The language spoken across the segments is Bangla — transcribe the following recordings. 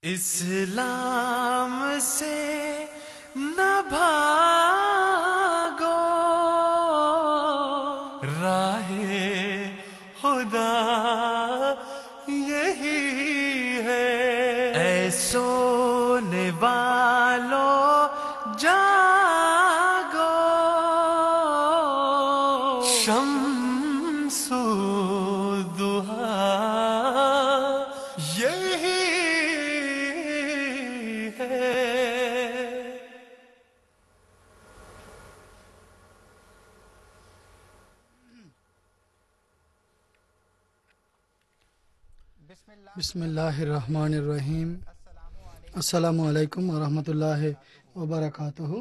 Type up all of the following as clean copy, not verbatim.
इस्लाम से न भागो, राहे खुदा यही है। ऐ सोने वालों जागो, शम्सु दुहा यही है। बिस्मिल्लाहिर्रहमानिर्रहीम। अस्सलामु अलैकुम व रहमतुल्लाहि व बाराकातुहू।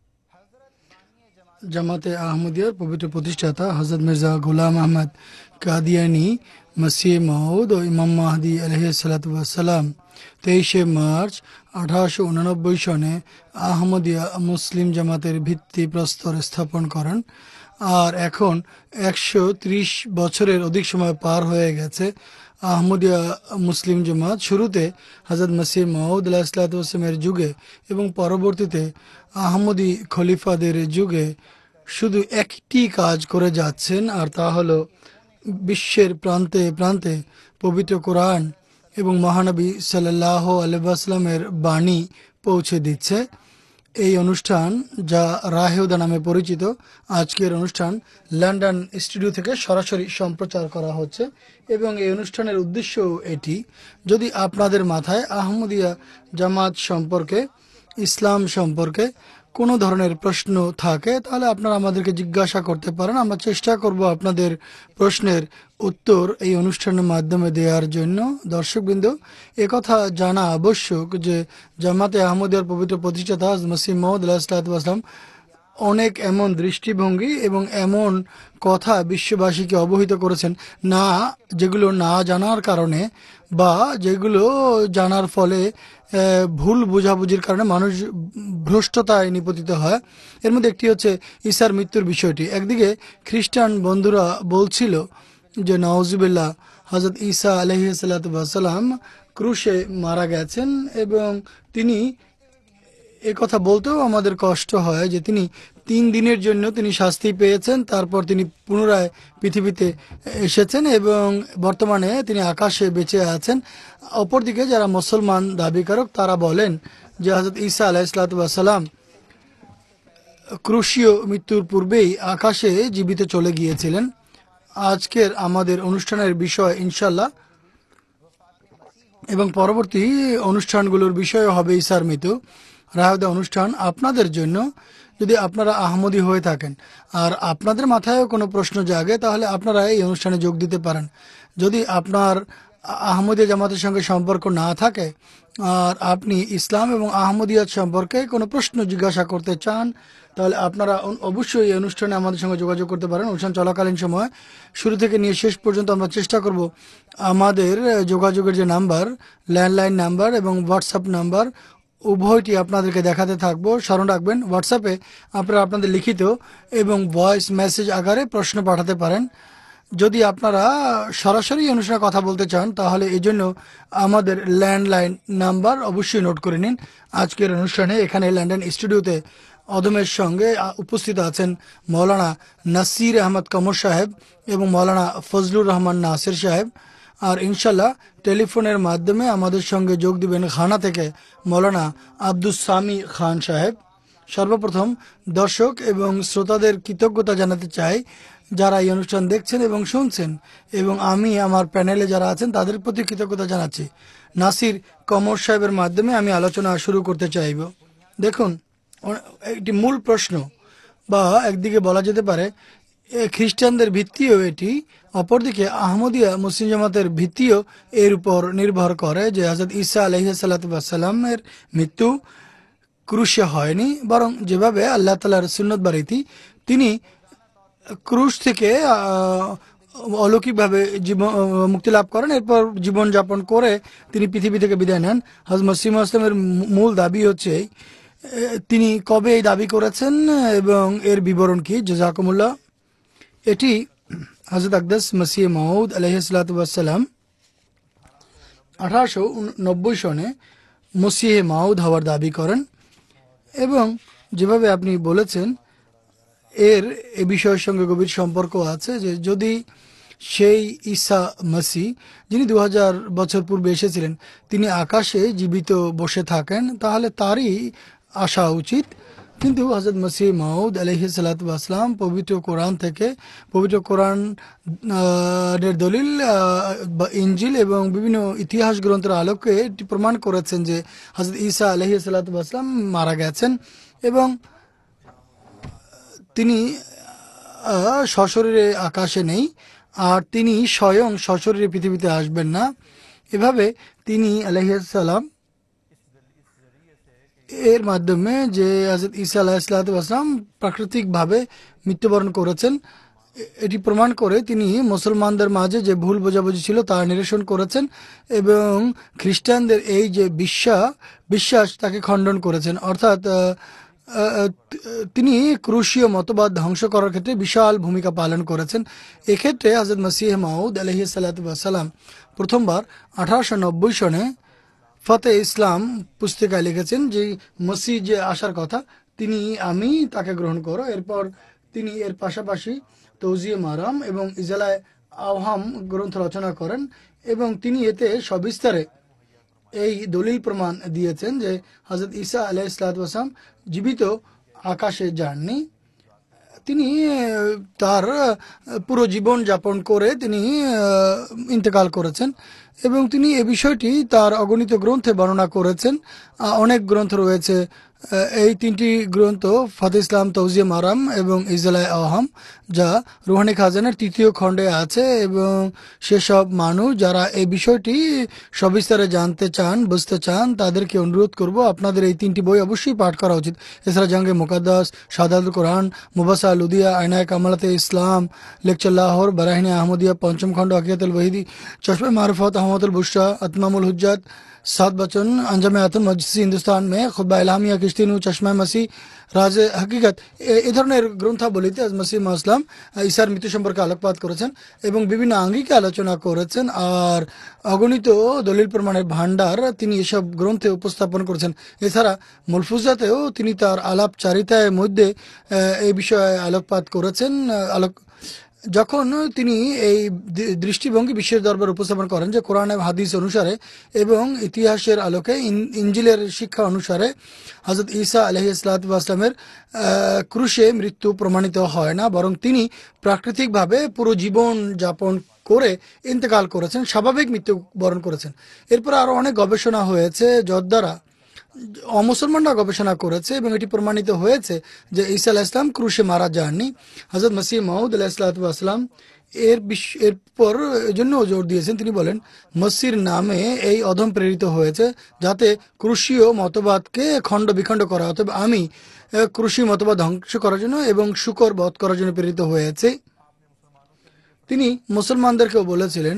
জামাতে আহমদিয়ার পবিত্র প্রতিষ্ঠাতা হযরত মির্জা গোলাম আহমদ কাদিয়ানী মসিহ মাউদ ও ইমাম মাহদী আলাইহিসসালাতু ওয়াসসালাম 23শে মার্চ 1889 সনে আহমদিয়া মুসলিম জামাতের ভিত্তিপ্রস্তর স্থাপন করেন। আর এখন 130 বছরের অধিক সময় পার হয়ে গেছে। আহমদিয়া মুসলিম জামাত শুরুতে হযরত মসিহ মাউদ আলাইহিসসালাতু ওয়াসসালামের যুগে এবং পরবর্তীতে আহমদী খলিফাদের যুগে শুধু একটি কাজ করে যাচ্ছেন, আর তা হলো বিশ্বের প্রান্তে প্রান্তে পবিত্র কোরআন এবং মহানবী সাল্লাল্লাহু আলাইহি ওয়াসাল্লামের বাণী পৌঁছে দিচ্ছে। এই অনুষ্ঠান, যা রাহ-এ-হুদা নামে পরিচিত, আজকের অনুষ্ঠান লন্ডন স্টুডিও থেকে সরাসরি সম্প্রচার করা হচ্ছে এবং এই অনুষ্ঠানের উদ্দেশ্য এটি। যদি আপনাদের মাথায় আহমদিয়া জামাত সম্পর্কে, ইসলাম সম্পর্কে কোনো ধরনের প্রশ্ন থাকে, তাহলে আপনারা আমাদেরকে জিজ্ঞাসা করতে পারেন। আমরা চেষ্টা করব আপনাদের প্রশ্নের উত্তর এই অনুষ্ঠানের মাধ্যমে দেওয়ার জন্য। দর্শকবৃন্দ, একথা জানা আবশ্যক যে জামাতে আহমদিয়ার পবিত্র প্রতিষ্ঠাতা হযরত মসিহ মাউদ আলাইহিসসালাতু ওয়াসসালাম অনেক এমন দৃষ্টিভঙ্গি এবং এমন কথা বিশ্ববাসীকে অবহিত করেছেন, যেগুলো না জানার কারণে বা যেগুলো জানার ফলে ভুল বোঝাবুঝির কারণে মানুষ ভ্রষ্টতায় নিপতিত হয়। এর মধ্যে একটি হচ্ছে ঈসার মৃত্যুর বিষয়টি। একদিকে খ্রিস্টান বন্ধুরা বলছিল যে নাউজুবিল্লাহ, হযরত ঈসা আলাইহিসসালাতু ওয়াসসালাম ক্রুশে মারা গেছেন, এবং তিনি কথা বলতেও আমাদের কষ্ট হয় যে তিনি 3 দিনের জন্য তিনি শাস্তি পেয়েছেন, তারপর তিনি পুনরায় পৃথিবীতে এসেছেন এবং বর্তমানে তিনি আকাশে বেঁচে আছেন। অপরদিকে যারা মুসলমান দাবিকারক, তারা বলেন যে হযরত ঈসা আলাইহিসসালাতু ওয়াসসালাম ক্রুশীয় মৃত্যুর পূর্বেই আকাশে জীবিত চলে গিয়েছিলেন। আজকের আমাদের অনুষ্ঠানের বিষয় ইনশাআল্লাহ এবং পরবর্তী অনুষ্ঠানগুলোর বিষয় হবে ঈসার মৃত্যু। রাহ-এ-হুদা অনুষ্ঠান আপনাদের জন্য। যদি আপনারা আহমদী হয়ে থাকেন আর আপনাদের মাথায়ও কোনো প্রশ্ন জাগে, তাহলে আপনারা এই অনুষ্ঠানে যোগ দিতে পারেন। যদি আপনার আহমদিয়া জামাতের সঙ্গে সম্পর্ক না থাকে আর আপনি ইসলাম এবং আহমদিয়াত সম্পর্কে কোনো প্রশ্ন জিজ্ঞাসা করতে চান, তাহলে আপনারা অবশ্যই এই অনুষ্ঠানে আমাদের সঙ্গে যোগাযোগ করতে পারেন। অনুষ্ঠান চলাকালীন সময় শুরু থেকে নিয়ে শেষ পর্যন্ত আমরা চেষ্টা করব আমাদের যোগাযোগের যে নাম্বার, ল্যান্ডলাইন নাম্বার এবং হোয়াটসঅ্যাপ নাম্বার, উভয়টি আপনাদেরকে দেখাতে থাকবো। স্মরণ রাখবেন, হোয়াটসঅ্যাপে আপনারা আপনাদের লিখিত এবং ভয়েস মেসেজ আকারে প্রশ্ন পাঠাতে পারেন। যদি আপনারা সরাসরি অনুষ্ঠানে কথা বলতে চান, তাহলে এই জন্য আমাদের ল্যান্ডলাইন নাম্বার অবশ্যই নোট করে নিন। আজকের অনুষ্ঠানে এখানে লন্ডন স্টুডিওতে অদমের সঙ্গে উপস্থিত আছেন মৌলানা নাসির আহমদ কমর সাহেব এবং মৌলানা ফজলুর রহমান নাসির সাহেব। আর ইনশাল্লাহ টেলিফোনের মাধ্যমে আমাদের সঙ্গে যোগ দিবেন ঘানা থেকে মৌলানা আব্দুস সামি খান সাহেব। সর্বপ্রথম দর্শক এবং শ্রোতাদের কৃতজ্ঞতা জানাতে চাই যারা এই অনুষ্ঠান দেখছেন এবং শুনছেন, এবং আমি আমার প্যানেলে যারা আছেন তাদের প্রতি কৃতজ্ঞতা জানাচ্ছি। নাসির কমর সাহেবের মাধ্যমে আমি আলোচনা শুরু করতে চাইব। দেখুন, একটি মূল প্রশ্ন, বা একদিকে বলা যেতে পারে খ্রিস্টানদের ভিত্তিও এটি, অপরদিকে আহমদিয়া মুসলিম জামাতের ভিত্তিও এর উপর নির্ভর করে যে হযরত ঈসা আলাইহিসসালাতু ওয়াসসালামের মৃত্যু ক্রুশে হয়নি, বরং যেভাবে আল্লাহ তাআলার সুন্নত বা রীতি, তিনি ক্রুশ থেকে অলৌকিকভাবে মুক্তি লাভ করেন, এরপর জীবনযাপন করে তিনি পৃথিবী থেকে বিদায় নেন। হযরত মসিহ ইসলামের মূল দাবি হচ্ছে তিনি কবে এই দাবি করেছেন এবং এর বিবরণ কি। জাযাকুমুল্লাহ। এটি হযরত আকদাস মসিহ মাউদ আলাইহিসসালাতু ওয়াসসালাম 1890 সনে মসিহে মাউদ হওয়ার দাবি করেন। এবং যেভাবে আপনি বলেছেন এর এ বিষয়ের সঙ্গে গভীর সম্পর্ক আছে যে যদি সেই ঈসা মসি যিনি 2000 বছর পূর্বে এসেছিলেন তিনি আকাশে জীবিত বসে থাকেন তাহলে তারই আসা উচিত। কিন্তু হযরত মসিহ মাউদ আলাইহিস সালাতু ওয়াস সালাম পবিত্র কোরআন থেকে পবিত্র কোরআন এর দলিল বা ইনজিল এবং বিভিন্ন ইতিহাস গ্রন্থের আলোকে এটি প্রমাণ করেছেন যে হযরত ঈসা আলাইহিস সালাতু ওয়াস সালাম মারা গেছেন এবং তিনি সশরীরে আকাশে নেই আর তিনি স্বয়ং সশরীরে পৃথিবীতে আসবেন না। এভাবে তিনি আলাইহিস সালাম এর মাধ্যমে যে হযরত ঈসা আলাইহিস সালাম প্রাকৃতিকভাবে মৃত্যুবরণ করেছেন এটি প্রমাণ করে তিনি মুসলমানদের মাঝে যে ভুল বোঝাবুঝি ছিল তা নিরসন করেছেন এবং খ্রিস্টানদের এই যে বিশ্বাস তাকে খণ্ডন করেছেন। অর্থাৎ তিনি ক্রুশীয় মতবাদ ধ্বংস করার ক্ষেত্রে বিশাল ভূমিকা পালন করেছেন। এক্ষেত্রে হযরত মসিহ মাউদ আলাইহিস সালাতু ওয়াস সালাম প্রথমবার 1890 সনে ফতে ইসলাম পুস্তিকায় লিখেছেন যে মসিহ যে আসার কথা তিনি আমি তাকে গ্রহণ করো। এরপর তিনি এর পাশাপাশি তৌজিয়ে মারাম এবং ইজালায় আওহাম গ্রন্থ রচনা করেন এবং তিনি এতে সবিস্তারে এই দলিল প্রমাণ দিয়েছেন যে হযরত ঈসা আলাইহিস সালাতু ওয়াস সালাম জীবিত আকাশে যাননি। তিনি তার পুরো জীবন যাপন করে তিনি ইন্তেকাল করেছেন এবং তিনি এই বিষয়টি তার অগণিত গ্রন্থে বর্ণনা করেছেন। অনেক গ্রন্থ রয়েছে, এই তিনটি গ্রন্থ ফতে ইসলাম, তৌজিয়ে মারাম এবং ইজালায় আওহাম যা রুহানি খাজানের 3য় খণ্ডে আছে এবং সেসব মানুষ যারা এই বিষয়টি সবিস্তারে জানতে চান বুঝতে চান তাদেরকে অনুরোধ করব আপনাদের এই 3টি বই অবশ্যই পাঠ করা উচিত। এছাড়া জঙ্গে মুকাদ্দাস, শাহাদাতুল কোরআন, মুবাসা লুদিয়া, আয়নায়ে কামালাতে ইসলাম, লেকচার লাহোর, বারাহিনে আহমদিয়া 5ম খণ্ড, আকিদাতুল ওয়াহিদি, চশমে মারফত, अहमदुल बुशरा, अतमामुल हुज्जत, 7 बचन, अंजमे आतन मजलिसी हिंदुस्तान में, खुतबा इल्हामिया किश्तीनू, चश्मा मसीह, রাজে হকিকত এই ধরনের গ্রন্থাবলীতে মসিহ মাসলাম ঈসার মৃত্যু সম্পর্কে আলোকপাত করেছেন এবং বিভিন্ন আঙ্গিকে আলোচনা করেছেন আর অগণিত দলিল প্রমাণের ভান্ডার তিনি এসব গ্রন্থে উপস্থাপন করেছেন। এছাড়া মুলফুজাতেও তিনি তার আলাপচারিতার মধ্যে এই বিষয়ে আলোকপাত করেছেন। যখন তিনি এই দৃষ্টিভঙ্গি বিশ্বের দরবারে উপস্থাপন করেন যে কোরআন এবং হাদিস অনুসারে এবং ইতিহাসের আলোকে ইনজিলের শিক্ষা অনুসারে হযরত ঈসা আলাইহিস সালাতু ওয়াস সালামের ক্রুশে মৃত্যু প্রমাণিত হয় না, বরং তিনি প্রাকৃতিকভাবে পুরো জীবন যাপন করে ইন্তেকাল করেছেন, স্বাভাবিক মৃত্যু বরণ করেছেন। এরপর আরো অনেক গবেষণা হয়েছে যার দ্বারা অমুসলমানরা গবেষণা করেছে এবং এটি প্রমাণিত হয়েছে যে ঈসা আলাইহিস সালাম ক্রুশে মারা যাননি। হযরত মসিহ মাউদ আলাইহিস সালাতু ওয়াস সালাম এরপর জন্য জোর দিয়েছেন, তিনি বলেন মসির নামে এই অধম প্রেরিত হয়েছে যাতে ক্রুশীয় মতবাদকে খণ্ড বিখণ্ড করা, অথবা আমি ক্রুশী মতবাদ ধ্বংস করার জন্য এবং শুকর বধ করার জন্য প্রেরিত হয়েছে। তিনি মুসলমানদেরকেও বলেছিলেন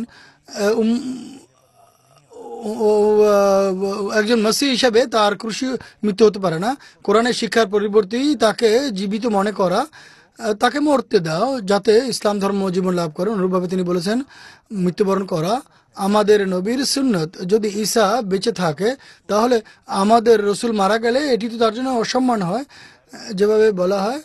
একজন মসিহ হিসাবে তার ক্রুশী মৃত্যু হতে পারে না। কোরআনের শিক্ষার পরিবর্তেই তাকে জীবিত মনে করা, তাকে মরতে দাও যাতে ইসলাম ধর্ম জীবন লাভ করে। অনুরূপভাবে তিনি বলেছেন মৃত্যুবরণ করা আমাদের নবীর সুন্নত। যদি ঈসা বেঁচে থাকে তাহলে আমাদের রসুল মারা গেলে এটি তো তার জন্য অসম্মান হয়। যেভাবে বলা হয়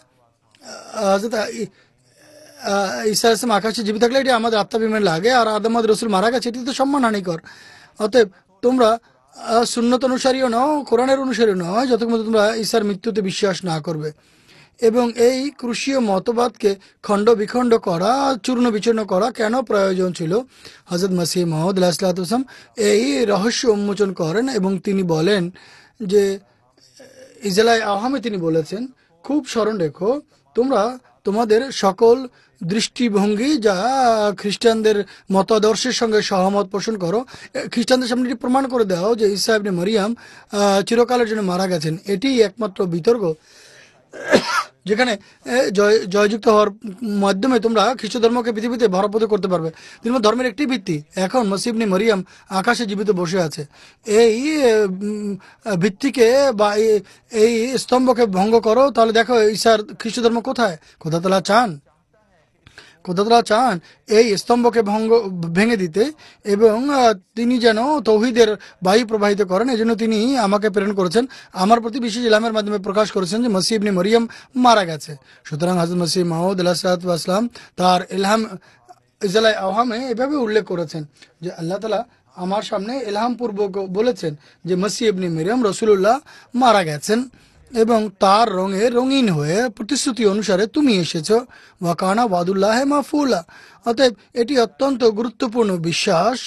ঈসা ইসলাম আকাশে জীবিত থাকলে এটি আমাদের আত্মাভিমান লাগে, আর আমাদের রসুল মারা গেছে এটি তো সম্মানহানিকর। অতএব তোমরা সুন্নত অনুসারীও নাও, কোরআনের অনুসারীও নও যতক্ষণ তোমরা ঈসার মৃত্যুতে বিশ্বাস না করবে। এবং এই ক্রুশীয় মতবাদকে খণ্ড বিখণ্ড করা, চূর্ণ বিচূর্ণ করা কেন প্রয়োজন ছিল, হযরত মসিহ মাউদ আলাইহিস সালাতু ওয়াস সালাম এই রহস্য উন্মোচন করেন এবং তিনি বলেন যে ইজালায় আওহামে তিনি বলেছেন, খুব স্মরণ রেখো তোমরা তোমাদের সকল দৃষ্টিভঙ্গি যা খ্রিস্টানদের মতাদর্শের সঙ্গে সহমত পোষণ করো, খ্রিস্টানদের সামনে এটি প্রমাণ করে দাও যে ঈসা ইবনে মারিয়াম চিরকালের জন্য মারা গেছেন। এটি একমাত্র বিতর্ক যেখানে জয়যুক্ত হওয়ার মাধ্যমে তোমরা খ্রিস্ট ধর্মকে পৃথিবীতে ভরপুর করতে পারবে। তিনি ধর্মের একটি ভিত্তি। এখন মসিহ ইবনে মারিয়াম আকাশে জীবিত বসে আছে, এই ভিত্তিকে বা এই স্তম্ভকে ভঙ্গ করো, তাহলে দেখো ঈসার খ্রিস্ট ধর্ম কোথায়। খোদা তাআলা চান খোদাতআলা চান এই স্তম্ভকে ভেঙে দিতে এবং তিনি যেন তৌহিদের বায়ু প্রবাহিত করেন। এজন্য তিনি আমাকে প্রেরণ করেছেন, আমার প্রতি বিশেষ ইলহামের মাধ্যমে প্রকাশ করেছেন যে মসিহ ইবনে মরিয়ম মারা গেছে। সুতরাং হযরত মসিহ মাউদ আলাইহিসসালাতু ওয়াস সালাম তার ইলহাম ইজালায় আওহামে এভাবে উল্লেখ করেছেন যে আল্লাহ তাআলা আমার সামনে ইলহাম পূর্বক বলেছেন যে মসিহ ইবনে মরিয়ম রাসূলুল্লাহ মারা গেছেন এবং তার রঙে রঙিন হয়ে প্রতিশ্রুতি অনুসারে তুমি এসেছো। ওয়াকানা ওয়াদুল্লাহ মাফুলা। অতএব এটি অত্যন্ত গুরুত্বপূর্ণ বিশ্বাস,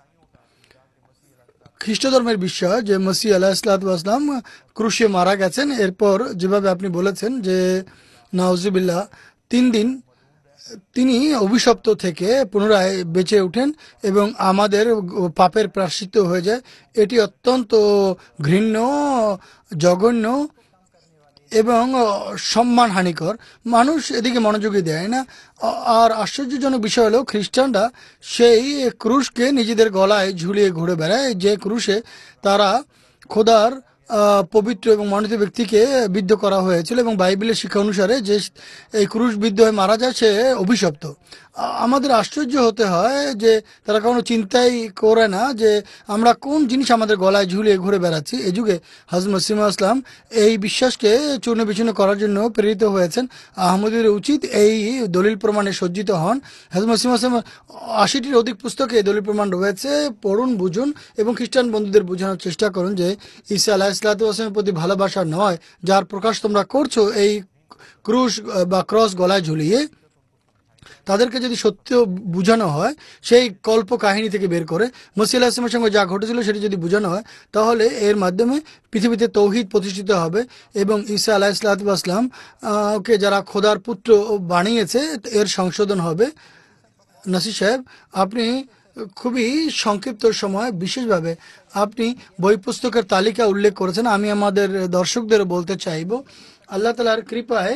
খ্রিস্ট ধর্মের বিশ্বাস যে মসিহ আলাইহিসসালাতু ওয়াস সালাম ক্রুশে মারা গেছেন। এরপর যেভাবে আপনি বলেছেন যে নাউজুবিল্লাহ 3 দিন তিনি অভিশপ্ত থেকে পুনরায় বেঁচে ওঠেন এবং আমাদের পাপের প্রায়শ্চিত্ত হয়ে যায়। এটি অত্যন্ত ঘৃণ্য, জঘন্য এবং সম্মানহানিকর। মানুষ এদিকে মনোযোগী দেয় না। আর আশ্চর্যজনক বিষয় হলো খ্রিস্টানরা সেই ক্রুশকে নিজেদের গলায় ঝুলিয়ে ঘুরে বেড়ায়, যে ক্রুশে তারা খোদার পবিত্র এবং মনোনীত ব্যক্তিকে বিদ্ধ করা হয়েছিল এবং বাইবেলের শিক্ষা অনুসারে যে এই ক্রুশ বিদ্ধ হয়ে মারা যায় সে অভিশপ্ত। আমাদের আশ্চর্য হতে হয় যে তারা কোনো চিন্তাই করে না যে আমরা কোন জিনিস আমাদের গলায় ঝুলিয়ে ঘুরে বেড়াচ্ছি। এই যুগে হযরত মসিহ মাউদ ইসলাম এই বিশ্বাসকে চূর্ণ বিচূর্ণ করার জন্য প্রেরিত হয়েছেন। আহমদীর উচিত এই দলিল প্রমাণে সজ্জিত হন। হযরত মসিহ মাউদ ইসলাম 80টির অধিক পুস্তকে এই দলিল প্রমাণ রয়েছে, পড়ুন, বুঝুন এবং খ্রিস্টান বন্ধুদের বোঝানোর চেষ্টা করুন যে ঈসা আলাইহিসসালাতু ওয়াস সালামের প্রতি ভালোবাসা নয় যার প্রকাশ তোমরা করছো এই ক্রুশ বা ক্রস গলায় ঝুলিয়ে। তাদেরকে যদি সত্য বোঝানো হয় সেই কল্প কাহিনী থেকে বের করে মসিহ আলাইহিস সালামের সঙ্গে যা ঘটেছিল সেটি যদি বোঝানো হয়, তাহলে এর মাধ্যমে পৃথিবীতে তৌহিদ প্রতিষ্ঠিত হবে এবং ঈসা আলাইহিসসালাতু ওয়াস সালাম কে যারা খোদার পুত্র বানিয়েছে এর সংশোধন হবে। নাসির সাহেব, আপনি খুবই সংক্ষিপ্ত সময় বিশেষভাবে আপনি বই পুস্তকের তালিকা উল্লেখ করেছেন। আমি আমাদের দর্শকদেরও বলতে চাইব, আল্লাহ তাআলার কৃপায়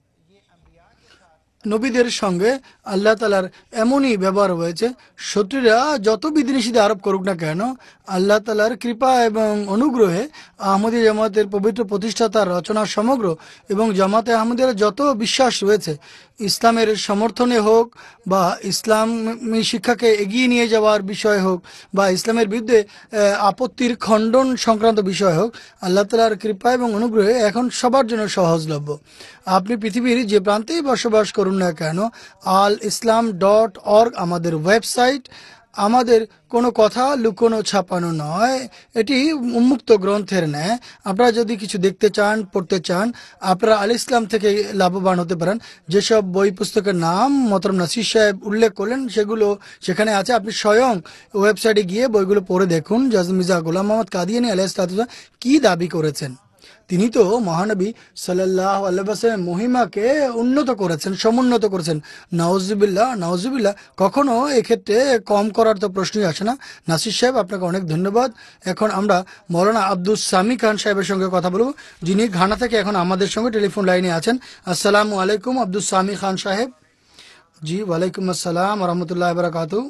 নবীদের সঙ্গে আল্লাহ তাআলার এমনই ব্যবহার হয়েছে, শত্রুরা যত বিধিনিষেধ আরোপ করুক না কেন, আল্লাহ তাআলার কৃপা এবং অনুগ্রহে আহমদী জামাতের পবিত্র প্রতিষ্ঠাতার রচনা সমগ্র এবং জামাতে আহমদীর যত বিশ্বাস রয়েছে, ইসলামের সমর্থনে হোক বা ইসলামী শিক্ষাকে এগিয়ে নিয়ে যাওয়ার বিষয় হোক বা ইসলামের বিরুদ্ধে আপত্তির খণ্ডন সংক্রান্ত বিষয় হোক, আল্লাহ তাআলার কৃপা এবং অনুগ্রহে এখন সবার জন্য সহজলভ্য। আপনি পৃথিবীর যে প্রান্তেই বসবাস করুন না কেন, alislam.org আমাদের ওয়েবসাইট। আমাদের কোনো কথা লুকোনো ছাপানো নয়, এটি উন্মুক্ত গ্রন্থের ন্যায়। আপনারা যদি কিছু দেখতে চান, পড়তে চান, আপনারা আল ইসলাম থেকে লাভবান হতে পারেন। যেসব বই পুস্তকের নাম মোহতরম নাসির সাহেব উল্লেখ করলেন সেগুলো সেখানে আছে। আপনি স্বয়ং ওয়েবসাইটে গিয়ে বইগুলো পড়ে দেখুন যে হযরত মির্জা গোলাম মোহাম্মদ কাদিয়ানী আলাইহিস সালাম কি দাবি করেছেন। তিনি তো মহানবী সাল্লাল্লাহু আলাইহি ওয়াসাল্লামের মহিমাকে উন্নত করেছেন, সমুন্নত করেছেন। নাউজুবিল্লাহ, নাউজুবিল্লাহ। কখনো এক্ষেত্রে কম করার তো প্রশ্নই আসে না। নাসির সাহেব, আপনাকে অনেক ধন্যবাদ। এখন আমরা মৌলানা আব্দুস সামি খান সাহেবের সঙ্গে কথা বলব, যিনি ঘানা থেকে এখন আমাদের সঙ্গে টেলিফোন লাইনে আছেন। আসসালামু আলাইকুম আব্দুস সামি খান সাহেব। জি, ওয়ালাইকুম আসসালাম ওয়া রাহমাতুল্লাহি ওয়া বারাকাতুহু।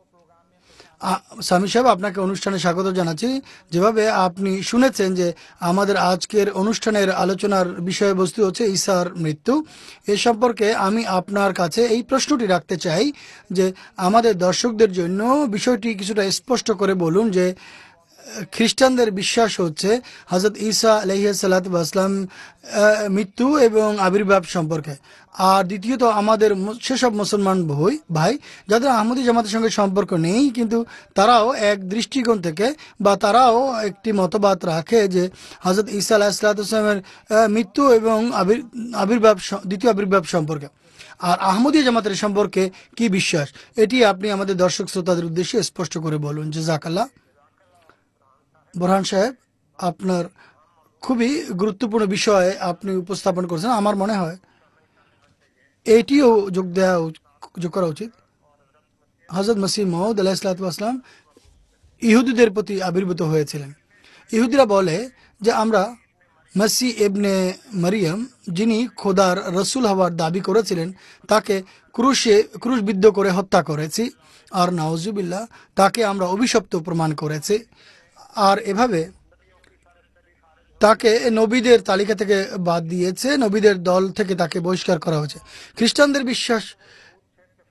সামি সাহেব, আপনাকে অনুষ্ঠানে স্বাগত জানাচ্ছি। যেভাবে আপনি শুনেছেন যে আমাদের আজকের অনুষ্ঠানের আলোচনার বিষয়বস্তু হচ্ছে ঈসার মৃত্যু। এ সম্পর্কে আমি আপনার কাছে এই প্রশ্নটি রাখতে চাই যে আমাদের দর্শকদের জন্য বিষয়টি কিছুটা স্পষ্ট করে বলুন যে খ্রিস্টানদের বিশ্বাস হচ্ছে হযরত ঈসা আলাইহিস সালাতু ওয়াস সালাম মৃত্যু এবং আবির্ভাব সম্পর্কে। আর দ্বিতীয়ত আমাদের সেসব মুসলমান ভাই যাদের আহমদী জামাতের সঙ্গে সম্পর্ক নেই, কিন্তু তারাও এক দৃষ্টিকোণ থেকে বা তারাও একটি মতবাদ রাখে যে হযরত ঈসা আলাইহিস সালাতু ওয়াস সালামের মৃত্যু এবং আবির্ভাব, দ্বিতীয় আবির্ভাব সম্পর্কে। আর আহমদী জামাতের সম্পর্কে কি বিশ্বাস, এটি আপনি আমাদের দর্শক শ্রোতাদের উদ্দেশ্যে স্পষ্ট করে বলুন। জাযাকাল্লাহ। বোরহান সাহেব, আপনার খুবই গুরুত্বপূর্ণ বিষয় আপনি উপস্থাপন করেছেন। আমার মনে হয় এটিও যোগ করা উচিত। হযরত মসিহ মাউদ আলাইহিস সালাতু ওয়াস সালাম ইহুদিদের প্রতি আবির্ভূত হয়েছিলেন। ইহুদিরা বলে যে আমরা মসিহ ইবনে মরিয়ম, যিনি খোদার রসুল হওয়ার দাবি করেছিলেন, তাকে ক্রুশবিদ্ধ করে হত্যা করেছি, আর নাউজুবিল্লাহ তাকে আমরা অভিশপ্ত প্রমাণ করেছি। আর এভাবে তাকে নবীদের তালিকা থেকে বাদ দিয়েছে, নবীদের দল থেকে তাকে বহিষ্কার করা হয়েছে। খ্রিস্টানদের বিশ্বাস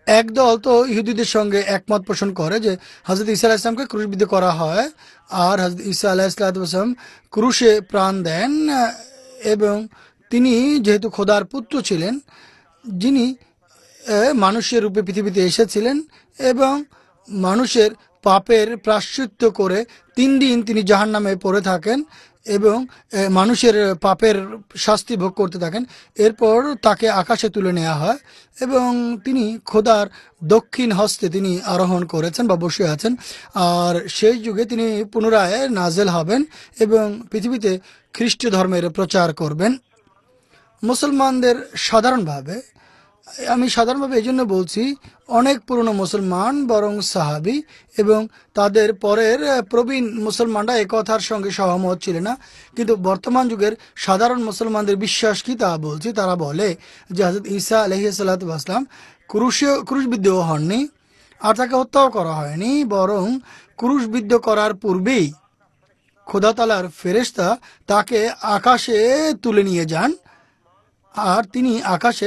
একদল তো ইহুদিদের সঙ্গে একমত পোষণ করে যে হযরত ঈসা আলাইহিস সালামকে ক্রুশবিদ্ধ করা হয় আর হযরত ঈসা আলাইহিস সালাম ক্রুশে প্রাণ দেন এবং তিনি যেহেতু খোদার পুত্র ছিলেন যিনি মানুষের রূপে পৃথিবীতে এসেছিলেন এবং মানুষের পাপের প্রায়শ্চিত্ত করে 3 দিন তিনি জাহান্নামে পড়ে থাকেন এবং মানুষের পাপের শাস্তি ভোগ করতে থাকেন। এরপর তাকে আকাশে তুলে নেওয়া হয় এবং তিনি খোদার দক্ষিণ হস্তে তিনি আরোহণ করেছেন বা বসে আছেন। আর সেই যুগে তিনি পুনরায় নাজেল হবেন এবং পৃথিবীতে খ্রিস্ট ধর্মের প্রচার করবেন। মুসলমানদের সাধারণভাবে, আমি সাধারণভাবে এই জন্য বলছি, অনেক পুরনো মুসলমান বরং সাহাবি এবং তাদের পরের প্রবীণ মুসলমানরা একথার সঙ্গে সহমত ছিলেন না, কিন্তু বর্তমান যুগের সাধারণ মুসলমানদের বিশ্বাস কি তা বলছি। তারা বলে যে হযরত ঈসা আলাইহিস সালাম ক্রুশবিদ্ধ হননি আর তাকে হত্যাও করা হয়নি, বরং ক্রুশবিদ্ধ করার পূর্বেই খোদা তাআলার ফেরেশতা তাকে আকাশে তুলে নিয়ে যান আর তিনি আকাশে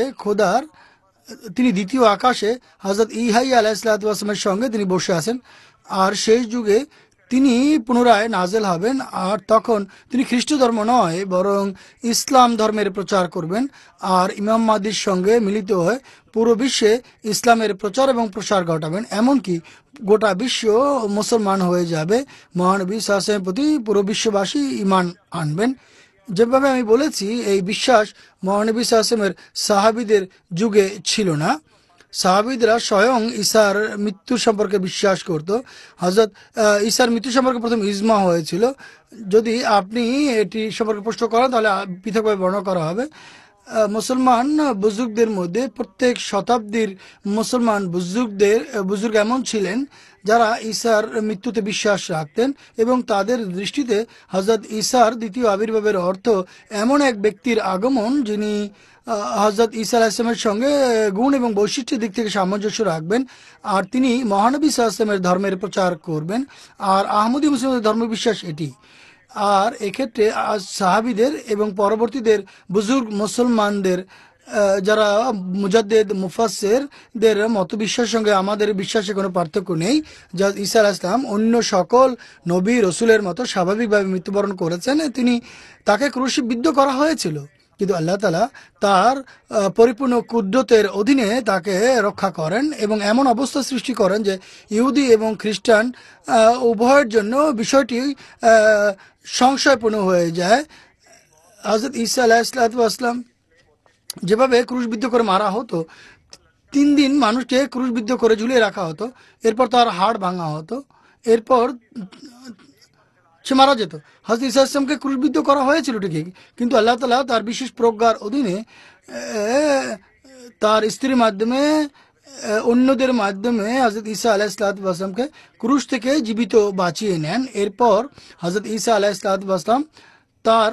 তিনি দ্বিতীয় আকাশে হযরত ইহাইয়া আলাইহিসসালামের সঙ্গে তিনি বসে আছেন। আর সেই যুগে তিনি পুনরায় নাজেল হবেন আর তখন তিনি খ্রিস্ট ধর্ম নয় বরং ইসলাম ধর্মের প্রচার করবেন আর ইমাম মাহদির সঙ্গে মিলিত হয়ে পুরো বিশ্বে ইসলামের প্রচার এবং প্রসার ঘটাবেন। এমনকি গোটা বিশ্ব মুসলমান হয়ে যাবে। মহানবী সাল্লাল্লাহু আলাইহি ওয়াসাল্লামের প্রতি পুরো বিশ্ববাসী ঈমান আনবেন। যেভাবে আমি বলেছি, এই বিশ্বাস মহানবী সাল্লাল্লাহু আলাইহি ওয়াসাল্লামের সাহাবীদের যুগে ছিল না। সাহাবীদরা স্বয়ং ঈসার মৃত্যু সম্পর্কে বিশ্বাস করত। হযরত ঈসার মৃত্যু সম্পর্কে প্রথম ইজমা হয়েছিল। যদি আপনি এটি সম্পর্কে প্রশ্ন করেন তাহলে পৃথকভাবে বর্ণনা করা হবে। মুসলমান বুজুর্গদের মধ্যে প্রত্যেক শতাব্দীর মুসলমান বুজুর্গ এমন ছিলেন যারা ঈসার মৃত্যুতে বিশ্বাস রাখতেন এবং তাদের দৃষ্টিতে হযরত ঈসার দ্বিতীয় আবির্ভাবের অর্থ এমন এক ব্যক্তির আগমন যিনি হযরত ঈসা আলাইহিস সালামের সঙ্গে গুণ এবং বৈশিষ্ট্যের দিক থেকে সামঞ্জস্য রাখবেন আর তিনি মহানবী সাল্লাল্লাহু আলাইহি ওয়াসাল্লামের ধর্মের প্রচার করবেন। আর আহমদী মুসলিমদের ধর্মবিশ্বাস এটি। আর এক্ষেত্রে সাহাবীদের এবং পরবর্তীদের বুজুর্গ মুসলমানদের যারা মুজাদ্দেদ মুফাসসিরদের মতবিশ্বাসের সঙ্গে আমাদের বিশ্বাসে কোনো পার্থক্য নেই। যা ঈসা আলাইহিস সালাম অন্য সকল নবী রসুলের মতো স্বাভাবিকভাবে মৃত্যুবরণ করেছেন। তাকে ক্রুশবিদ্ধ করা হয়েছিল, কিন্তু আল্লাহ তাআলা তার পরিপূর্ণ কুদরতের অধীনে তাকে রক্ষা করেন এবং এমন অবস্থা সৃষ্টি করেন যে ইহুদি এবং খ্রিস্টান উভয়ের জন্য বিষয়টি সংশয়পূর্ণ হয়ে যায়। হযরত ঈসা আলাইহিস সালাম যেভাবে ক্রুশবিদ্ধ করে মারা হতো, 3 দিন মানুষকে ক্রুশবিদ্ধ করে ঝুলিয়ে রাখা হতো, এরপর তার হাড় ভাঙা হতো, এরপর সে মারা যেত। হযরত ঈসা আলাইহিস সালামকে ক্রুশবিদ্ধ করা হয়েছিল ঠিকই, কিন্তু আল্লাহ তাআলা তার বিশেষ প্রজ্ঞার অধীনে তার স্ত্রীর মাধ্যমে অন্যদের মাধ্যমে হযরত ঈসা আলাইহিস সালামকে ক্রুশ থেকে জীবিত বাঁচিয়ে নেন। এরপর হযরত ঈসা আলাইহিস সালাম তার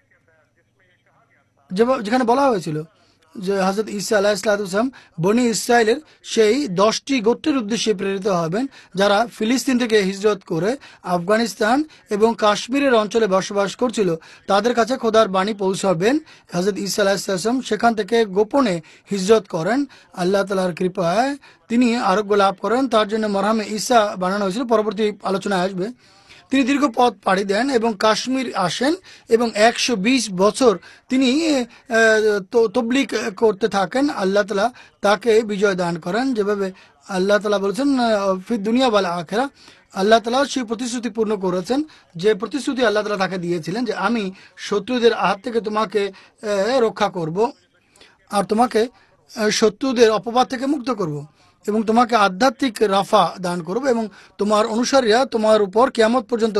যেখানে বলা হয়েছিল যে হযরত ঈসা আলাইহিস সালাম বনি ইসরায়েলের সেই 10টি গোত্রের উদ্দেশ্যে প্রেরিত হবেন যারা ফিলিস্তিন থেকে হিজরত করে আফগানিস্তান এবং কাশ্মীরের অঞ্চলে বসবাস করছিল। তাদের কাছে খোদার বাণী পৌঁছাবেন। হযরত ঈসা আলাইহিস সালাম সেখান থেকে গোপনে হিজরত করেন। আল্লাহ তাআলার কৃপায় তিনি আরোগ্য লাভ করেন। তার জন্য মরহামে ঈসা বানানো হয়েছিল, পরবর্তী আলোচনায় আসবে। তিনি দীর্ঘ পথ পাড়ি দেন এবং কাশ্মীর আসেন এবং 120 বছর তিনি তবলিগ করতে থাকেন। আল্লাহ তাআলা তাকে বিজয় দান করেন, যেভাবে আল্লাহ তাআলা বলেছেন ফিদ দুনিয়া ওয়াল আখিরা। আল্লাহ তাআলা সেই প্রতিশ্রুতি পূর্ণ করেছেন যে প্রতিশ্রুতি আল্লাহ তাআলা তাকে দিয়েছিলেন যে আমি শত্রুদের হাত থেকে তোমাকে রক্ষা করব আর তোমাকে শত্রুদের অপবাদ থেকে মুক্ত করব এবং তোমাকে আধ্যাত্মিক রাফা দান করব এবং তোমার অনুসারীরা তোমার উপর কিয়ামত পর্যন্ত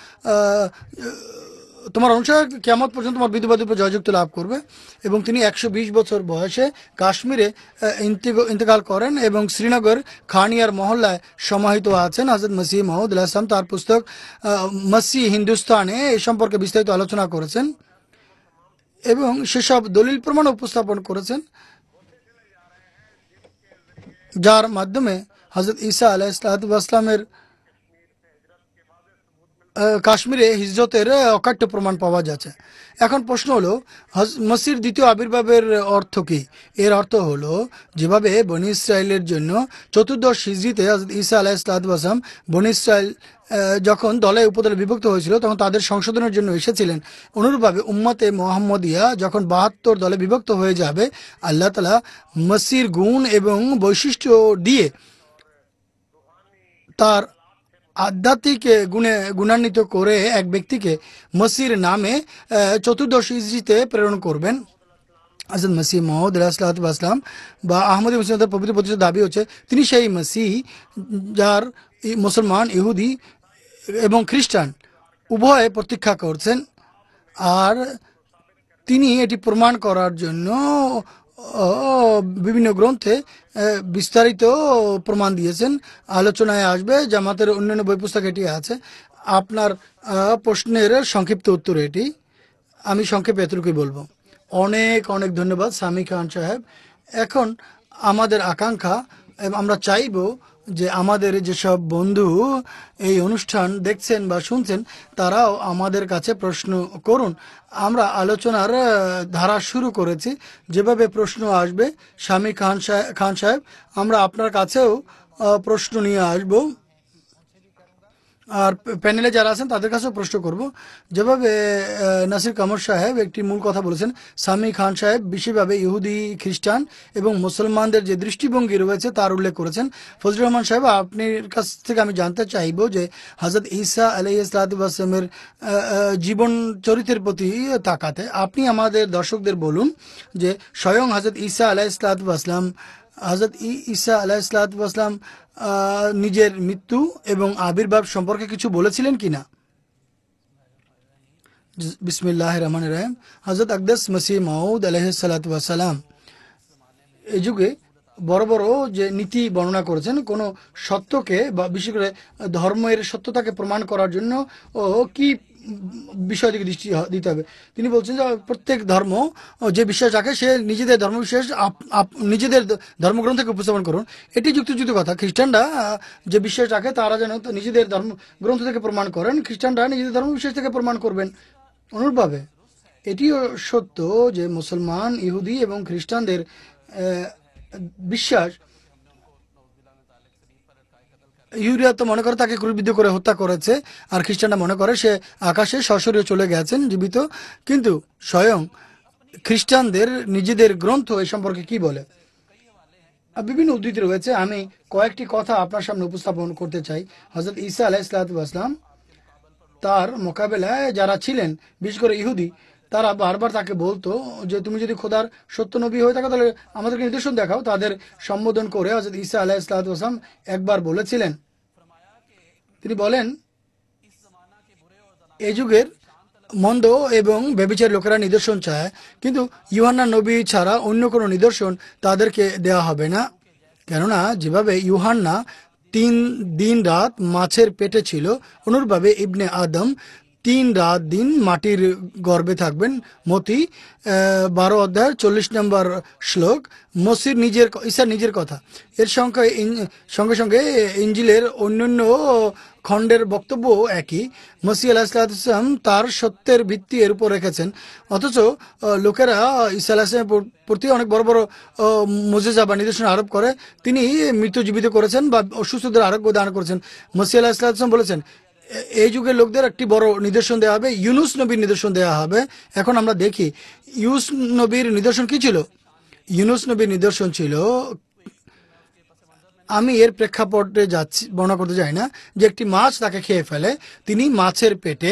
তোমার বিধবাদের উপর জয়যুক্ত লাভ করবে। এবং তিনি 120 বছর বয়সে কাশ্মীরে ইন্তেকাল করেন এবং শ্রীনগর খানিয়ার মহল্লায় সমাহিত আছেন। হযরত মসিহ মাউদ আলাইহিস সালাম তার পুস্তক মসিহ হিন্দুস্তানে এই সম্পর্কে বিস্তারিত আলোচনা করেছেন এবং সেসব দলিল প্রমাণ উপস্থাপন করেছেন যার মাধ্যমে হযরত ঈসা আলাইহিস সালামের কাশ্মীরে হিজরতের অকাট্য প্রমাণ পাওয়া যাচ্ছে। এখন প্রশ্ন হলো মসির দ্বিতীয় আবির্ভাবের অর্থ কি? এর অর্থ হলো যেভাবে বনি ইসরায়েলের জন্য চতুর্দশ হিজরিতে হযরত ঈসা আলাইহিসসালাম বনি ইসরায়েল যখন দলে উপদলে বিভক্ত হয়েছিল তখন তাদের সংশোধনের জন্য এসেছিলেন, অনুরূপভাবে উম্মতে মুহাম্মদিয়া যখন 72 দলে বিভক্ত হয়ে যাবে আল্লাহ তাআলা মসির গুণ এবং বৈশিষ্ট্য দিয়ে তার আধ্যাত্মিক গুণান্বিত করে এক ব্যক্তিকে মসির নামে চতুর্দশ হিজরিতে প্রেরণ করবেন। হযরত মসিহ মউদ আলাইহিসসালাম বা আহমদী মুসলিমদের পবিত্র প্রতিষ্ঠা দাবি হচ্ছে তিনি সেই মসিহ যার মুসলমান, ইহুদি এবং খ্রিস্টান উভয়ে প্রতীক্ষা করছেন। আর তিনি এটি প্রমাণ করার জন্য বিভিন্ন গ্রন্থে বিস্তারিত প্রমাণ দিয়েছেন। আলোচনায় আসবে, জামাতের অন্যান্য বই পুস্তকে এটি আছে। আপনার প্রশ্নের সংক্ষিপ্ত উত্তর এটি, আমি সংক্ষেপে এতটুকুই বলবো। অনেক অনেক ধন্যবাদ সামি খান সাহেব। এখন আমাদের আকাঙ্ক্ষা, আমরা চাইব যে আমাদের যেসব বন্ধু এই অনুষ্ঠান দেখছেন বা শুনছেন তারাও আমাদের কাছে প্রশ্ন করুন। আমরা আলোচনার ধারা শুরু করেছি, যেভাবে প্রশ্ন আসবে সামি খান সাহেব আমরা আপনার কাছেও প্রশ্ন নিয়ে আসব, আর প্যানেলে যারা আছেন তাদের কাছেও প্রশ্ন করব। যেভাবে নাসির কামর সাহেব একটি মূল কথা বলেছেন, সামি খান সাহেব বিশেষভাবে ইহুদি, খ্রিস্টান এবং মুসলমানদের যে দৃষ্টিভঙ্গি রয়েছে তার উল্লেখ করেছেন। ফজলুর রহমান সাহেব, আপনার কাছ থেকে আমি জানতে চাইব যে হযরত ঈসা আলাইহিসসালামের জীবন চরিত্রের প্রতি তাকাতে আপনি আমাদের দর্শকদের বলুন যে স্বয়ং হযরত ঈসা আলাইহিসসালাম নিজের মৃত্যু এবং আবির্ভাব সম্পর্কে কিছু বলেছিলেন কিনা। বিসমিল্লাহির রহমানির রহিম। হযরত আকদাস মসিহ মাউদ আলাইহিসসালাম এই যুগে বড় বড় যে নীতি বর্ণনা করেছেন, কোনো সত্যকে বা বিশেষ করে ধর্মের সত্যতাকে প্রমাণ করার জন্য কি বিষয় দিকে দৃষ্টি দিতে হবে। তিনি বলছেন যে প্রত্যেক ধর্ম যে বিশ্বাস রাখে সে নিজেদের ধর্মবিশ্বাস নিজেদের ধর্মগ্রন্থকে উপস্থাপন করুন। এটি যুক্তিযুক্ত কথা। খ্রিস্টানরা যে বিশ্বাস রাখে তারা যেন নিজেদের ধর্মগ্রন্থ থেকে প্রমাণ করেন, খ্রিস্টানরা নিজেদের ধর্মবিশ্বাস থেকে প্রমাণ করবেন। অনুরূপভাবে এটিও সত্য যে মুসলমান, ইহুদি এবং খ্রিস্টানদের বিশ্বাস, ইহুদিরা তো মনে করে তাকে ক্রুশবিদ্ধ করে হত্যা করেছে, আর খ্রিস্টানরা মনে করে সে আকাশে সরাসরি চলে গেছেন জীবিত। কিন্তু স্বয়ং খ্রিস্টানদের নিজেদের গ্রন্থ এই সম্পর্কে কি বলে? বিভিন্ন উদ্ধৃতি রয়েছে, আমি কয়েকটি কথা আপনার সামনে উপস্থাপন করতে চাই। হযরত ঈসা আলাইহিসসালাম তার মোকাবেলায় যারা ছিলেন, বিশেষ করে ইহুদি, তারা বারবার তাকে বলতো যে তুমি যদি খোদার সত্য নবী হয়ে থাকো তাহলে আমাদেরকে নিদর্শন দেখাও। তাদের সম্বোধন করে হযরত ঈসা আলাইহিসসালাম একবার বলেছিলেন, তিনি বলেন এই যুগের মন্দ এবং ব্যভিচারী লোকেরা নিদর্শন চায়, কিন্তু ইউহান্না নবী ছাড়া অন্য কোনো নিদর্শন তাদেরকে দেয়া হবে না। কেননা যেভাবে ইউহান্না 3 দিন রাত মাছের পেটে ছিল, অনুরূপভাবে ইবনে আদম 3 রাত দিন মাটির গর্ভে থাকবেন। মতি 12 অধ্যায় 40 নম্বর শ্লোক ঈসার নিজের কথা। এর সঙ্গে সঙ্গে ইঞ্জিলের অন্যান্য খণ্ডের বক্তব্য একই। মসিহ আলাইহিসসালাম তার সত্যের ভিত্তি এর উপর রেখেছেন, অথচ লোকেরা ঈসা আলাইহিসসালামের প্রতি অনেক বড় বড় মুজিজা বা নিদর্শন আরোপ করে। তিনি মৃত্যু জীবিত করেছেন বা অসুস্থদের আরোগ্য দান করেছেন। মসিহ আলাইহিসসালাম বলেছেন এই যুগের লোকদের একটি বড় নিদর্শন দেওয়া হবে, ইউনুস নবীর নিদর্শন দেওয়া হবে। এখন আমরা দেখি ইউনুস নবীর নিদর্শন কি ছিল। ইউনুস নবীর নিদর্শন ছিল, আমি এর প্রেক্ষাপটে যাচ্ছি, বর্ণনা করতে যাই না, যে একটি মাছ তাকে খেয়ে ফেলে। তিনি মাছের পেটে,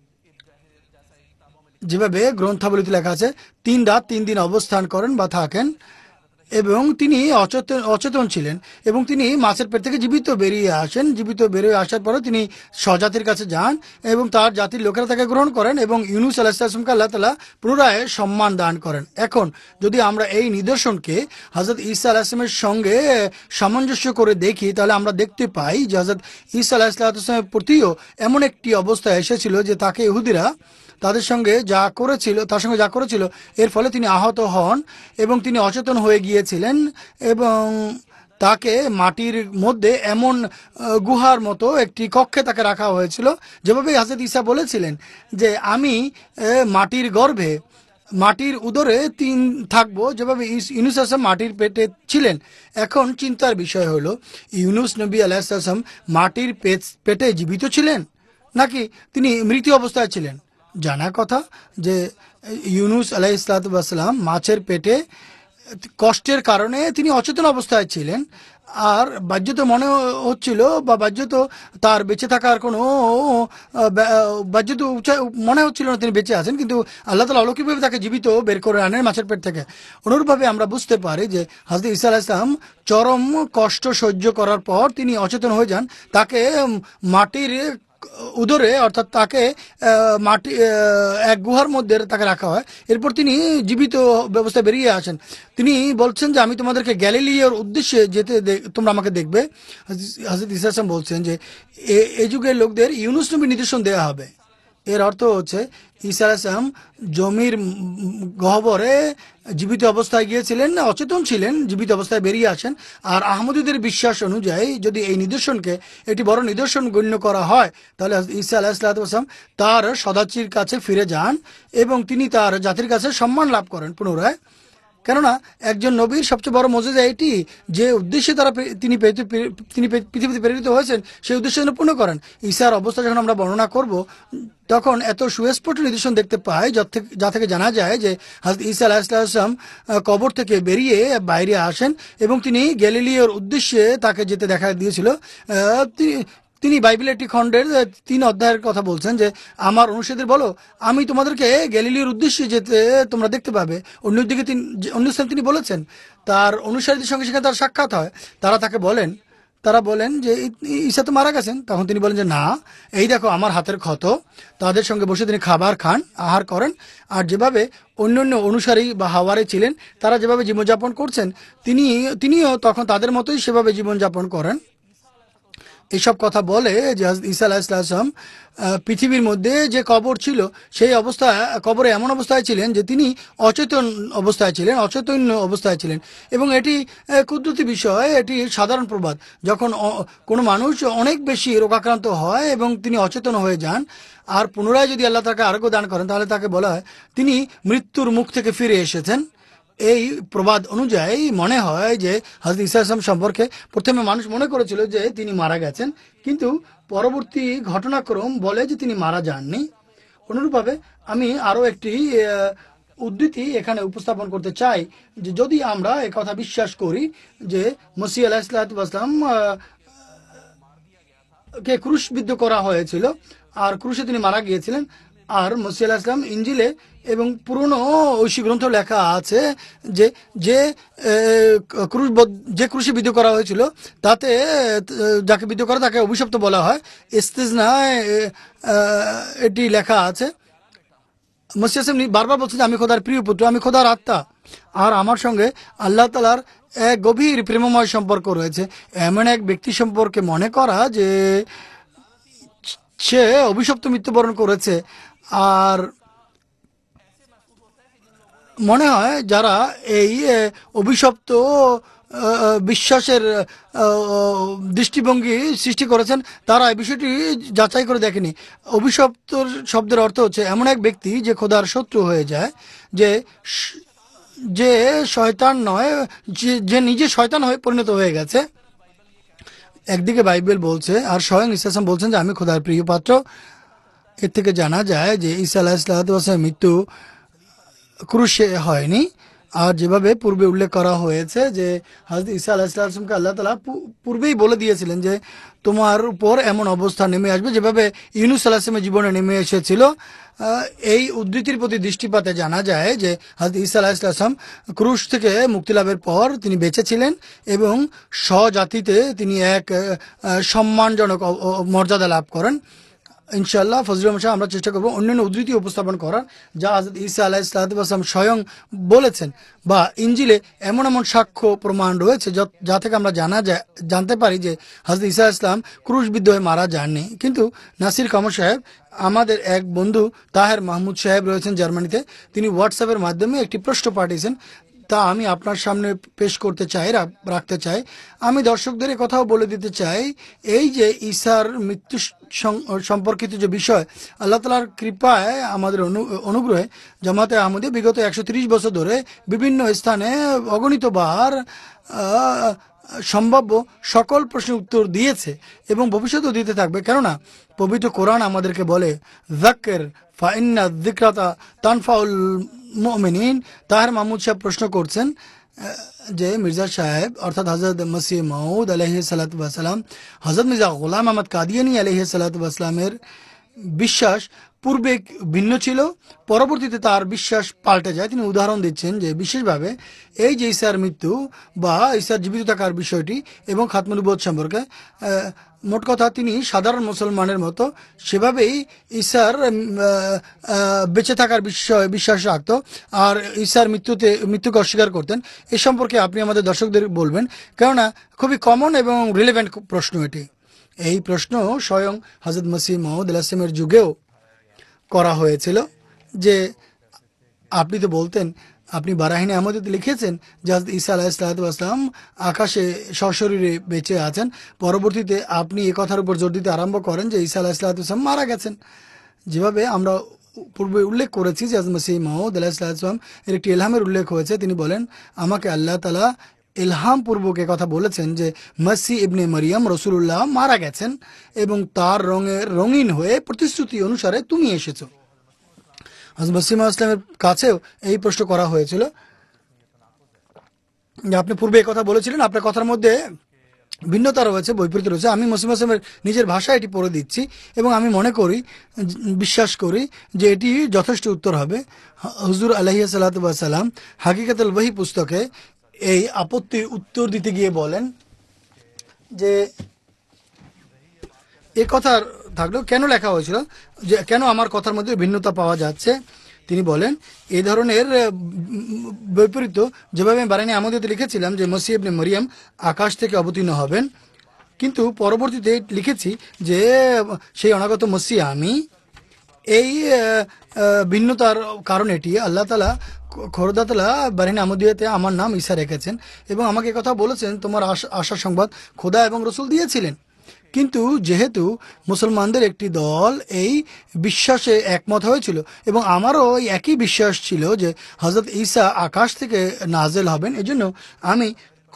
যেভাবে গ্রন্থাবলীতে লেখা আছে, 3 রাত 3 দিন অবস্থান করেন বা থাকেন, এবং তিনি অচেতন ছিলেন, এবং তিনি মাছের পেট থেকে জীবিত বেরিয়ে আসেন। জীবিত বেরিয়ে আসার পরে তিনি স্বজাতির কাছে যান এবং তার জাতির লোকেরা তাকে গ্রহণ করেন, এবং ইউনুস আলাইহিসসালামকে আল্লাহ তাআলা পুনরায় সম্মান দান করেন। এখন যদি আমরা এই নিদর্শনকে হযরত ঈসা আলাইহিসসালামের সঙ্গে সামঞ্জস্য করে দেখি, তাহলে আমরা দেখতে পাই যে হযরত ঈসা আলাইহিসসালামের প্রতিও এমন একটি অবস্থা এসেছিল যে তাকে ইহুদিরা তার সঙ্গে যা করেছিল এর ফলে তিনি আহত হন এবং তিনি অচেতন হয়ে গিয়েছিলেন, এবং তাকে মাটির মধ্যে এমন গুহার মতো একটি কক্ষে তাকে রাখা হয়েছিল, যেভাবে হযরত ঈসা বলেছিলেন যে আমি মাটির গর্ভে মাটির উদরে থাকবো, যেভাবে ইউনুস আসলাম মাটির পেটে ছিলেন। এখন চিন্তার বিষয় হলো, ইউনুস নবী আলাইহিস সালাম মাটির পেটে জীবিত ছিলেন নাকি তিনি মৃত অবস্থায় ছিলেন? জানা কথা যে ইউনুস আলাইহিস সালাম মাছের পেটে কষ্টের কারণে তিনি অচেতন অবস্থায় ছিলেন, আর বাহ্যত মনে হচ্ছিল বা বাহ্যত তার বেঁচে থাকার কোনো বাহ্যত মনে হচ্ছিল না তিনি বেঁচে আছেন, কিন্তু আল্লাহ তাআলা অলৌকিকভাবে তাকে জীবিত বের করে আনেন মাছের পেট থেকে। অনুরূপভাবে আমরা বুঝতে পারি যে হযরত ঈসা আলাইহিস সালাম চরম কষ্ট সহ্য করার পর তিনি অচেতন হয়ে যান। তাকে মাটির উদরে, অর্থাৎ তাকে মাটি এক গুহার মধ্যে তাকে রাখা হয়। এরপর তিনি জীবিত ব্যবস্থায় বেরিয়ে আসেন। তিনি বলছেন যে আমি তোমাদেরকে গ্যালিলিওর উদ্দেশ্যে যেতে তোমরা আমাকে দেখবে। হযরত ঈসা আলাইহিস সালাম বলছেন যে এই যুগের লোকদের ইউনুস নবীর নিদর্শন দেওয়া হবে। এর অর্থ হচ্ছে ঈসা আলাইহিস সালাম জমির গহ্বরে জীবিত অবস্থায় গিয়েছিলেন, অচেতন ছিলেন, জীবিত অবস্থায় বেরিয়ে আসেন। আর আহমদীদের বিশ্বাস অনুযায়ী যদি এই নিদর্শনকে একটি বড় নিদর্শন গণ্য করা হয়, তাহলে ঈসা আলাইহিস সালাম তার সদাচির কাছে ফিরে যান এবং তিনি তার জাতির কাছে সম্মান লাভ করেন পুনরায়। কেননা একজন নবীর সবচেয়ে বড় মজেজা এটি যে উদ্দেশ্যে তিনি পৃথিবীতে প্রেরিত হয়েছেন সেই উদ্দেশ্য যেন পূর্ণ করেন। ঈসার অবস্থা যখন আমরা বর্ণনা করব, তখন এত সুস্পষ্ট নিদর্শন দেখতে পাই যা থেকে জানা যায় যে হযরত ঈসা আলাইহিস সালাম কবর থেকে বেরিয়ে বাইরে আসেন এবং তিনি গ্যালিলিওর উদ্দেশ্যে তাকে যেতে দেখা দিয়েছিল। তিনি বাইবেলের একটি খণ্ডের 3 অধ্যায়ের কথা বলছেন যে আমার অনুসারীদের বলো আমি তোমাদেরকে গ্যালিলিওর উদ্দেশ্যে যেতে তোমরা দেখতে পাবে। অন্যদিকে অন্য স্থানে তিনি বলেছেন তার অনুসারীদের সঙ্গে সেখানে তার সাক্ষাৎ হয়। তারা বলেন যে ঈসা তো মারা গেছেন। তখন তিনি বলেন যে না, এই দেখো আমার হাতের ক্ষত। তাদের সঙ্গে বসে তিনি খাবার খান, আহার করেন, আর যেভাবে অন্যান্য অনুসারী বা হাওয়ারে ছিলেন তারা যেভাবে জীবনযাপন করছেন তিনিও তখন তাদের মতোই সেভাবে জীবনযাপন করেন। এইসব কথা বলে যে ঈসা আলাইহিস সালাম পৃথিবীর মধ্যে যে কবর ছিল সেই কবরে এমন অবস্থায় ছিলেন যে তিনি অচেতন অবস্থায় ছিলেন। এবং এটি কুদরতি বিষয়, এটি সাধারণ প্রবাদ। যখন কোনো মানুষ অনেক বেশি রোগাক্রান্ত হয় এবং তিনি অচেতন হয়ে যান আর পুনরায় যদি আল্লাহ তাকে আরোগ্য দান করেন, তাহলে তাকে বলা হয় তিনি মৃত্যুর মুখ থেকে ফিরে এসেছেন। এই প্রবাদ অনুযায়ী মনে হয় যে হযরত ঈসা আলাইহিস সালাম সম্পর্কে প্রথমে মানুষ মনে করেছিল যে তিনি মারা গেছেন, কিন্তু পরবর্তী ঘটনাক্রম বলে যে তিনি মারা যাননি। অনুরূপভাবে আমি আরও একটি উদ্ধৃতি এখানে উপস্থাপন করতে চাই যে যদি আমরা একথা বিশ্বাস করি যে মসিহ আলাইহিস সালাম কে ক্রুশবিদ্ধ করা হয়েছিল আর ক্রুশে তিনি মারা গিয়েছিলেন, আর মসিহ আলাইহিস সালাম ইনজিলে এবং পুরনো ঐশী গ্রন্থ লেখা আছে যে যে ক্রুশে বিদ্ধ করা হয়েছিল তাতে যাকে বিদ্ধ করা তাকে অভিশপ্ত বলা হয়। ইস্তিজনায় এটি লেখা আছে। মসিহ আলাইহিস সালাম বারবার বলছেন যে আমি খোদার প্রিয় পুত্র, আমি খোদার আত্মা, আর আমার সঙ্গে আল্লাহ তাআলার এক গভীর প্রেমময় সম্পর্ক রয়েছে। এমন এক ব্যক্তি সম্পর্কে মনে করা যে সে অভিশপ্ত মৃত্যুবরণ করেছে, আর মনে হয় যারা এই অভিশপ্ত বিশ্বাসের দৃষ্টিভঙ্গি সৃষ্টি করেছেন তারা এই বিষয়টি যাচাই করে দেখেনি। অভিশপ্ত শব্দের অর্থ হচ্ছে এমন এক ব্যক্তি যে খোদার শত্রু হয়ে যায়, যে শয়তান নয়, যে নিজে শয়তান হয়ে পরিণত হয়ে গেছে। একদিকে বাইবেল বলছে আর স্বয়ং ঈসা আলাইহিস সালাম বলছেন যে আমি খোদার প্রিয় পাত্র। এর থেকে জানা যায় যে ঈসা আলাইহিস সালামের মৃত্যু ক্রুশে হয়নি। আর যেভাবে পূর্বে উল্লেখ করা হয়েছে যে হযরত ঈসা আলাইহিস সালামকে আল্লাহ তাআলা পূর্বেই বলে দিয়েছিলেন যে তোমার উপর এমন অবস্থা নেমে আসবে যেভাবে ইউনুস আলাইহিস সালামের জীবনে নেমে এসেছিল। এই উদ্ধৃতির প্রতি দৃষ্টিপাতে জানা যায় যে হযরত ঈসা আলাইহিস সালাম ক্রুশ থেকে মুক্তি লাভের পর তিনি বেঁচে ছিলেন এবং স্বজাতিতে তিনি এক সম্মানজনক মর্যাদা লাভ করেন। ইনশাআল্লাহ ফজলুল মাসা আমরা চেষ্টা করব অন্যান্য উদ্ধৃতি উপস্থাপন করার যা হযরত ঈসা আলাইহিস সালাম স্বয়ং বলেছেন, বা ইনজিলে এমন এমন সাক্ষ্য প্রমাণ রয়েছে যা থেকে আমরা জানতে পারি যে হযরত ঈসা আলাইহিস সালাম ক্রুশবিদ্ধ হয়ে মারা যাননি। কিন্তু নাসির কামর সাহেব, আমাদের এক বন্ধু তাহের মাহমুদ সাহেব রয়েছেন জার্মানিতে, তিনি হোয়াটসঅ্যাপের মাধ্যমে একটি প্রশ্ন পাঠিয়েছেন। তা আমি আপনার সামনে পেশ করতে চাই, রাখতে চাই। আমি দর্শকদের কথাও বলে দিতে চাই, এই যে ঈসার মৃত্যু সম্পর্কিত যে বিষয়, আল্লাহ তাআলার কৃপায়, আমাদের অনুগ্রহে জামাতে আহমদী বিগত 130 বছর ধরে বিভিন্ন স্থানে অগণিতবার সম্ভাব্য সকল প্রশ্নের উত্তর দিয়েছে এবং ভবিষ্যতেও দিতে থাকবে। কেননা পবিত্র কোরআন আমাদেরকে বলে, যাক্কির ফাইন্না যিকরাতা তানফাউল মুমিনিন। তাহের মাহমুদ সাহেব প্রশ্ন করছেন যে মির্জা সাহেব অর্থাৎ হযরত মসিহ মাউদ আলাইহিস সালাতু ওয়াস সালাম, হযরত মির্জা গোলাম আহমদ কাদিয়ানী আলাইহিস সালাতু ওয়াস সালামের বিশ্বাস পূর্বে ভিন্ন ছিল, পরবর্তীতে তার বিশ্বাস পাল্টে যায়। তিনি উদাহরণ দিচ্ছেন যে বিশেষভাবে এই যে ঈসার মৃত্যু বা ঈসার জীবিত থাকার বিষয়টি এবং খাতমে নবুয়ত সম্পর্কে, মোট কথা তিনি সাধারণ মুসলমানের মতো সেভাবেই ঈসার বেঁচে থাকার বিষয়ে বিশ্বাস রাখত আর ঈসার মৃত্যুকে অস্বীকার করতেন। এ সম্পর্কে আপনি আমাদের দর্শকদের বলবেন, কেননা খুবই কমন এবং রিলেভেন্ট প্রশ্ন এটি। এই প্রশ্ন স্বয়ং হযরত মসিহ মাউদ আলাইহিস সালামের যুগেও করা হয়েছিল যে আপনি তো বলতেন, আপনি বারাহিনে আহমদীতে লিখেছেন যে হযরত ঈসা আলাইহিস সালাম আকাশে সশরীরে বেঁচে আছেন। পরবর্তীতে আপনি এই কথার উপর জোর দিতে আরম্ভ করেন যে ঈসা আলাইহিস সালাম মারা গেছেন। যেভাবে আমরা পূর্বে উল্লেখ করেছি যে হযরত মসিহ মাউদ আলাইহিস সালাম এর একটি ইলহামের উল্লেখ হয়েছে। তিনি বলেন, আমাকে আল্লাহ তাআলা ইলহাম পূর্বক কথা বলেছেন যে মসিহ ইবনে মরিয়ম রাসূলুল্লাহ মারা গেছেন এবং তার রঙিন হয়ে প্রতিশ্রুতি অনুসারে তুমি এসেছো। হযরত মসিহ মাউদ ইসলামের কাছেও এই প্রশ্ন করা হয়েছিল যে আপনি পূর্বে কথা বলেছিলেন, আপনার কথার মধ্যে ভিন্নতা রয়েছে, বৈপরীত্য রয়েছে। আমি মসিহ মাউদ ইসলামের নিজের ভাষায় এটি পড়ে দিচ্ছি এবং আমি মনে করি, বিশ্বাস করি যে এটি যথেষ্ট উত্তর হবে। হুজুর আলাইহিস সালাতু ওয়াস সালাম হাকিকাতুল ওহী পুস্তকে এই আপত্তির উত্তর দিতে গিয়ে বলেন যে এ কথা থাকলেও কেন লেখা হয়েছিল, যে কেন আমার কথার মধ্যে ভিন্নতা পাওয়া যাচ্ছে। তিনি বলেন, এই ধরনের বৈপরীত্য যেভাবে আমি বারাহিনে আহমদীতে লিখেছিলাম যে মসিহ ইবনে মরিয়ম আকাশ থেকে অবতীর্ণ হবেন, কিন্তু পরবর্তীতে লিখেছি যে সেই অনাগত মসিহ আমি। এই ভিন্নতার কারণ এটি, আল্লাহ তাআলা খোরদাতলা বারাহিনে আহমদিয়াতে আমার নাম ঈসা রেখেছেন এবং আমাকে কথা বলেছেন তোমার আশার সংবাদ খোদা এবং রসুল দিয়েছিলেন। কিন্তু যেহেতু মুসলমানদের একটি দল এই বিশ্বাসে একমত হয়েছিল এবং আমারও একই বিশ্বাস ছিল যে হযরত ঈসা আকাশ থেকে নাজেল হবেন, এজন্য আমি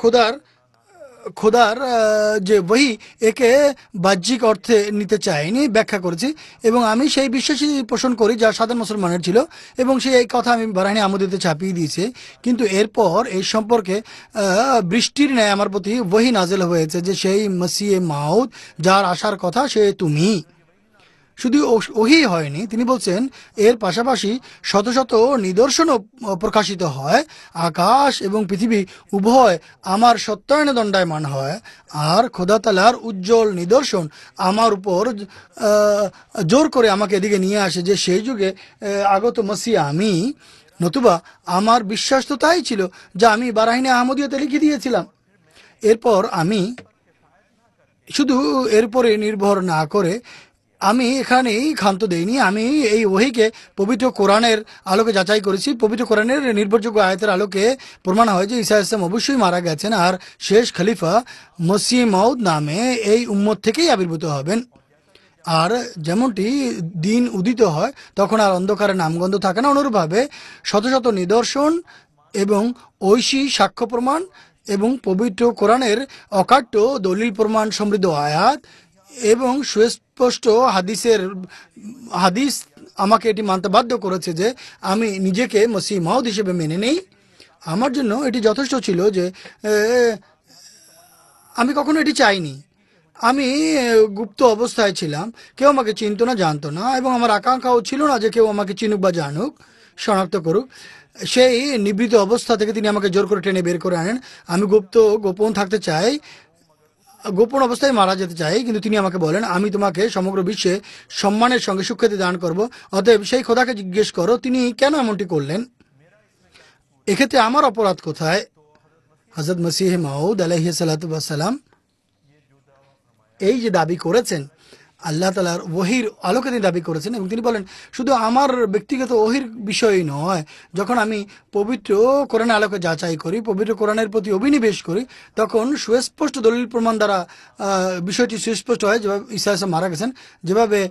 খোদার যে ওহী একে বাহ্যিক অর্থে নিতে চাইনি, ব্যাখ্যা করেছি এবং আমি সেই বিশ্বাসই পোষণ করি যা সাধারণ মুসলমানের ছিল এবং সেই কথা আমি বারাহিনে আহমদীতে ছাপিয়ে দিয়েছি। কিন্তু এরপর এই সম্পর্কে বৃষ্টির ন্যায় আমার প্রতি ওহী নাজেল হয়েছে যে সেই মসিহ মাউদ যার আসার কথা সে তুমি। শুধু ওহী হয়নি, তিনি বলছেন এর পাশাপাশি শত শত নিদর্শনও প্রকাশিত হয়, আকাশ এবং পৃথিবী উভয় আমার সত্যায়নে দণ্ডায়মান হয় আর খোদা তাআলার উজ্জ্বল নিদর্শন আমার উপর জোর করে আমাকে এদিকে নিয়ে আসে যে সেই যুগে আগত মসিহ আমি, নতুবা আমার বিশ্বাস তো তাই ছিল যা আমি বারাহিনে আহমদিয়াতে লিখে দিয়েছিলাম। এরপর আমি শুধু এরপরে নির্ভর না করে আমি এখানেই ক্ষান্ত দেইনি, আমি এই ওহীকে পবিত্র কোরআনের আলোকে যাচাই করেছি। পবিত্র কোরআনের নির্ভরযোগ্য আয়াতের আলোকে প্রমাণ হয় যে ঈসা আলাইহিস সালাম অবশ্যই মারা গেছেন আর শেষ খলিফা মসিহ মাউদ নামে এই উম্মত থেকেই আবির্ভূত হবেন। আর যেমনটি দিন উদিত হয় তখন আর অন্ধকারে নামগন্ধ থাকে না, অনুরূপভাবে শত শত নিদর্শন এবং ঐশী সাক্ষ্য প্রমাণ এবং পবিত্র কোরআনের অকাট্য দলিল প্রমাণ সমৃদ্ধ আয়াত এবং সুস্পষ্ট হাদিস আমাকে এটি মানতে বাধ্য করেছে যে আমি নিজেকে মসিহ মাউদ হিসেবে মেনে নেই। আমার জন্য এটি যথেষ্ট ছিল যে আমি কখনো এটি চাইনি। আমি গুপ্ত অবস্থায় ছিলাম, কেউ আমাকে চিনত না, জানতো না এবং আমার আকাঙ্ক্ষাও ছিল না যে কেউ আমাকে চিনুক বা জানুক, শনাক্ত করুক। সেই নিবৃত অবস্থা থেকে তিনি আমাকে জোর করে টেনে বের করে আনেন। আমি গোপন থাকতে চাই, গোপন অবস্থায় মারা যেতে চাই, কিন্তু তিনি আমাকে বলেন আমি তোমাকে সমগ্র বিশ্বে সম্মানের সঙ্গে সুখ্যাতি দান করব। অতএব সেই খোদাকে জিজ্ঞেস করো তিনি কেন এমনটি করলেন, এক্ষেত্রে আমার অপরাধ কোথায়। হযরত মসিহ মাউদ আলাইহিস সালাতু ওয়াস সালাম এই যে দাবি করেছেন আল্লাহ তাআলার ওহীর আলোকে তিনি দাবি করেছেন এবং তিনি বলেন শুধু আমার ব্যক্তিগত ওহীর বিষয়ই নয়, যখন আমি পবিত্র কোরআনের আলোকে যাচাই করি, পবিত্র কোরআনের প্রতি অভিনিবেশ করি, তখন সুস্পষ্ট দলিল প্রমাণ দ্বারা বিষয়টি সুস্পষ্ট হয়। যেভাবে ঈসা আলাইহিস সালাম মারা গেছেন, যেভাবে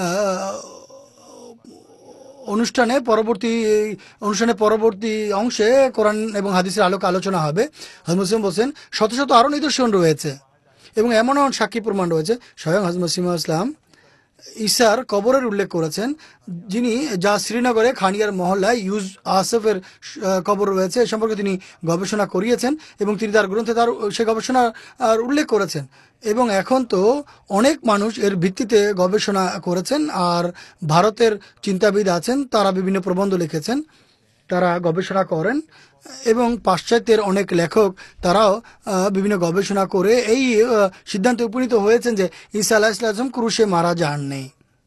অনুষ্ঠানে পরবর্তী অংশে কোরআন এবং হাদিসের আলোকে আলোচনা হবে। হযরত মুসলিম বলছেন শত শত আরও নিদর্শন রয়েছে এবং এমনও সাক্ষী প্রমাণ রয়েছে। স্বয়ং হযরত মুসলিম ইসলাম ঈসার কবরের উল্লেখ করেছেন, যিনি যা শ্রীনগরে খানিয়ার মহল্লায় ইউজ আসফের কবর রয়েছে, এ সম্পর্কে তিনি গবেষণা করিয়েছেন এবং তিনি তার গ্রন্থে তার সে গবেষণার উল্লেখ করেছেন। এবং এখন তো অনেক মানুষ এর ভিত্তিতে গবেষণা করেছেন, আর ভারতের চিন্তাবিদ আছেন, তারা বিভিন্ন প্রবন্ধ লিখেছেন, তারা গবেষণা করেন এবং পাশ্চাত্যের অনেক লেখক তারাও বিভিন্ন গবেষণা করে এই সিদ্ধান্তে উপনীত হয়েছেন যে ঈসা আলাইহিস সালাম ক্রুশে মারা যাননি,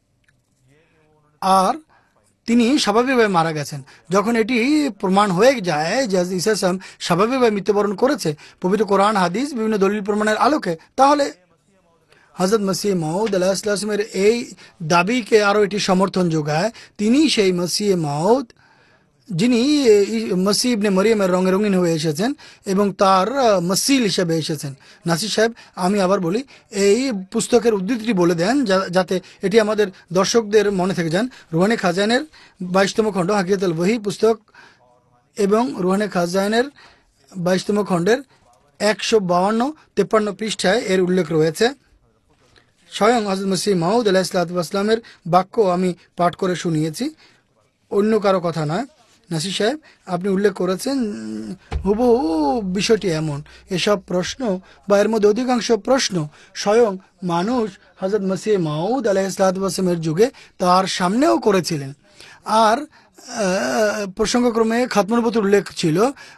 আর তিনি স্বাভাবিকভাবে মারা গেছেন। যখন এটি প্রমাণ হয়ে যায় যে ঈসা আলাইহিস সালাম স্বাভাবিকভাবে মৃত্যুবরণ করেছে পবিত্র কোরআন হাদিস বিভিন্ন দলিল প্রমাণের আলোকে, তাহলে হযরত মসিহ মাউদ আলাইহিস সালামের এই দাবিকে আরও এটি সমর্থন যোগায়। তিনি সেই মসিহ মাউদ যিনি মসিহ ইবনে মরিয়মের রঙে রঙিন হয়ে এসেছেন এবং তার মসিল হিসেবে এসেছেন। নাসির সাহেব, আমি আবার বলি, এই পুস্তকের উদ্ধৃতিটি বলে দেন যাতে এটি আমাদের দর্শকদের মনে থেকে যান। রুহানি খাজানের 22তম খণ্ড হাকিকাতুল ওহী পুস্তক এবং রুহানি খাজানের 22তম খণ্ডের 152-53 পৃষ্ঠায় এর উল্লেখ রয়েছে। স্বয়ং হযরত মসিহ মাউদ আলাইহিস সালামের বাক্য আমি পাঠ করে শুনিয়েছি, অন্য কারো কথা নয়। নাসির সাহেব, আপনি উল্লেখ করেছেন হুবহু বিষয়টি এমন। এসব প্রশ্ন বা এর মধ্যে অধিকাংশ প্রশ্ন স্বয়ং মানুষ হযরত মসিহ মাউদ আলাইহিস সালামের যুগে তার সামনেও করেছিলেন। আর প্রসঙ্গক্রমে খাতমুন নবুয়্বতের উল্লেখ ছিল।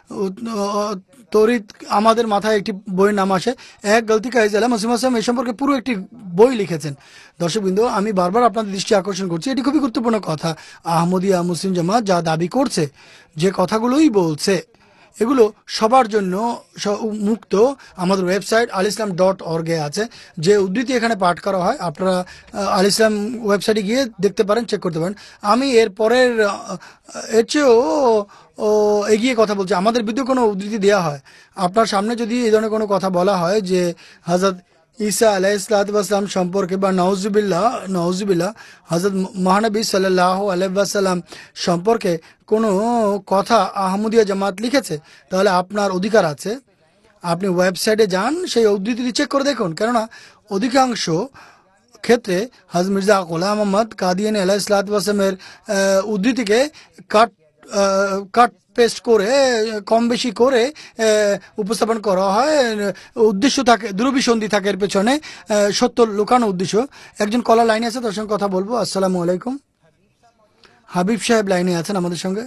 তরিত আমাদের মাথায় একটি বইয়ের নাম আসে, এক গলতি কা ইজালা। মসিহ আসলাম এই সম্পর্কে পুরো একটি বই লিখেছেন। দর্শকবৃন্দ, আমি বারবার আপনাদের দৃষ্টি আকর্ষণ করছি, এটি খুবই গুরুত্বপূর্ণ কথা। আহমদিয়া মুসলিম জামাত যা দাবি করছে, যে কথাগুলোই বলছে, এগুলো সবার জন্য মুক্ত। আমাদের ওয়েবসাইট alislam.org এ আছে, যে উদ্ধৃতি এখানে পাঠ করা হয় আপনারা আল ইসলাম ওয়েবসাইটে গিয়ে দেখতে পারেন, চেক করতে পারেন। আমি এর চেয়েও এগিয়ে কথা বলছি। আমাদের বিরুদ্ধে কোনো উদ্ধৃতি দেওয়া হয়, আপনার সামনে যদি এই ধরনের কোনো কথা বলা হয় যে হযরত ঈসা আলাইহিস সালাম সম্পর্কে বা নাউজুবিল্লাহ হযরত মহানবী সাল্লাল্লাহু আলাইহি ওয়াসাল্লাম সম্পর্কে কোনো কথা আহমদিয়া জামাত লিখেছে, তাহলে আপনার অধিকার আছে, আপনি ওয়েবসাইটে যান, সেই উদ্ধৃতিটি চেক করে দেখুন। কেননা অধিকাংশ ক্ষেত্রে হযরত মির্জা গোলাম আহমদ কাদিয়ানী আলাইহিস সালামের উদ্ধৃতিকে কাট পেস্ট করে কম বেশি করে উপস্থাপন করা হয়। উদ্দেশ্য থাকে, দুরভিসন্ধি থাকে এর পেছনে, সত্য লুকানো উদ্দেশ্য। একজন কলার লাইনে আছে, তার সঙ্গে কথা বলবো। আসসালামু আলাইকুম। হাবিব সাহেব লাইনে আছেন আমাদের সঙ্গে,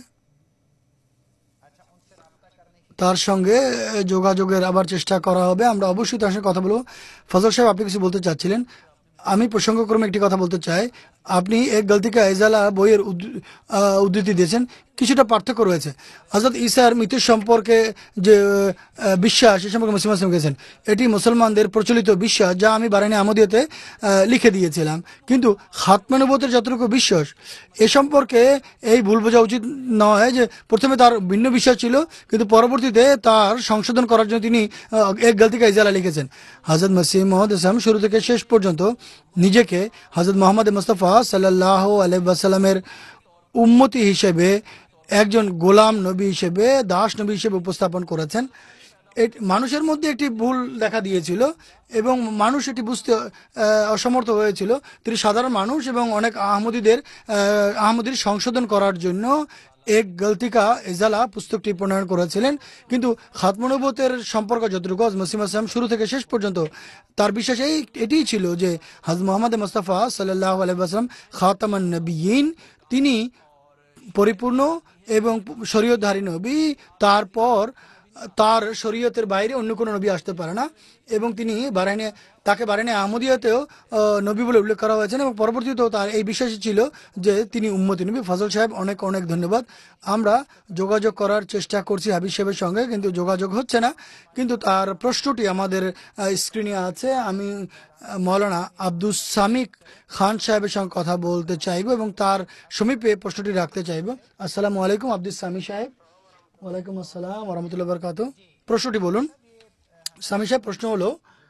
তার সঙ্গে যোগাযোগের আবার চেষ্টা করা হবে, আমরা অবশ্যই তার সঙ্গে কথা বলবো। ফজল সাহেব, আপনি কিছু বলতে চাচ্ছিলেন? আমি প্রসঙ্গক্রমে একটি কথা বলতে চাই। আপনি এক গলতি কা ইজালা বইয়ের উদ্ধৃতি দিয়েছেন, কিছুটা পার্থক্য রয়েছে। হযরত ঈসার মৃত্যু সম্পর্কে যে বিশ্বাস, সে সম্পর্কে মুসলিম আসলাম গেছেন, এটি মুসলমানদের প্রচলিত বিশ্বাস, যা আমি বারানী আহমদিয়াতে লিখে দিয়েছিলাম। কিন্তু খাতমে নবুয়তের যতটুকু বিশ্বাস, এ সম্পর্কে এই ভুল বোঝা উচিত নয় যে প্রথমে তার ভিন্ন বিশ্বাস ছিল, কিন্তু পরবর্তীতে তার সংশোধন করার জন্য তিনি এক গলতি কা ইজালা লিখেছেন। হযরত মসিহ মউদ ইসলাম শুরু থেকে শেষ পর্যন্ত নিজেকে হযরত মুহাম্মদ মুস্তাফা সাল্লাল্লাহু আলাইহি ওয়াসাল্লামের উম্মতি হিসেবে, একজন গোলাম নবী হিসেবে, দাস নবী হিসেবে উপস্থাপন করেছেন। মানুষের মধ্যে একটি ভুল দেখা দিয়েছিল এবং মানুষ এটি বুঝতে অসমর্থ হয়েছিল। তিনি সাধারণ মানুষ এবং অনেক আহমদির সংশোধন করার জন্য এক গলতি কা ইজালা পুস্তকটি প্রণয়ন করেছিলেন। কিন্তু খাতমে নবুয়তের সম্পর্ক যতটুকু, মসিহ আসলাম শুরু থেকে শেষ পর্যন্ত তার বিশ্বাস এটিই ছিল যে হযরত মুহাম্মদ মুস্তাফা সাল্লাল্লাহু আলাইহি ওয়াসাল্লাম খাতামান নবিয়্যিন, তিনি পরিপূর্ণ এবং শরীয়তধারী নবী। তারপর তার শরীয়তের বাইরে অন্য কোনো নবী আসতে পারে না, এবং তিনি তাকে বাহরাইনে আহমদিয়াতেও নবী বলে উল্লেখ করা হয়েছে, এবং পরবর্তীতেও তার এই বিশ্বাসই ছিল যে তিনি উম্মতি নবী। ফজল সাহেব, অনেক অনেক ধন্যবাদ। আমরা যোগাযোগ করার চেষ্টা করছি হাবিব সাহেবের সঙ্গে, কিন্তু যোগাযোগ হচ্ছে না। কিন্তু তার প্রশ্নটি আমাদের স্ক্রিনে আছে। আমি মৌলানা আব্দুস সামিক খান সাহেবের সঙ্গে কথা বলতে চাইব এবং তার সমীপে প্রশ্নটি রাখতে চাইব। আসসালামু আলাইকুম আব্দুস সামি সাহেব। ওয়ালাইকুম আসসালাম ওয়া রাহমাতুল্লাহি ওয়া বারাকাতুহু। প্রশ্নটি বলুন। সামি সাহেব, প্রশ্ন হলো,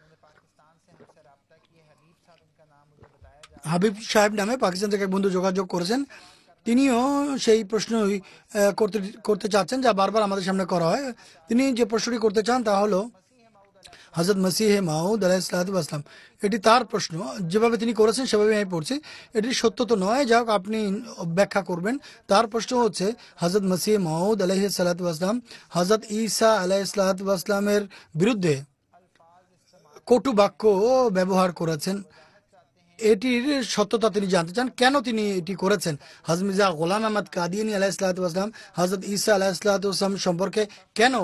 হাবিব সাহেব নামে পাকিস্তান থেকে এক বন্ধু যোগাযোগ করেছেন, তিনিও সেই প্রশ্নই করতে করতে চাচ্ছেন যা বারবার আমাদের সামনে করা হয়। তিনি যে প্রশ্নটি করতে চান তা হলো হযরত মসিহে মাউদ আলাইহিসসালাম, এটি তার প্রশ্ন। যেভাবে তিনি করেছেন সেভাবে আমি পড়ছি। এটি সত্য তো নয়, যা হোক আপনি ব্যাখ্যা করবেন। তার প্রশ্ন হচ্ছে, হযরত মসিহে মাউদ আলাইহিসসালাম হযরত ঈসা আলাইহিসসালামের বিরুদ্ধে কটু বাক্য ব্যবহার করেছেন। এটির সত্যতা তিনি জানতে চান, কেন তিনি এটি করেছেন। হযরত মির্জা গোলাম আহমদ কাদিয়ানী আলাইহিসসালাম হযরত ঈসা আলাইহিসসালাম সম্পর্কে কেন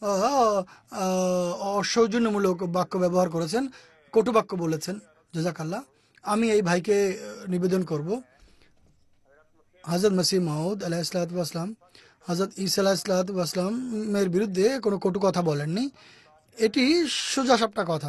অসৌজন্যমূলক বাক্য ব্যবহার করেছেন, কটু বাক্য বলেছেন। জাযাকাল্লাহ। আমি এই ভাইকে নিবেদন করব, হযরত মসিহ মাউদ আলাইহিসসালাম হযরত ঈসা আলাইহিসসালামের বিরুদ্ধে কোনো কটু কথা বলেননি। এটি সোজা সাপটা কথা।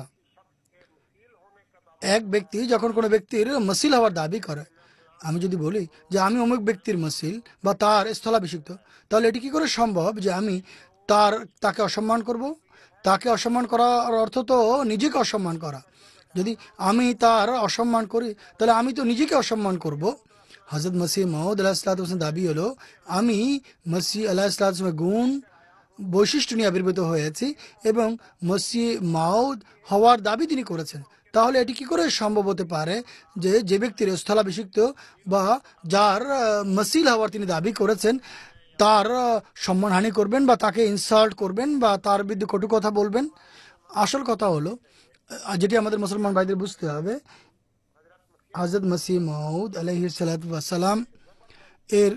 এক ব্যক্তি যখন কোনো ব্যক্তির মসিল হওয়ার দাবি করে, আমি যদি বলি যে আমি অমুক ব্যক্তির মসিল বা তার স্থলাভিষিক্ত, তাহলে এটি কি করে সম্ভব যে আমি তাকে অসম্মান করব? তাকে অসম্মান করার অর্থ তো নিজেকে অসম্মান করা। যদি আমি তার অসম্মান করি, তাহলে আমি তো নিজেকে অসম্মান করব। হযরত মসিহ মাউদ আলাইহিসসালামের দাবি হলো, আমি মসিহ আলাইহিসসালামের গুণ বৈশিষ্ট্য নিয়ে আবির্ভূত হয়েছি এবং মসিহ মাউদ হওয়ার দাবি তিনি করেছেন। তাহলে এটি কি করে সম্ভব হতে পারে যে যে ব্যক্তির স্থলাভিষিক্ত বা যার মসিল হওয়ার তিনি দাবি করেছেন, তার সম্মানহানি করবেন বা তাকে ইনসাল্ট করবেন বা তার বিরুদ্ধে কটু কথা বলবেন? আসল কথা হলো, যেটি আমাদের মুসলমান ভাইদের বুঝতে হবে, হযরত মসিহ মাউদ আলাইহিসসালাম এর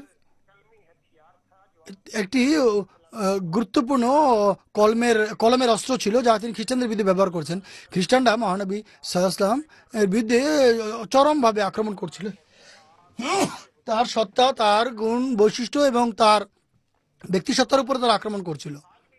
একটি গুরুত্বপূর্ণ কলমের অস্ত্র ছিল, যা তিনি খ্রিস্টানদের বিরুদ্ধে ব্যবহার করেছেন। খ্রিস্টানরা মহানবী সাল্লাল্লাহু আলাইহি ওয়াসাল্লাম এর বিরুদ্ধে চরমভাবে আক্রমণ করছিল। তার সত্তা, তার গুণ বৈশিষ্ট্য এবং তার ব্যক্তিসত্তার উপরে তারা আক্রমণ করছিল।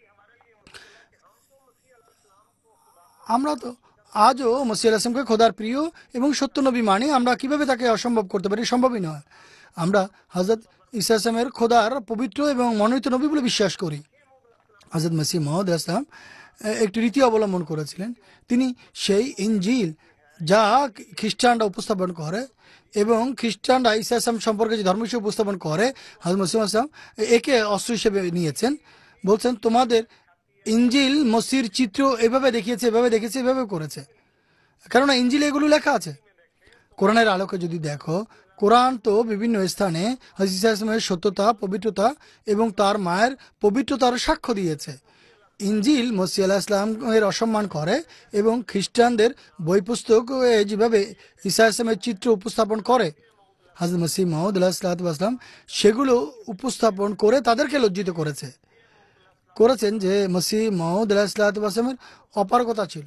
আমরা তো আজও মসিহ আলাইহিস সালামকে খোদার প্রিয় এবং সত্য নবী মানি। আমরা কিভাবে তাকে অসম্ভব করতে পারি? সম্ভবই নয়। আমরা হযরত ঈসা আলাইহিস খোদার পবিত্র এবং মনোনীত নবী বলে বিশ্বাস করি। হযরত মসিহ মাউদ আলাইহিস সালাম একটি রীতি অবলম্বন করেছিলেন। তিনি সেই ইনজিল যা খ্রিস্টানরা উপস্থাপন করে এবং খ্রিস্টানরা ঈসা আলাইহিস সালাম সম্পর্কে যে ধর্ম হিসেবে উপস্থাপন করে, হযরত মসিহ আলাইহিস সালাম একে অস্ত্র হিসেবে নিয়েছেন। বলছেন, তোমাদের ইনজিল মসির চিত্র এভাবে দেখিয়েছে, এভাবে দেখেছে, এভাবে করেছে। কেননা ইনজিলে এগুলো লেখা আছে। কোরআনের আলোকে যদি দেখো, কোরআন তো বিভিন্ন স্থানে হযরত ঈসা আলাইহিস সালামের সত্যতা, পবিত্রতা এবং তার মায়ের পবিত্রতার সাক্ষ্য দিয়েছে। ইনজিল মসিহ আলাইহিস সালামের অসম্মান করে এবং খ্রিস্টানদের বই পুস্তক যেভাবে ঈসা আলাইহিস সালামের চিত্র উপস্থাপন করে, হযরত মসিহ মাউদ আলাইহিসসালাম সেগুলো উপস্থাপন করে তাদেরকে লজ্জিত করেছেন যে মসিহ মাউদ আলাইহিসসালামের অপারগতা ছিল।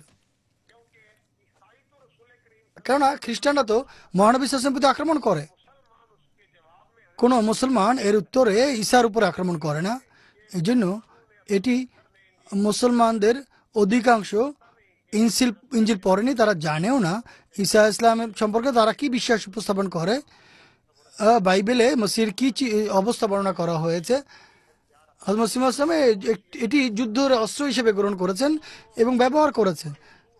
কেননা খ্রিস্টানরা তো মহানবী সাল্লাল্লাহু আলাইহি ওয়াসাল্লামের প্রতি আক্রমণ করে। কোনো মুসলমান এর উত্তরে ঈসার উপর আক্রমণ করে না। এই জন্য এটি মুসলমানদের অধিকাংশ ইনজিল পড়েনি, তারা জানেও না ঈসা ইসলামের সম্পর্কে তারা কি বিশ্বাস উপস্থাপন করে। বাইবেলে মসিহের কি অবস্থা বর্ণনা করা হয়েছে। হযরত মসিহ ইসলাম এটি যুদ্ধের অস্ত্র হিসেবে গ্রহণ করেছেন এবং ব্যবহার করেছেন।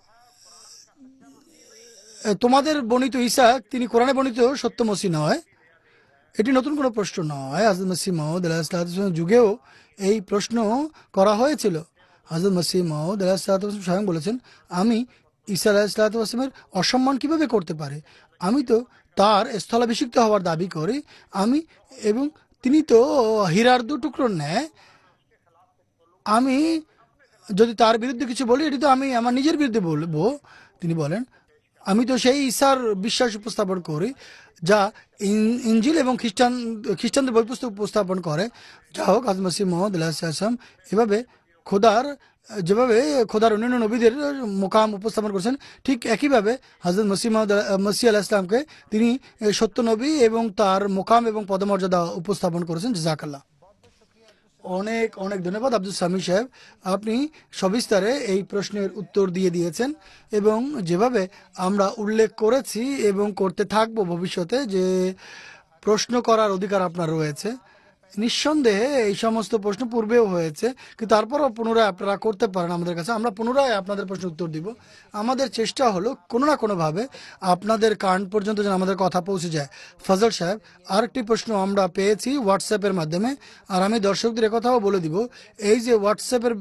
তোমাদের বর্ণিত ঈসা, তিনি কোরআনে বর্ণিত সত্য মসিহ নয়। এটি নতুন কোনো প্রশ্ন নয়। হযরত মসিহ মাউদ আলাইহিসসালামের যুগেও এই প্রশ্ন করা হয়েছিল। হযরত মসিহ মাউদ আলাইহিসসালাম স্বয়ং বলেছেন, আমি ঈসা আলাইহিসসালামের অসম্মান কিভাবে করতে পারে? আমি তো তার স্থলাভিষিক্ত হওয়ার দাবি করি। এবং তিনি তো হীরার দু টুকরোর ন্যায়। আমি যদি তার বিরুদ্ধে কিছু বলি, এটি তো আমি আমার নিজের বিরুদ্ধে বলবো। তিনি বলেন, আমি তো সেই ঈসার বিশ্বাস উপস্থাপন করি যা ইনজিল এবং খ্রিস্টানদের বই পুস্তক উপস্থাপন করে। যা হোক, হযরত মসিহ মাউদ আলাইহিস সালাম এভাবে খোদার যেভাবে খোদার অন্যান্য নবীদের মোকাম উপস্থাপন করেছেন, ঠিক একইভাবে হযরত মসিহ আলাইহিস সালামকে তিনি সত্য নবী এবং তার মোকাম এবং পদমর্যাদা উপস্থাপন করেছেন। জাযাকাল্লাহ। অনেক অনেক ধন্যবাদ আব্দুল সামি সাহেব, আপনি সবিস্তারে এই প্রশ্নের উত্তর দিয়ে দিয়েছেন এবং যেভাবে আমরা উল্লেখ করেছি এবং করতে থাকবো ভবিষ্যতে যে প্রশ্ন করার অধিকার আপনার রয়েছে। নিঃসন্দেহে এই সমস্ত প্রশ্ন পূর্বেও হয়েছে, কিন্তু তারপরও পুনরায় আপনারা করতে পারেন আমাদের কাছে, আমরা পুনরায় আপনাদের প্রশ্ন উত্তর দিব। আমাদের চেষ্টা হলো কোনো না কোনোভাবে আপনাদের কান পর্যন্ত যেন আমাদের কথা পৌঁছে যায়। ফজল সাহেব, আরেকটি প্রশ্ন আমরা পেয়েছি হোয়াটসঅ্যাপের মাধ্যমে, আর আমি দর্শকদের একথাও বলে দিব, এই যে হোয়াটসঅ্যাপের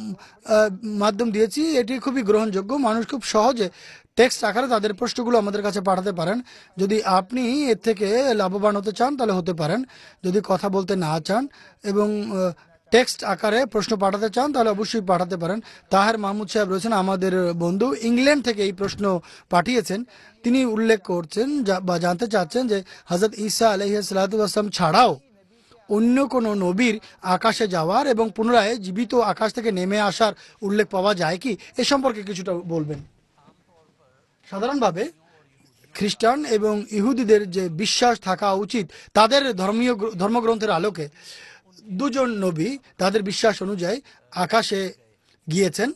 মাধ্যম দিয়েছি এটি খুবই গ্রহণযোগ্য, মানুষ খুব সহজে টেক্সট আকারে তাদের প্রশ্নগুলো আমাদের কাছে পাঠাতে পারেন। যদি আপনি এর থেকে লাভবান হতে চান তাহলে হতে পারেন, যদি কথা বলতে না চান এবং টেক্সট আকারে প্রশ্ন পাঠাতে চান তাহলে অবশ্যই পাঠাতে পারেন। তাহের মাহমুদ সাহেব রয়েছেন আমাদের বন্ধু, ইংল্যান্ড থেকে এই প্রশ্ন পাঠিয়েছেন। তিনি উল্লেখ করছেন বা জানতে চাচ্ছেন যে হযরত ঈসা আলাইহিস সালাতু ওয়াস সালাম ছাড়াও অন্য কোনো নবীর আকাশে যাওয়ার এবং পুনরায় জীবিত আকাশ থেকে নেমে আসার উল্লেখ পাওয়া যায় কি, এ সম্পর্কে কিছুটা বলবেন। সাধারণভাবে খ্রিস্টান এবং ইহুদিদের যে বিশ্বাস থাকা উচিত, তাদের ধর্মগ্রন্থের আলোকে দুজন নবী তাদের বিশ্বাস অনুযায়ী আকাশে গিয়েছেন,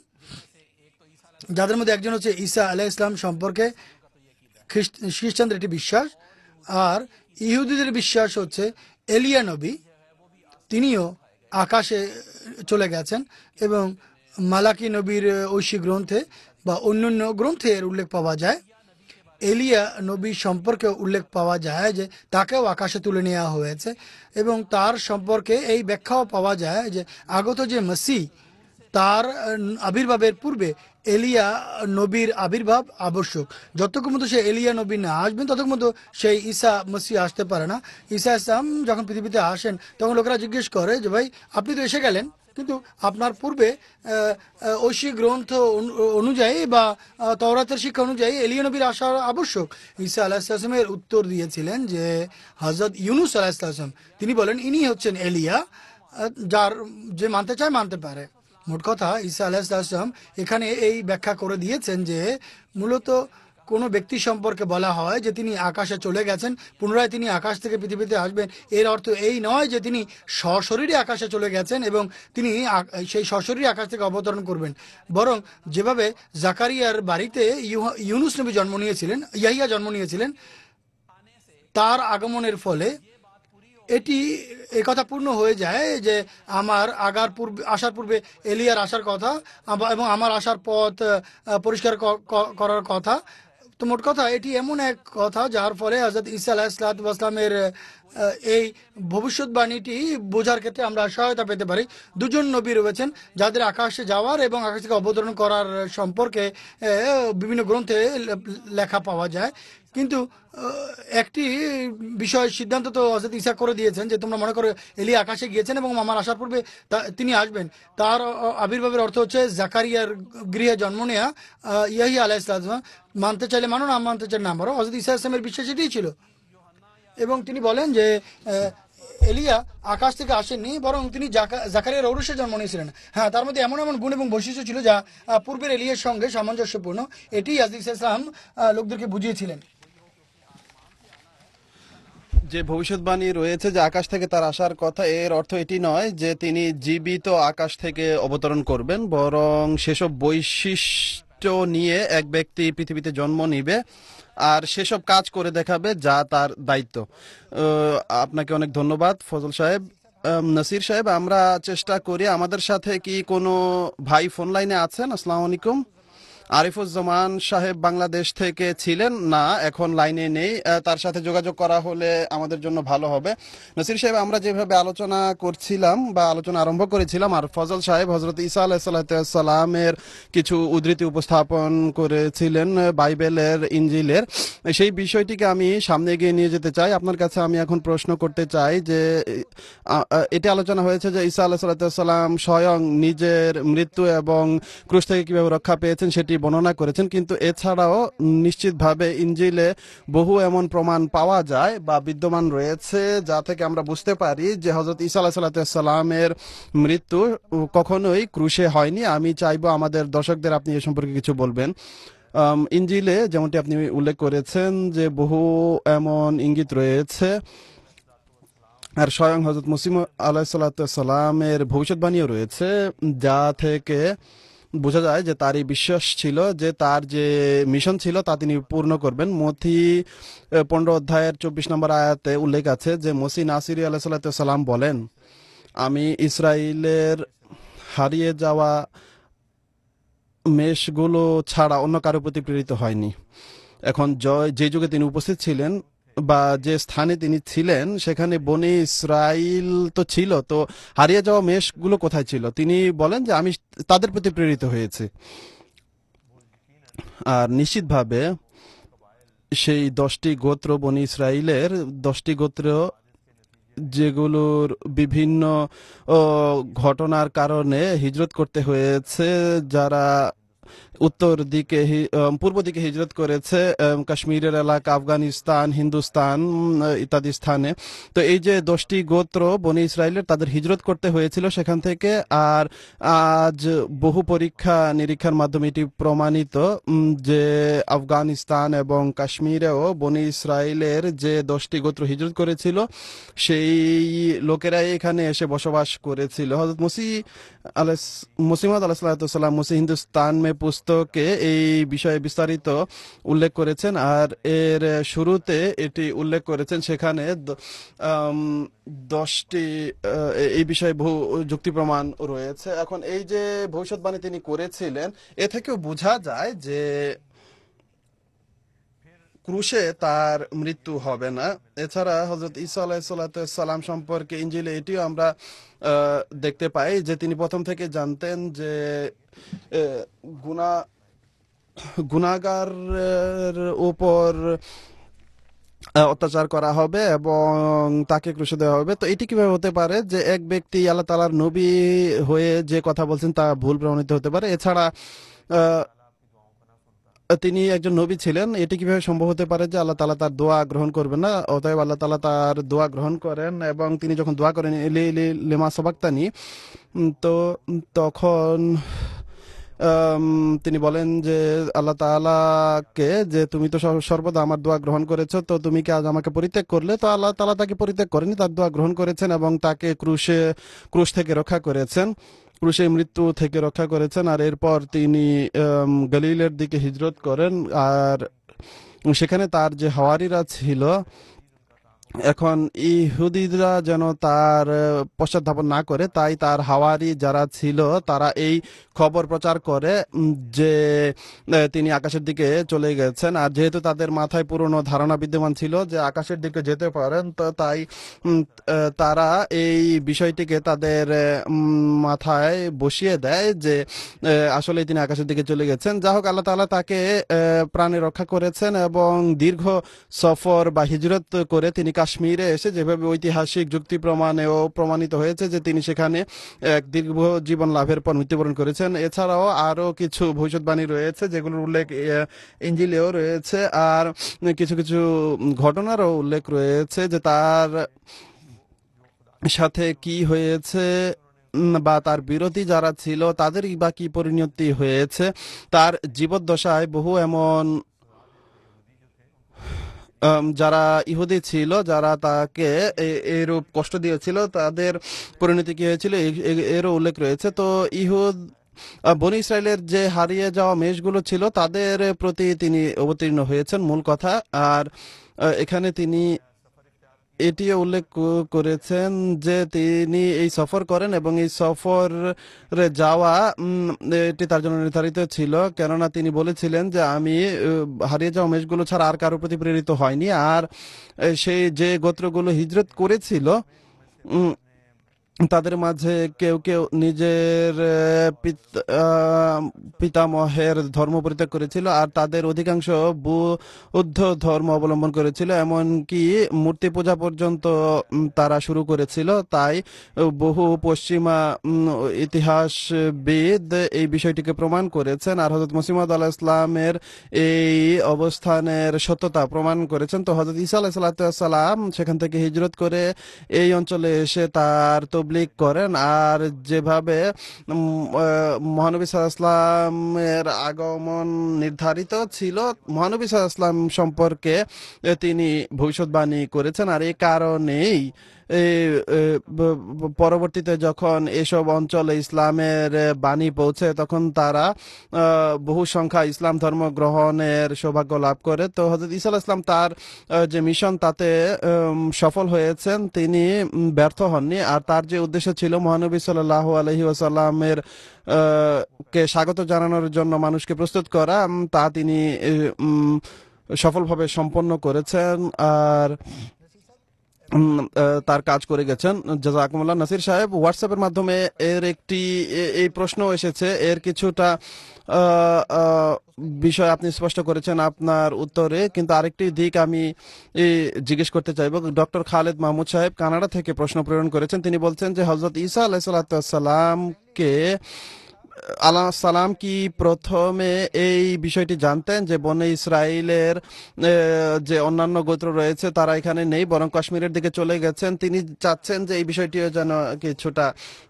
যাদের মধ্যে একজন হচ্ছে ঈসা আলাইহিস সালাম সম্পর্কে খ্রিস্টানদের একটি বিশ্বাস, আর ইহুদিদের বিশ্বাস হচ্ছে এলিয়া নবী তিনিও আকাশে চলে গেছেন এবং মালাকি নবীর ঐশী গ্রন্থে বা অন্যান্য গ্রন্থের উল্লেখ পাওয়া যায়। এলিয়া নবী সম্পর্কে উল্লেখ পাওয়া যায় যে তাকেও আকাশে তুলে নেওয়া হয়েছে এবং তার সম্পর্কে এই ব্যাখ্যাও পাওয়া যায় যে আগত যে মসিহ তার আবির্ভাবের পূর্বে এলিয়া নবীর আবির্ভাব আবশ্যক। যতক্ষণ মতো সে এলিয়া নবী না আসবেন ততক্ষণ মতো সেই ঈসা মসিহ আসতে পারে না। ঈসা ইসলাম যখন পৃথিবীতে আসেন তখন লোকেরা জিজ্ঞেস করে যে ভাই আপনি তো এসে গেলেন, কিন্তু আপনার পূর্বে ঐশী গ্রন্থ অনুযায়ী বা তওরাতের শিক্ষা অনুযায়ী এলিয়া নবীর আসা আবশ্যক। ঈসা আলাইহিস সালামের উত্তর দিয়েছিলেন যে হযরত ইউনুস আলাইহিস সালাম, তিনি বলেন ইনি হচ্ছেন এলিয়া, যার যে মানতে চায় মানতে পারে। মোট কথা ঈসা আলাইহিস সালাম এখানে এই ব্যাখ্যা করে দিয়েছেন যে মূলত কোনো ব্যক্তি সম্পর্কে বলা হয় যে তিনি আকাশে চলে গেছেন, পুনরায় তিনি আকাশ থেকে পৃথিবীতে আসবেন, এর অর্থ এই নয় যে তিনি সশরীরে আকাশে চলে গেছেন এবং তিনি সেই সশরীরে আকাশ থেকে অবতরণ করবেন, বরং যেভাবে জাকারিয়ার বাড়িতে ইউনুস নবী জন্ম নিয়েছিলেন, ইয়াহিয়া জন্ম নিয়েছিলেন, তার আগমনের ফলে এটি কথা পূর্ণ হয়ে যায় যে আমার আসার পূর্বে এলিয়ার আসার কথা এবং আমার আসার পথ পরিষ্কার করার কথা। তো মোট কথা এটি এমন এক কথা যার ফলে হযরত ঈসা আলাইহিস সালামের এই ভবিষ্যৎবাণীটি বোঝার ক্ষেত্রে আমরা সহায়তা পেতে পারি। দুজন নবী রয়েছেন যাদের আকাশে যাওয়ার এবং আকাশ থেকে অবতরণ করার সম্পর্কে বিভিন্ন গ্রন্থে লেখা পাওয়া যায়, কিন্তু একটি বিষয় সিদ্ধান্ত তো হযরত ঈসা করে দিয়েছেন যে তোমরা মনে করো এলিয়া আকাশে গিয়েছেন এবং আমার আসার পূর্বে তিনি আসবেন। তার আবির্ভাবের অর্থ হচ্ছে জাকারিয়ার গৃহে জন্ম নেয়া ইয়াহিয়া আলাইহিস সালাম, মানতে চাইলে মানো, না মানতে চাইলে না মানো। হযরত ঈসা ইসলামের বিশ্বাস এটাই ছিল এবং তিনি বলেন যে এলিয়া আকাশ থেকে আসেননি, বরং তিনি জাকারিয়ার ঔরসে জন্ম নিয়েছিলেন। হ্যাঁ, তার মধ্যে এমন এমন গুণ এবং বৈশিষ্ট্য ছিল যা পূর্বের এলিয়ার সঙ্গে সামঞ্জস্যপূর্ণ। এটি হযরত ঈসা ইসলাম লোকদেরকে বুঝিয়েছিলেন। যে ভবিষ্যৎবাণী রয়েছে যে আকাশ থেকে তার আসার কথা, এর অর্থ এটি নয় যে তিনি জীবিত আকাশ থেকে অবতরণ করবেন, বরং সেসব বৈশিষ্ট্য নিয়ে এক ব্যক্তি পৃথিবীতে জন্ম নিবে আর সেসব কাজ করে দেখাবে যা তার দায়িত্ব। আপনাকে অনেক ধন্যবাদ ফজল সাহেব। নাসির সাহেব, আমরা চেষ্টা করি, আমাদের সাথে কি কোনো ভাই ফোন লাইনে আছেন? আসসালামু আলাইকুম। আরিফুজ্জামান সাহেব বাংলাদেশ থেকে ছিলেন, না এখন লাইনে নেই, তার সাথে যোগাযোগ করা হলে আমাদের জন্য ভালো হবে। নাসির সাহেব, আমরা যেভাবে আলোচনা করছিলাম বা আলোচনা আরম্ভ করেছিলাম, আর ফজল সাহেব হযরত ঈসা আলাইহিস সালামের কিছু উদ্ধৃতি উপস্থাপন করেছিলেন বাইবেলের, ইনজিলের, সেই বিষয়টিকে আমি সামনে এগিয়ে নিয়ে যেতে চাই। আপনার কাছে আমি এখন প্রশ্ন করতে চাই যে এটি আলোচনা হয়েছে যে ঈসা আলাইহিস সালাম স্বয়ং নিজের মৃত্যু এবং ক্রুশ থেকে কিভাবে রক্ষা পেয়েছেন সেটি বর্ণনা করেছেন, কিন্তু এছাড়াও নিশ্চিতভাবে ইনজিলে বহু এমন প্রমাণ পাওয়া যায় বা বিদ্যমান রয়েছে যা থেকে আমরা বুঝতে পারি যে হযরত ঈসা আলাইহিস সালামের মৃত্যু কখনোই ক্রুশে হয়নি। আমি চাইবো আমাদের দর্শকদের আপনি এ সম্পর্কে কিছু বলবেন। ইনজিলে যেমনটি আপনি উল্লেখ করেছেন যে বহু এমন ইঙ্গিত রয়েছে, আর স্বয়ং হযরত মুসিহ আলাইহিসসালামের ভবিষ্যৎবাণীও রয়েছে যা থেকে বোঝা যায় যে তার এই বিশ্বাস ছিল যে তার যে মিশন ছিল তা তিনি পূর্ণ করবেন। মথি 15 অধ্যায়ের 24 নম্বর আয়াতে উল্লেখ আছে যে মসিহ নাসিরি আলাইহিসসালাম বলেন, আমি ইসরায়েলের হারিয়ে যাওয়া মেষগুলো ছাড়া অন্য কারো প্রতি প্রেরিত হয়নি। এখন যে যুগে তিনি উপস্থিত ছিলেন বা যে স্থানে তিনি ছিলেন সেখানে বনি ইসরাইল তো ছিল, তো হারিয়ে যাওয়া মেষগুলো কোথায় ছিল? তিনি বলেন যে আমি তাদের প্রতি প্রেরিত হয়েছি। আর নিশ্চিতভাবে সেই 10টি গোত্র বনি ইসরাইলের 10টি গোত্র যেগুলোর বিভিন্ন ঘটনার কারণে হিজরত করতে হয়েছে, যারা উত্তর দিকে পূর্ব দিকে হিজরত করেছে, কাশ্মীরের এলাকা, আফগানিস্তান, হিন্দুস্তান ইত্যাদি স্থানে। তো এই যে 10টি গোত্র বনি ইসরায়েলের তাদের হিজরত করতে হয়েছিল সেখান থেকে। আর আজ বহু পরীক্ষা নিরীক্ষার মাধ্যমে এটি প্রমাণিত যে আফগানিস্তান এবং কাশ্মীরেও বনি ইসরায়েলের যে 10টি গোত্র হিজরত করেছিল সেই লোকেরাই এখানে এসে বসবাস করেছিল। হযরত মুসিমদ আলাইহিসসালাম মুসি হিন্দুস্তান মে পুস্তকে এই বিষয়ে বিস্তারিত উল্লেখ করেছেন, আর এর শুরুতে এটি উল্লেখ করেছেন সেখানে 10টি এই বিষয়ে বহু যুক্তি প্রমাণ রয়েছে। এখন এই যে ভবিষ্যৎবাণী তিনি করেছিলেন এ থেকেও বোঝা যায় যে ক্রুশে তার মৃত্যু হবে না। এছাড়া হযরত ঈসা আলাইহিসসালাম সম্পর্কে ইনজিলে এটিও আমরা দেখতে পাই যে তিনি প্রথম থেকে জানতেন যে গুনাহগারের উপর অত্যাচার করা হবে এবং তাকে ক্রুশে দেওয়া হবে। তো এটি কিভাবে হতে পারে যে এক ব্যক্তি আল্লাহ তাআলার নবী হয়ে যে কথা বলছেন তা ভুল প্রমাণিত হতে পারে? এছাড়া তিনি একজন নবী ছিলেন, এটি কিভাবে সম্ভব হতে পারে যে আল্লাহ তাআলা তার দোয়া গ্রহণ করবেন না? অতএব আল্লাহ তাআলা তার দোয়া গ্রহণ করেন এবং তিনি যখন দোয়া করেন লিমা সাবাক্তানি, তো তখন তিনি বলেন যে আল্লাহ তাআলাকে যে তুমি তো সর্বদা আমার দোয়া গ্রহণ করেছো, তো তুমি কি আজ আমাকে পরিত্যাগ করলে? তো আল্লাহ তাআলা তাকে পরিত্যাগ করেনি, তার দোয়া গ্রহণ করেছেন এবং তাকে ক্রুশ থেকে রক্ষা করেছেন, ক্রুশে মৃত্যু থেকে রক্ষা করেছেন। আর এরপর তিনি গলিলের দিকে হিজরত করেন, আর সেখানে তার যে হাওয়ারিরা ছিল, এখন ইহুদিরা যেন তার পশ্চাৎধাবন না করে তাই তার হাওয়ারি যারা ছিল তারা এই খবর প্রচার করে যে তিনি আকাশের দিকে চলে গেছেন। আর যেহেতু তাদের মাথায় পুরনো ধারণা বিদ্যমান ছিল যে আকাশের দিকে যেতে পারেন, তো তাই তারা এই বিষয়টিকে তাদের মাথায় বসিয়ে দেয় যে আসলে তিনি আকাশের দিকে চলে গেছেন। যা হোক, আল্লাহ তাআলা তাকে প্রাণে রক্ষা করেছেন এবং দীর্ঘ সফর বা হিজরত করে তিনি কাশ্মীরে এসে, যেভাবে ঐতিহাসিক যুক্তি প্রমাণেও প্রমাণিত হয়েছে যে তিনি সেখানে এক দীর্ঘ জীবন লাভের পর মৃত্যুবরণ করেছেন। এছাড়াও আরো কিছু ভবিষ্যৎবাণী রয়েছে যেগুলোর উল্লেখ ইনজিলেও রয়েছে, আর কিছু কিছু ঘটনারও উল্লেখ রয়েছে যে তার সাথে কি হয়েছে বা তার বিরোধী যারা ছিল তাদেরই বা কি পরিণতি হয়েছে। তার জীবদ্দশায় বহু এমন যারা ইহুদি ছিল যারা তাকে এরূপ কষ্ট দিয়েছিল তাদের পরিণতি কি হয়েছিল এরও উল্লেখ রয়েছে। তো বনি ইসরায়েলের যে হারিয়ে যাওয়া মেষগুলো ছিল তাদের প্রতি তিনি অবতীর্ণ হয়েছেন, মূল কথা। আর এখানে তিনি এটিও উল্লেখ করেছেন যে তিনি এই সফর করেন এবং এই সফরে যাওয়া এটি তার জন্য নির্ধারিত ছিল, কেননা তিনি বলেছিলেন যে আমি হারিয়ে যাওয়া মেষগুলো ছাড়া আর কারোর প্রতি প্রেরিত হয়নি। আর সেই যে গোত্রগুলো হিজরত করেছিল তাদের মাঝে কেউ কেউ নিজের পিতামহের ধর্ম পরিত্যাগ করেছিল, আর তাদের অধিকাংশ বৌদ্ধ ধর্ম অবলম্বন করেছিল, এমনকি মূর্তি পূজা পর্যন্ত তারা শুরু করেছিল। তাই বহু পশ্চিমা ইতিহাসবিদ এই বিষয়টিকে প্রমাণ করেছেন, আর হযরত মসিহ মাউদ আলাইহিস সালামের এই অবস্থানের সত্যতা প্রমাণ করেছেন। তো হযরত ঈসা আলাইহিস সালাম সেখান থেকে হিজরত করে এই অঞ্চলে এসে তার তবলিগ করেন, আর যেভাবে মহানবী সাল্লাল্লাহু আলাইহি ওয়াসাল্লামের আগমন নির্ধারিত ছিল, মহানবী সাল্লাল্লাহু আলাইহি ওয়াসাল্লাম সম্পর্কে তিনি ভবিষ্যৎবাণী করেছেন। আর এই কারণেই পরবর্তীতে যখন এসব অঞ্চলে ইসলামের বাণী পৌঁছে, তখন তারা বহু সংখ্যা ইসলাম ধর্ম গ্রহণের সৌভাগ্য লাভ করে। তো হযরত ঈসা আলাইহিস সালাম তার যে মিশন তাতে সফল হয়েছেন, তিনি ব্যর্থ হননি। আর তার যে উদ্দেশ্য ছিল মহানবী সাল্লাল্লাহু আলাইহি ওয়াসাল্লামের কে স্বাগত জানানোর জন্য মানুষকে প্রস্তুত করা, তা তিনি সফলভাবে সম্পন্ন করেছেন আর তার কাজ করে গেছেন। জাযাকুমুল্লাহ। নাসির সাহেব, হোয়াটসঅ্যাপের মাধ্যমে এর একটি এই প্রশ্ন এসেছে, এর কিছুটা বিষয় আপনি স্পষ্ট করেছেন আপনার উত্তরে, কিন্তু আরেকটি দিক আমি জিজ্ঞেস করতে চাইব। ডক্টর খালেদ মাহমুদ সাহেব কানাডা থেকে প্রশ্ন প্রেরণ করেছেন। তিনি বলছেন যে হযরত ঈসা আলাইহিস সালামকে সালাম কি প্রথমে এই বিষয়টি জানতেন যে বনে ইসরায়েলের যে অন্যান্য গোত্র রয়েছে তারা এখানে নেই, বরং কাশ্মীরের দিকে চলে গেছেন? তিনি চাচ্ছেন যে এই বিষয়টিও যেন কিছুটা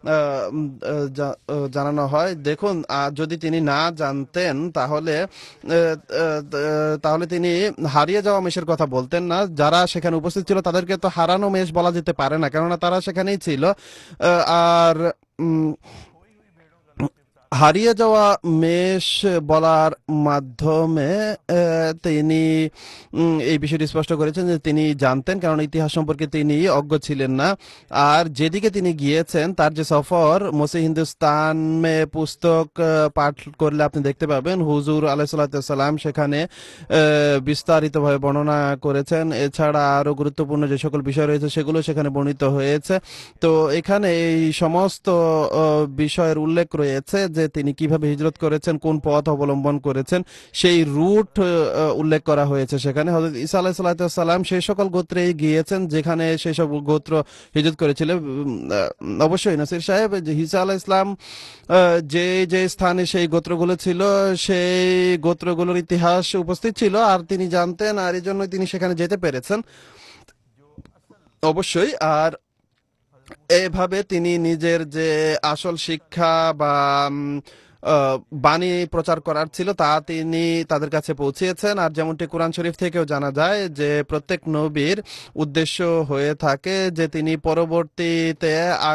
জানানো হয়। দেখুন, যদি তিনি না জানতেন তাহলে তাহলে তিনি হারিয়ে যাওয়া মেষের কথা বলতেন না। যারা সেখানে উপস্থিত ছিল তাদেরকে তো হারানো মেষ বলা যেতে পারে না, কেননা তারা সেখানেই ছিল। আর হারিয়ে যাওয়া মেষ বলার মাধ্যমে তিনি এই বিষয়টি স্পষ্ট করেছেন যে তিনি জানতেন, কারণ ইতিহাস সম্পর্কে তিনি অজ্ঞ ছিলেন না। আর যেদিকে তিনি গিয়েছেন তার যে সফর, মসিহ হিন্দুস্তান মে পুস্তক পাঠ করলে আপনি দেখতে পাবেন হুজুর আলাইহিস সালাম সেখানে বিস্তারিতভাবে বর্ণনা করেছেন। এছাড়া আরো গুরুত্বপূর্ণ যে সকল বিষয় রয়েছে সেগুলো সেখানে বর্ণিত হয়েছে। তো এখানে এই সমস্ত বিষয়ের উল্লেখ রয়েছে যে তিনি কিভাবে হিজরত করেছেন, কোন পথ অবলম্বন করেছেন, সেই রুট উল্লেখ করা হয়েছে সেখানে। হযরত ঈসা আলাইহিস সালাম সেই সকল গোত্রে গিয়েছেন যেখানে সেই সব গোত্র হিজরত করেছিলেন। অবশ্যই নাসির সাহেব, যে ঈসা আলাইহিস সালাম যে যে স্থানে সেই গোত্রগুলো ছিল সেই গোত্রগুলোর ইতিহাস উপস্থিত ছিল আর তিনি জানতেন, আর এই জন্য তিনি সেখানে যেতে পেরেছেন অবশ্যই। আর এভাবে তিনি নিজের যে আসল শিক্ষা বা বাণী প্রচার করার ছিল তা তিনি তাদের কাছে পৌঁছিয়েছেন। আর যেমনটি কোরআন শরীফ থেকেও জানা যায় যে প্রত্যেক নবীর উদ্দেশ্য হয়ে থাকে যে তিনি পরবর্তীতে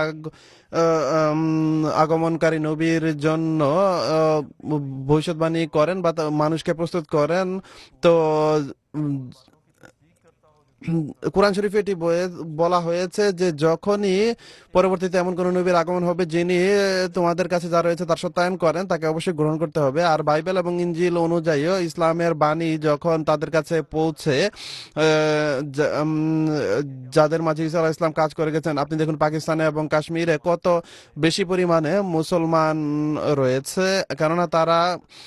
আগমনকারী নবীর জন্য ভবিষ্যৎবাণী করেন বা মানুষকে প্রস্তুত করেন। তো কোরআন শরীফে এটি বলা হয়েছে যে যখনই পরবর্তীতে এমন কোন নবীর আগমন হবে যিনি তোমাদের কাছে যা রয়েছে তার সত্যায়ন করেন, তাকে অবশ্যই গ্রহণ করতে হবে। আর বাইবেল এবং ইনজিল অনুযায়ীও ইসলামের বাণী যখন তাদের কাছে পৌঁছে, যাদের মাঝে ঈসা আলাইহিস সালাম কাজ করে গেছেন, আপনি দেখুন পাকিস্তানে এবং কাশ্মীরে কত বেশি পরিমাণে মুসলমান রয়েছে, কেননা তারা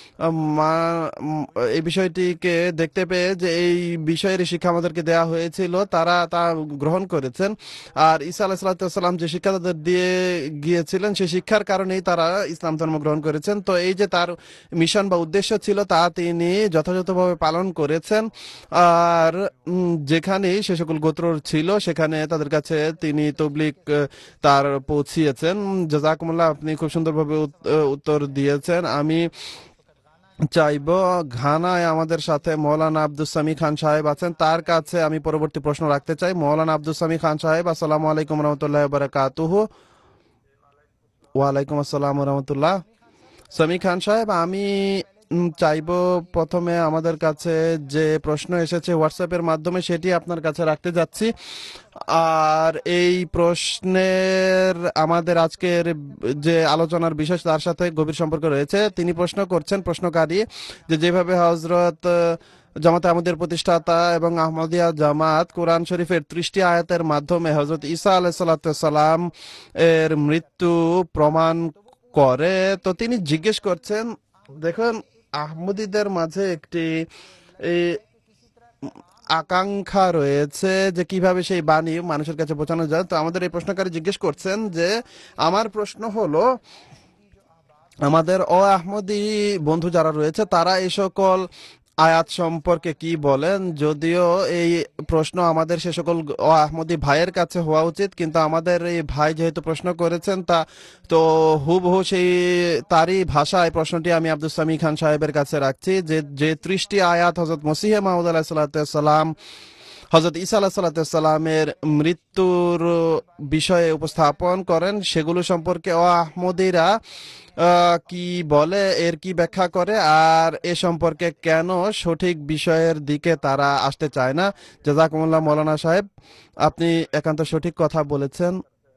এই বিষয়টিকে দেখতে পেয়ে যে এই বিষয়ের শিক্ষা আমাদেরকে দেয়া হয়েছিল, তারা তা গ্রহণ করেছেন। আর ঈসা আলাইহিস সালাম যে শিক্ষা তাদের দিয়ে গিয়েছিলেন সেই শিক্ষার কারণেই তারা ইসলাম ধর্ম গ্রহণ করেছেন। তো এই যে তার মিশন বা উদ্দেশ্য ছিল তা তিনি যথাযথভাবে পালন করেছেন। আর যেখানেই সে সকল গোত্র ছিল সেখানে তাদের কাছে তিনি তবলিগ তার পৌঁছিয়েছেন। জাযাকুমুল্লাহ, আপনি খুব সুন্দরভাবে উত্তর দিয়েছেন। আমি চাইব ঘানায় আমাদের সাথে মৌলানা আব্দুস সামি খান সাহেব আছেন, তার কাছে আমি পরবর্তী প্রশ্ন রাখতে চাই। মৌলানা আব্দুস সামি খান সাহেব, আসসালামু আলাইকুম রহমতুল্লাহ বারাকাতুহু। ওয়ালাইকুম আসসালাম রহমতুল্লাহ। সামি খান সাহেব, আমি চাইব প্রথমে আমাদের কাছে যে প্রশ্ন এসেছে হোয়াটসঅ্যাপের মাধ্যমে সেটি আপনার কাছে রাখতে যাচ্ছি। আর এই প্রশ্নের আমাদের আজকের যে আলোচনার বিষয় তার সাথে গভীর সম্পর্ক রয়েছে। তিনি প্রশ্ন করছেন, প্রশ্নকারী, যে যেভাবে হযরত জামাতে আমাদের প্রতিষ্ঠাতা এবং আহমদিয়া জামাত কোরআন শরীফের 30টি আয়াতের মাধ্যমে হযরত ঈসা আলাইহিস সালাম এর মৃত্যু প্রমাণ করে। তো তিনি জিজ্ঞেস করছেন, দেখুন আহমদীদের মাঝে একটি এই আকাঙ্ক্ষা রয়েছে যে কিভাবে সেই বাণী মানুষের কাছে পৌঁছানো যায়। তো আমাদের এই প্রশ্নকারী জিজ্ঞেস করছেন যে আমার প্রশ্ন হলো, আমাদের আহমদী বন্ধু যারা রয়েছে তারা এই সকল আয়াত সম্পর্কে কি বলেন? যদিও এই প্রশ্ন আমাদের সে সকল আহমদী ভাইয়ের কাছে হওয়া উচিত, কিন্তু আমাদের এই ভাই যেহেতু প্রশ্ন করেছেন তা তো হুবহু সেই তারই ভাষায় প্রশ্নটি আমি আব্দুল সামি খান সাহেবের কাছে রাখছি, যে যে 30টি আয়াত হযরত মসিহ মাউদ আলাইহিস সালাম হযরত ঈসা আলাইহিস সালামের মৃত্যুর বিষয়ে উপস্থাপন করেন, সেগুলো সম্পর্কে আহমদীরা কি বলে, এর কি ব্যাখ্যা করে, আর এ সম্পর্কে কেন সঠিক বিষয়ের দিকে তারা আসতে চায় না। জাযাকুমুল্লাহ মৌলানা সাহেব, আপনি একান্ত সঠিক কথা বলেছেন।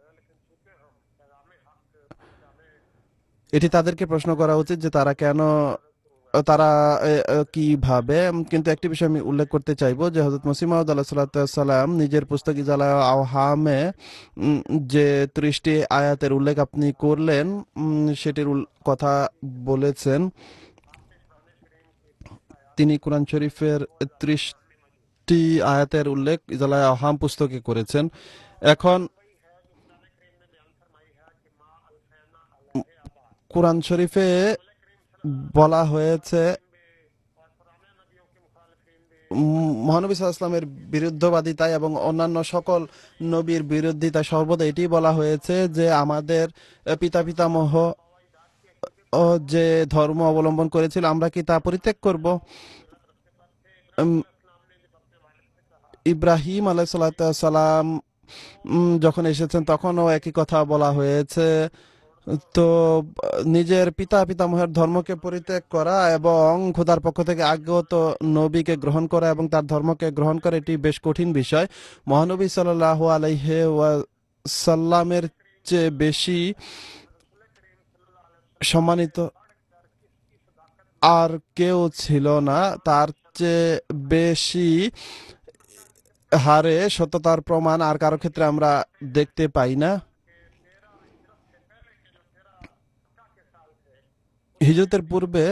এটি তাদেরকে প্রশ্ন করা উচিত যে তারা কেন তারা কিভাবে। কিন্তু একটি বিষয় আমি উল্লেখ করতে চাইবো যে হযরত মসিহ মাউদ আলাইহিস সালাম নিজের পুস্তক ইজালা আওহামে যে 30টি আয়াতের উল্লেখ আপনি করলেন সেটির কথা বলেছেন। তিনি কোরআন শরীফের 30টি আয়াতের উল্লেখ ইজালা আওহাম পুস্তকে করেছেন। এখন কোরআন শরীফে বলা হয়েছে মহানবী সাল্লাল্লাহু আলাইহি ওয়াসাল্লামের বিরুদ্ধবাদিতায় এবং অন্যান্য সকল নবীর বিরোধিতায় সর্বদা এটি বলা হয়েছে যে আমাদের পিতা পিতামহ যে ধর্ম অবলম্বন করেছিল আমরা কি তা পরিত্যাগ করব? ইব্রাহিম আলাইহিস সালাম যখন এসেছেন তখনও একই কথা বলা হয়েছে। তো নিজের পিতা পিতামহের ধর্মকে পরিত্যাগ করা এবং খোদার পক্ষ থেকে আগত নবীকে গ্রহণ করা এবং তার ধর্মকে গ্রহণ করা এটি বেশ কঠিন বিষয়। মহানবী সাল্লাল্লাহু আলাইহি ওয়াসাল্লামের চেয়ে বেশি সম্মানিত আর কেউ ছিল না, তার চেয়ে বেশি হারে সত্যতার প্রমাণ আর কারো ক্ষেত্রে আমরা দেখতে পাই না। হিজরতের পূর্বে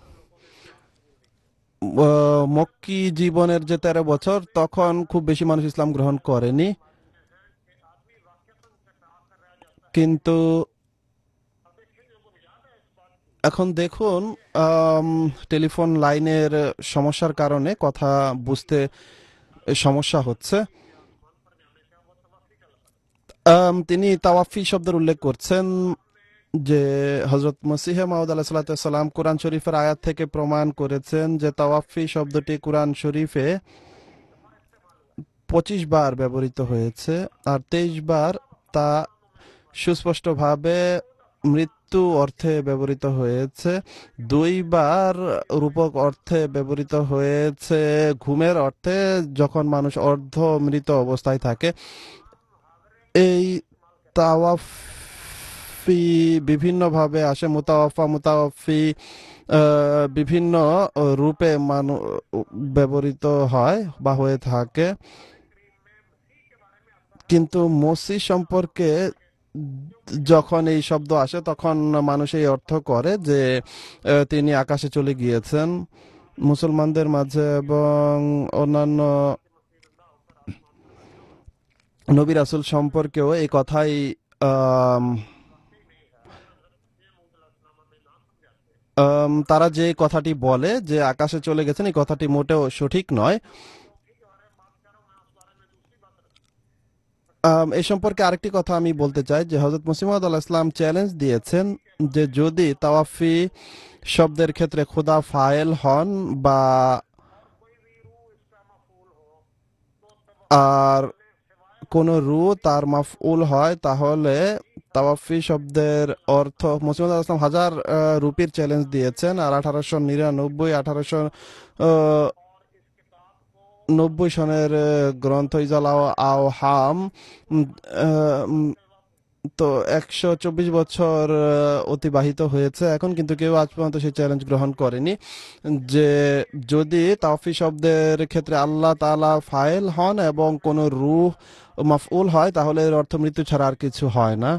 মক্কি জীবনের যে 13 বছর তখন খুব বেশি মানুষ ইসলাম গ্রহণ করেনি, কিন্তু এখন দেখুন টেলিফোন লাইনের সমস্যার কারণে কথা বুঝতে সমস্যা হচ্ছে। তিনি তাওয়াফি শব্দের উল্লেখ করছেন যে হযরত মসিহ মাউদ আলাইহিস সালাম কোরআন শরীফের আয়াত থেকে প্রমাণ করেছেন যে তাওয়াফি শব্দটি কোরআন শরীফে 25 বার ব্যবহৃত হয়েছে আর 23 বার তা সুস্পষ্টভাবে মৃত্যু অর্থে ব্যবহৃত হয়েছে, 2 বার রূপক অর্থে ব্যবহৃত হয়েছে ঘুমের অর্থে যখন মানুষ অর্ধ মৃত অবস্থায় থাকে। এই তাওয়াফি বিভিন্নভাবে আসে, মুতাওয়াফি বিভিন্ন রূপে ব্যবহৃত হয় বা হয়ে থাকে, কিন্তু মসি সম্পর্কে যখন এই শব্দ আসে তখন মানুষ এই অর্থ করে যে তিনি আকাশে চলে গিয়েছেন। মুসলমানদের মাঝে এবং অন্যান্য নবী রাসূল সম্পর্কেও এই কথাই তারা যে কথাটি বলে যে আকাশে চলে গেছেন, এই কথাটি মোটেও সঠিক নয়। এই সম্পর্কে আরেকটি কথা আমি বলতে চাই যে হযরত মসিহ মাউদ আলাইহিস সালাম চ্যালেঞ্জ দিয়েছেন যে যদি তাওয়াফি শব্দের ক্ষেত্রে খোদা ফাইল হন বা আর কোন রু তার মাফউল হয় তাহলে তাওয়াফি শব্দের অর্থ মসিহ মাউদ আলাইহিস সালাম 1000 রুপির চ্যালেঞ্জ দিয়েছেন, আর 1899 সনের গ্রন্থ ইজাল আওহাম তো 124 বছর অতিবাহিত হয়েছে এখন, কিন্তু কেউ আজ পর্যন্ত সেই চ্যালেঞ্জ গ্রহণ করেনি যে যদি তাওফি শব্দের ক্ষেত্রে আল্লাহ তাআলা ফাইল হন এবং কোনো রূহ মাফউল হয়, তাহলে এর অর্থ মৃত্যু ছাড়া আর কিছু হয় না।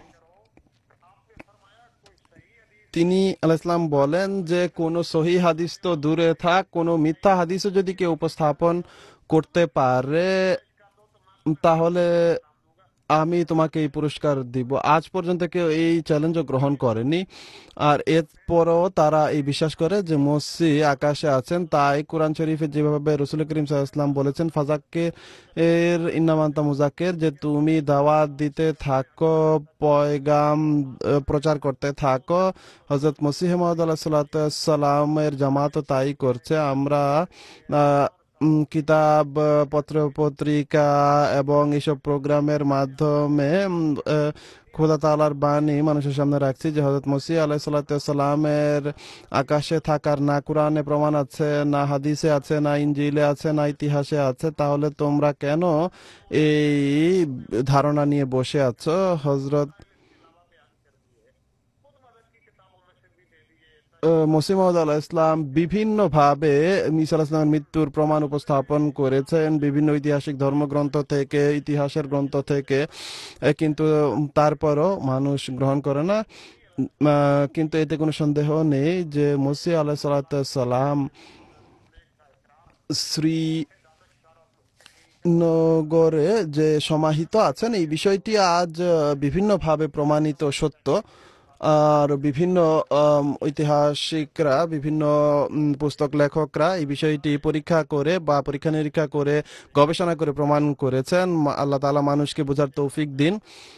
তিনি আলাইহিস সালাম বলেন যে কোনো সহি হাদিস তো দূরে থাক, কোনো মিথ্যা হাদিসও যদি কেউ উপস্থাপন করতে পারে তাহলে আমি তোমাকে এই পুরস্কার দিব। আজ পর্যন্ত কেউ এই চ্যালেঞ্জও গ্রহণ করেনি। আর এরপরও তারা এই বিশ্বাস করে যে মসি আকাশে আছেন। তাই কোরআন শরীফে যেভাবে রসুল করিম সাল্লাল্লাহু আলাইহি ওয়াসাল্লাম বলেছেন ফাজাক্কে এর ইন্নামান্তা মুজাক্কির, যে তুমি দাওয়াত দিতে থাকো, পয়গাম প্রচার করতে থাকো। হযরত মসিহ মাউদ আলাইহিস সালামের জামাতও তাই করছে। আমরা কিতাব, পত্র পত্রিকা এবং এইসব প্রোগ্রামের মাধ্যমে খোদা তাআলার বাণী মানুষের সামনে রাখছি যে হযরত মসিহ আলাইহিস সালামের আকাশে থাকার না কোরআনে প্রমাণ আছে, না হাদিসে আছে, না ইনজিলে আছে, না ইতিহাসে আছে। তাহলে তোমরা কেন এই ধারণা নিয়ে বসে আছো? হযরত মসিহ মাউদ আলাইহিস সালাম বিভিন্নভাবে ঈসা আলাইহিস সালামের মৃত্যুর প্রমাণ উপস্থাপন করেছেন বিভিন্ন ঐতিহাসিক ধর্মগ্রন্থ থেকে, ইতিহাসের গ্রন্থ থেকে, কিন্তু তারপরও মানুষ গ্রহণ করে না। কিন্তু এতে কোনো সন্দেহ নেই যে মসিহ আলাইহিস সালাম শ্রীনগরে যে সমাহিত আছেন এই বিষয়টি আজ বিভিন্নভাবে প্রমাণিত সত্য। আর বিভিন্ন ঐতিহাসিকরা, বিভিন্ন পুস্তক লেখকরা এই বিষয়টি পরীক্ষা করে বা পরীক্ষা নিরীক্ষা করে গবেষণা করে প্রমাণ করেছেন। আল্লাহ তাআলা মানুষকে বোঝার তৌফিক দিন।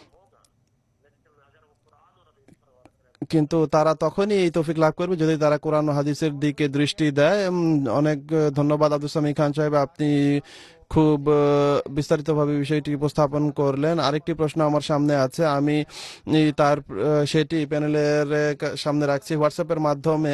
কিন্তু তারা তখনই এই তৌফিক লাভ করবে যদি তারা কোরআন ও হাদিসের দিকে দৃষ্টি দেয়। অনেক ধন্যবাদ আব্দুল সামি খান সাহেব, আপনি খুব বিস্তারিতভাবে বিষয়টি উপস্থাপন করলেন। আরেকটি প্রশ্ন আমার সামনে আছে, আমি তার সেটি প্যানেলের সামনে রাখছি হোয়াটসঅ্যাপের মাধ্যমে।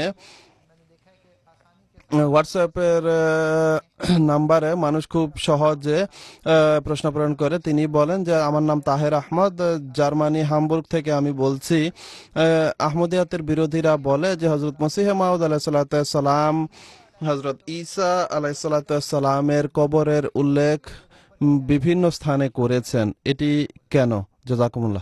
হোয়াটসঅ্যাপের নাম্বারে মানুষ খুব সহজে প্রশ্ন প্রেরণ করে। তিনি বলেন যে আমার নাম তাহের আহমদ, জার্মানি হামবুর্গ থেকে আমি বলছি। আহমদিয়াতের বিরোধীরা বলে যে হযরত মসিহ মাউদ আলাইহিস সালাম হযরত ঈসা আলাইহিস সালামের কবরের উল্লেখ বিভিন্ন স্থানে করেছেন, এটি কেন? জাযাকুমুল্লাহ।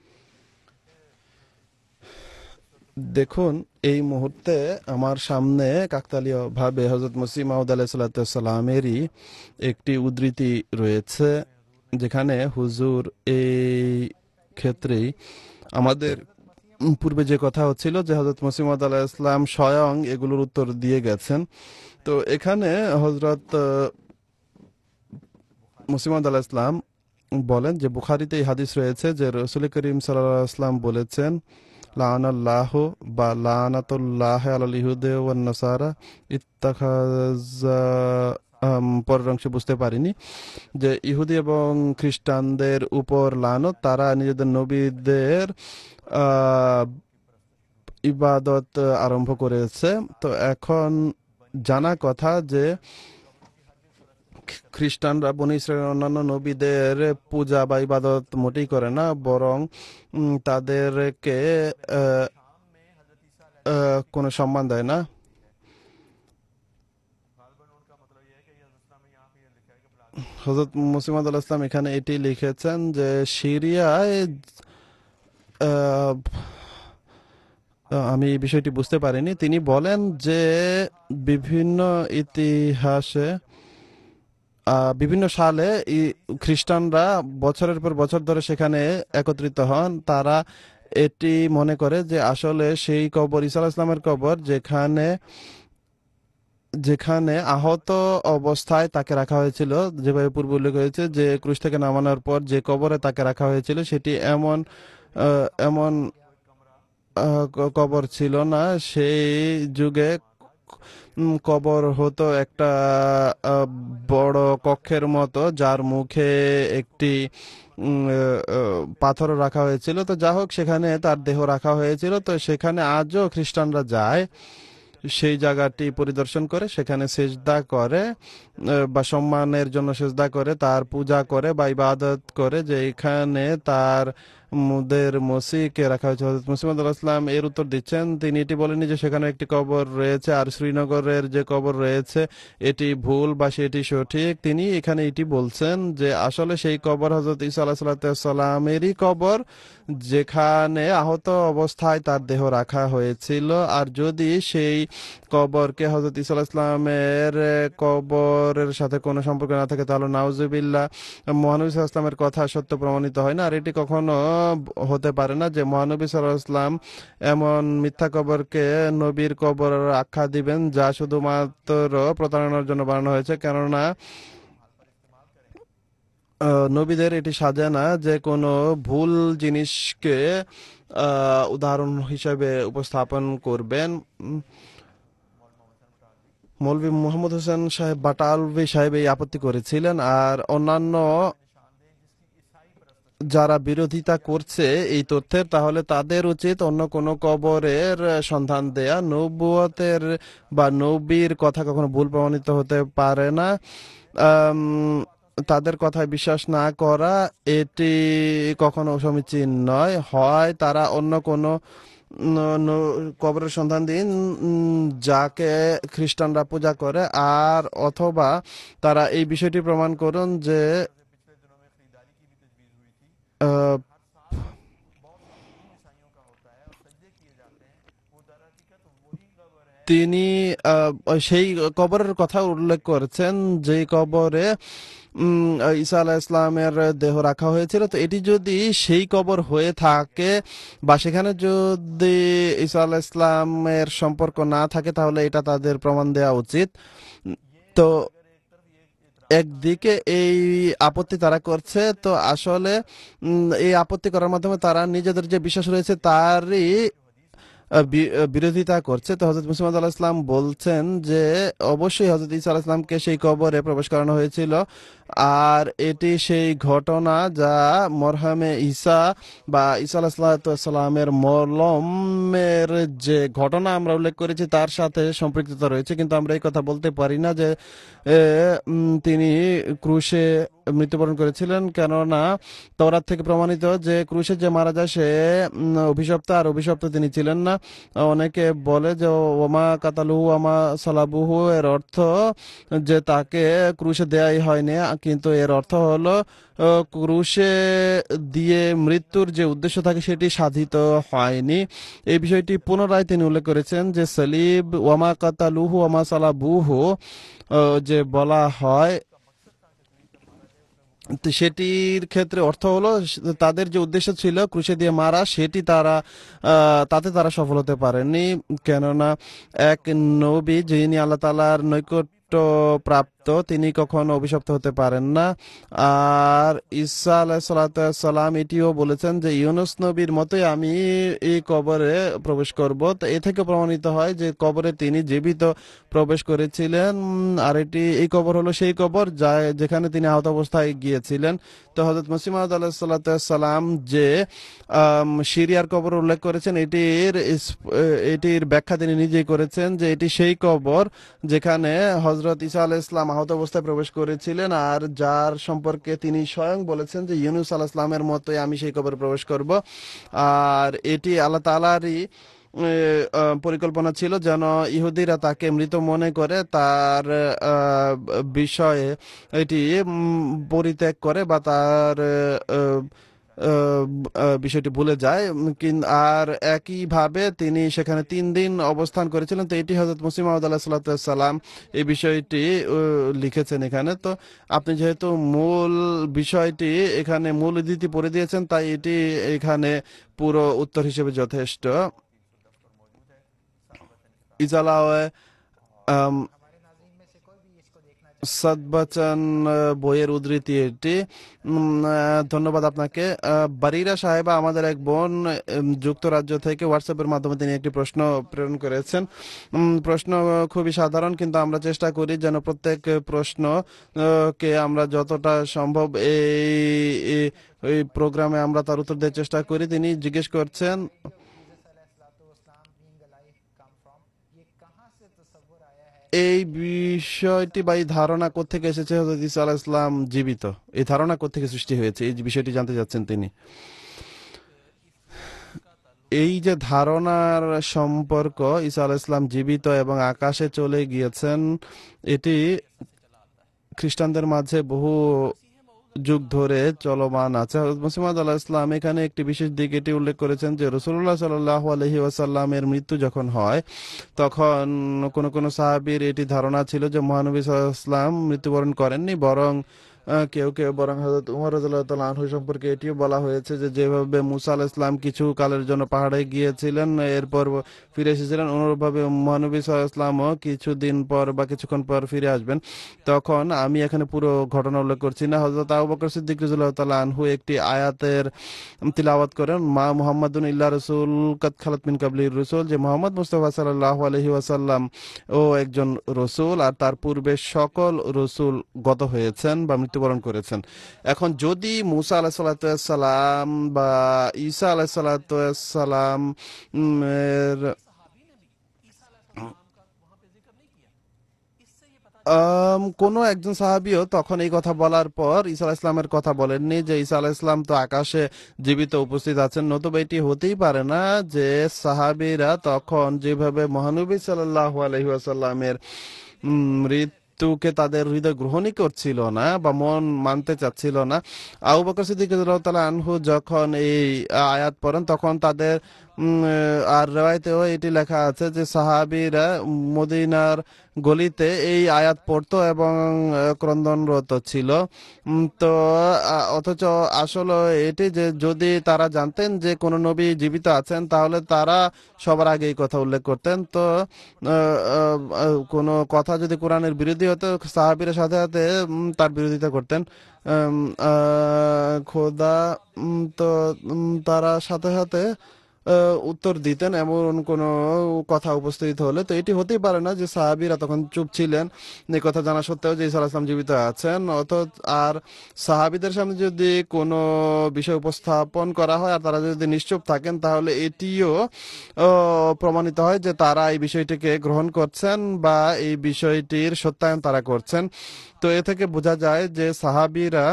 দেখুন, এই মুহূর্তে আমার সামনে কাকতালীয় ভাবে হযরত মসিহ মাউদ আলাইহিস সালামেরই একটি উদ্ধৃতি রয়েছে, যেখানে হুজুর এই ক্ষেত্রেই আমাদের পূর্বে যে কথা হচ্ছিল যে হযরত মসিহ মাউদ আলাইহিস সালাম স্বয়ং এগুলোর উত্তর দিয়ে গেছেন। তো এখানে হযরত মসিহ মাউদ আলাইহিস সালাম বলেন যে বুখারীতে এই হাদিস রয়েছে যে রাসূল করিম সাল্লাল্লাহু আলাইহি ওয়াসাল্লাম বলেছেন লানাল্লাহু বা লানাতুল্লাহি আলাল ইহুদা ওয়ান নাসারা ইত্তাখাযা, পরের অংশ বুঝতে পারিনি, যে ইহুদি এবং খ্রিস্টানদের উপর লানত, তারা নিজেদের নবীদের ইবাদত আরম্ভ করেছে। তো এখন জানা কথা যে খ্রিস্টানরা বনী ইসরায়েলের অন্যান্য নবীদের পূজা বা ইবাদত মোটেই করে না, বরং তাদেরকে কোনো সম্মান দেয় না। হযরত মসিহ মাউদ আলাইহিস সালাম এখানে এটি লিখেছেন যে সিরিয়ায়, আমি এই বিষয়টি বুঝতে পারিনি, তিনি বলেন যে বিভিন্ন ইতিহাসে বিভিন্ন সালে খ্রিস্টানরা বছরের পর বছর ধরে সেখানে একত্রিত হন। তারা এটি মনে করে যে আসলে সেই কবর ঈসা আলাইহিস সালামের কবর, যেখানে যেখানে আহত অবস্থায় তাকে রাখা হয়েছিল, যেভাবে পূর্বে উল্লেখ হয়েছে যে ক্রুশ থেকে নামানোর পর যে কবরে তাকে রাখা হয়েছিল সেটি এমন এমন কবর ছিল না। সেই যুগে কবর হতো একটা বড় কক্ষের মতো, যার মুখে একটি পাথর রাখা হয়েছিল। তো যা হোক, সেখানে তার দেহ রাখা হয়েছিল। তো সেখানে আজও খ্রিস্টানরা যায়, সেই জায়গাটি পরিদর্শন করে, সেখানে সেজদা করে বা সম্মানের জন্য সেজদা করে, তার পূজা করে বা ইবাদত করে, যে এখানে তার মুদের মসিকে রাখা হয়েছে। হযরত মুসলিম আলাইহিস সালাম এর উত্তর দিচ্ছেন, তিনি এটি বলেননি যে সেখানে একটি কবর রয়েছে আর শ্রীনগরের যে কবর রয়েছে এটি ভুল বা সেটি সঠিক। তিনি এখানে এটি বলছেন যে আসলে সেই কবর হযরত ঈসা আলাইহিস সালামেরই কবর, যেখানে আহত অবস্থায় তার দেহ রাখা হয়েছিল। আর যদি সেই কবরকে হযরত ঈসা আলাইহিস সালামের কবরের সাথে কোনো সম্পর্ক না থাকে তাহলে নাউজুবিল্লাহ মহানবী সাল্লাল্লাহু আলাইহি ওয়াসাল্লামের কথা সত্য প্রমাণিত হয় না। আর এটি কখনো হতে পারে না যে মহানবী সাল্লাল্লাহু আলাইহি ওয়াসাল্লাম এমন মিথ্যা কবরকে নবীর কবর আখ্যা দিবেন যা শুধুমাত্র প্রতারণার জন্য বানানো হয়েছে। কেননা নবীদের এটি সাজে না যে কোনো ভুল জিনিসকে উদাহরণ হিসেবে উপস্থাপন করবেন। মৌলভী মোহাম্মদ হোসেন সাহেব বাটালভি সাহেব এই আপত্তি করেছিলেন। আর অন্যান্য যারা বিরোধিতা করছে এই তথ্যের, তাহলে তাদের উচিত অন্য কোনো কবরের সন্ধান দেয়া। নবুয়তের বা নবীর কথা কখনো ভুল প্রমাণিত হতে পারে না। তাদের কথায় বিশ্বাস না করা এটি কখনো সমীচীন নয়। হয় তারা অন্য কোনো কবরের সন্ধান দিন যাকে খ্রিস্টানরা পূজা করে, আর অথবা তারা এই বিষয়টি প্রমাণ করুন যে তিনি সেই কবরের কথা উল্লেখ করেছেন যে কবরে ঈসা আলাইহিস সালামের দেহ রাখা হয়েছিল। তো এটি যদি সেই কবর হয়ে থাকে বা সেখানে যদি ঈসা আলাইহিস সালামের সম্পর্ক না থাকে তাহলে এটা তাদের প্রমাণ দেওয়া উচিত। তো একদিকে এই আপত্তি তারা করছে, তো আসলে এই আপত্তি করার মাধ্যমে তারা নিজেদের যে বিশ্বাস রয়েছে তারই বিরোধিতা করছে। তো হযরত মুসলিম আলাইহিস সালাম বলছেন যে অবশ্যই হযরত ঈসা আলাইহিস সালামকে সেই কবরে প্রবেশ করানো হয়েছিল, আর এটি সেই ঘটনা যা মরহামে ঈসা বা ঈসা আলাইহিস সালামের মরলমের যে ঘটনা আমরা উল্লেখ করেছি তার সাথে সম্পৃক্ততা রয়েছে। কিন্তু আমরা এই কথা বলতে পারি না যে তিনি ক্রুশে মৃত্যুবরণ করেছিলেন, কেননা তওরাত থেকে প্রমাণিত যে ক্রুশে যে মারা যায় সে অভিশপ্ত, আর অভিশপ্ত তিনি ছিলেন না। অনেকে বলে যে ওমা কাতালুহু ওমা সালাবুহু, এর অর্থ যে তাকে ক্রুশে দেয়াই হয়নি, কিন্তু এর অর্থ হলো ক্রুশে দিয়ে মৃত্যুর যে উদ্দেশ্য থাকে সেটি সাধিত হয়নি। এই বিষয়টি পুনরায় তিনি উল্লেখ করেছেন যে সালিব ওমা কাতালুহু ওমা সালাবুহু যে বলা হয়, সেটির ক্ষেত্রে অর্থ হলো তাদের যে উদ্দেশ্য ছিল ক্রুশে দিয়ে মারা, সেটি তাতে তারা সফল হতে পারেনি। কেননা এক নবী যিনি আল্লাহ তাআলার নৈকট্য প্রাপ্ত তিনি কখনো অভিশপ্ত হতে পারেন না। আর ঈসা আলাইহিস সালাম এটিও বলেছেন যে ইউনুস নবীর মতোই আমি এই কবরে প্রবেশ করব। তো এ থেকে প্রমাণিত হয় যে কবরে তিনি জীবিত প্রবেশ করেছিলেন, আর এই কবর হলো সেই কবর যেখানে তিনি আহত অবস্থায় গিয়েছিলেন। তো হযরত মসিহ মাউদ আলাইহিস সালাম যে সিরিয়ার কবর উল্লেখ করেছেন এটির ব্যাখ্যা তিনি নিজেই করেছেন যে এটি সেই কবর যেখানে হযরত ঈসা আলাইহিস সালাম আহত অবস্থায় প্রবেশ করেছিলেন, আর যার সম্পর্কে তিনি স্বয়ং বলেছেন যে ইউনুস আলাইহিস সালামের মতোই আমি সেই কবরে প্রবেশ করব। আর এটি আল্লাহ তাআলারই পরিকল্পনা ছিল যেন ইহুদিরা তাকে মৃত মনে করে তার বিষয়ে এটি পরিত্যাগ করে বা তার বিষয়টি ভুলে যায়। আর একইভাবে তিনি সেখানে 3 দিন অবস্থান করেছিলেন। তো এটি হযরত মুসলিম মাউদ আলাইহিস সালাম এই বিষয়টি লিখেছেন এখানে। তো আপনি যেহেতু মূল বিষয়টি এখানে মূল উদ্ধৃতি পড়ে দিয়েছেন, তাই এটি এখানে পুরো উত্তর হিসেবে যথেষ্ট। ইজালাওয়ে সদবচন বইয়ের উদ্ধৃতি এটি। ধন্যবাদ আপনাকে। বারিরা সাহেবা আমাদের এক বোন যুক্তরাজ্য থেকে হোয়াটসঅ্যাপের মাধ্যমে তিনি একটি প্রশ্ন প্রেরণ করেছেন। প্রশ্ন খুবই সাধারণ, কিন্তু আমরা চেষ্টা করি যেন প্রত্যেক প্রশ্ন কে আমরা যতটা সম্ভব এই প্রোগ্রামে আমরা তার উত্তর দেওয়ার চেষ্টা করি। তিনি জিজ্ঞেস করছেন এই বিষয়টি বা এই ধারণা কোত্থেকে এসেছে হযরত ঈসা আলাইহিস সালাম জীবিত, এই ধারণা কোত্থেকে সৃষ্টি হয়েছে, এই বিষয়টি জানতে চাচ্ছেন তিনি। এই যে ধারণার সম্পর্ক ঈসা আলাইহিস সালাম জীবিত এবং আকাশে চলে গিয়েছেন, এটি খ্রিস্টানদের মাঝে বহু যুগ ধরে চলমান আছে। হযরত মুসলিম আলাইহিস সালাম এখানে একটি বিশেষ দিক এটি উল্লেখ করেছেন যে রাসূলুল্লাহ সাল্লাল্লাহু আলাইহি ওয়াসাল্লামের মৃত্যু যখন হয় তখন কোন কোন সাহাবীর এটি ধারণা ছিল যে মহানবী সাল্লাল্লাহু আলাইহি ওয়াসাল্লাম মৃত্যুবরণ করেননি, বরং কেউ কেউ বরং হযরত উমর রাদিয়াল্লাহু তাআলা আনহু সম্পর্কে এটিও বলা হয়েছে যে যেভাবে মুসা আলাইহিস সালাম কিছু কালের জন্য পাহাড়ে গিয়েছিলেন এরপর ফিরে এসেছিলেন, অনুরূপভাবে মহানবী সাল্লাল্লাহু আলাইহি ওয়াসাল্লামও কিছুদিন পর বা কিছুক্ষণ পর ফিরে আসবেন। তখন আমি এখানে পুরো ঘটনা উল্লেখ করছি না। হযরত আবু বকর সিদ্দিক রাদিয়াল্লাহু তাআলা আনহু একটি আয়াতের তিলাওয়াত করেন, মা মুহাম্মাদুন ইল্লা রাসূল কাদ খালাত মিন কাবলিহির রাসূল, যে মুহাম্মদ মুস্তাফা সাল্লাল্লাহু আলাইহি ওয়াসাল্লাম ও একজন রসুল আর তার পূর্বে সকল রসুল গত হয়েছেন বা মৃত্যুবরণ করেছেন। এখন যদি মুসা আলাইহিস সালাম বা ঈসা আলাইহিস সালাম এর কোন একজন সাহাবীও তখন এই কথা বলার পর ঈসা আলাইহিস সালামের কথা বলেননি যে ঈসা আলাইহিস সালাম তো আকাশে জীবিত উপস্থিত আছেন, নতুবা এটি হতেই পারে না যে সাহাবীরা তখন যেভাবে মহানবী সাল্লাল্লাহু আলাইহি ওয়াসাল্লামের মৃত্যুকে তাদের হৃদয় গ্রহণই করছিল না বা মন মানতে চাচ্ছিল না। আবু বকর সিদ্দিক রাদিয়াল্লাহু তাআলা আনহু যখন এই আয়াত পড়েন তখন তাদের আর রিওয়ায়াতেও এটি লেখা আছে যে সাহাবীরা মদিনার গলিতে এই আয়াত পড়তো এবং ক্রন্দনরত ছিল। তো অথচ আসলে এটি যে যদি তারা জানতেন যে কোন নবী জীবিত আছেন তাহলে তারা সবার আগে এই কথা উল্লেখ করতেন। তো কোনো কথা যদি কোরআনের বিরোধী হতো সাহাবীরা সাথে সাথে তার বিরোধিতা করতেন। খোদা তো তারা সাথে সাথে উত্তর দিতেন এমন কোনো কথা উপস্থিত হলে। তো এটি হতেই পারে না যে সাহাবীরা তখন চুপ ছিলেন এই কথা জানা সত্ত্বেও যে ঈসা আলাইহিস সালাম জীবিত আছেন। আর সাহাবীদের সামনে যদি কোনো বিষয় উপস্থাপন করা হয় আর তারা যদি নিশ্চুপ থাকেন তাহলে এটিও প্রমাণিত হয় যে তারা এই বিষয়টিকে গ্রহণ করছেন বা এই বিষয়টির সত্যায়ন তারা করছেন। তো এ থেকে বোঝা যায় যে সাহাবীরা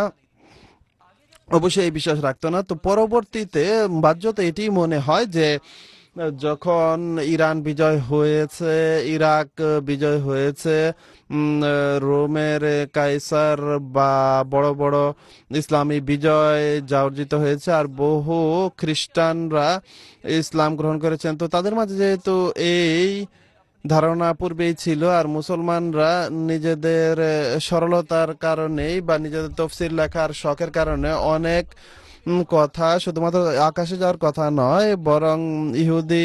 অবশ্যই এই বিশ্বাস রাখতো না। তো পরবর্তীতে বাহ্যত এটি মনে হয় যে যখন ইরান বিজয় হয়েছে, ইরাক বিজয় হয়েছে, রোমের কাইসার বা বড় বড় ইসলামী বিজয় যা অর্জিত হয়েছে আর বহু খ্রিস্টানরা ইসলাম গ্রহণ করেছেন, তো তাদের মাঝে যেহেতু এই ধারণা পূর্বেই ছিল আর মুসলমানরা নিজেদের সরলতার কারণেই বা নিজেদের তফসির লেখার শখের কারণে অনেক কথা শুধুমাত্র আকাশে যাওয়ার কথা নয় বরং ইহুদি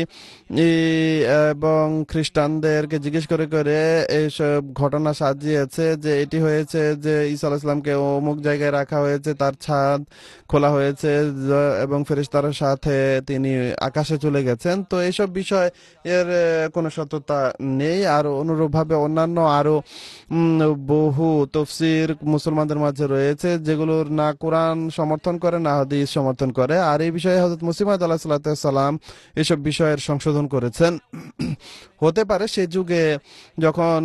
এবং খ্রিস্টানদেরকে জিজ্ঞেস করে করে এইসব ঘটনা সাজিয়েছে যে এটি হয়েছে যে ঈসা আলাইহিস সালামকে অমুক জায়গায় রাখা হয়েছে, তার ছাদ খোলা হয়েছে এবং ফেরেশতার সাথে তিনি আকাশে চলে গেছেন। তো এইসব বিষয় এর কোনো সত্যতা নেই। আর অনুরূপভাবে অন্যান্য আরো বহু তফসির মুসলমানদের মাঝে রয়েছে যেগুলোর না কোরআন সমর্থন করে না হাদিস সমর্থন করে। আর এই বিষয়ে হযরত মুসলিম মাউঊদ আলাইহিস সালাম এসব বিষয়ের সংশোধন করেছেন। হতে পারে সে যুগে যখন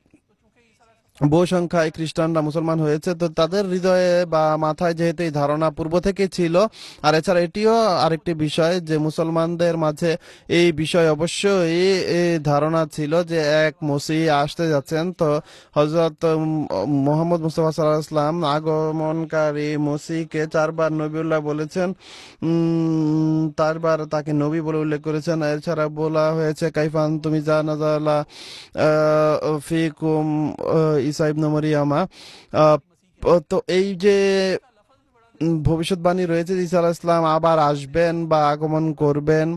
বহু সংখ্যায় খ্রিস্টানরা মুসলমান হয়েছে তো তাদের হৃদয়ে বা মাথায় যেহেতু এই ধারণা পূর্ব থেকে ছিল। আর এছাড়া এটিও আরেকটি বিষয় যে মুসলমানদের মাঝে এই বিষয় অবশ্যই এই ধারণা ছিল যে এক মসিহ আসতে যাচ্ছেন। তো হযরত মুহাম্মদ মুস্তাফা সাল্লাল্লাহু আলাইহি ওয়াসাল্লাম আগমনকারী মসিহকে 4 বার নবিউল্লাহ বলেছেন, 4 বার তাকে নবী বলে উল্লেখ করেছেন। এছাড়া বলা হয়েছে কাইফান তুমি যা নাযালা ফিকুম ঈসা ইবনে মারইয়ামা। তো এই যে ভবিষ্যৎবাণী রয়েছে ঈসা আলাইহিস সালাম আবার আসবেন বা আগমন করবেন,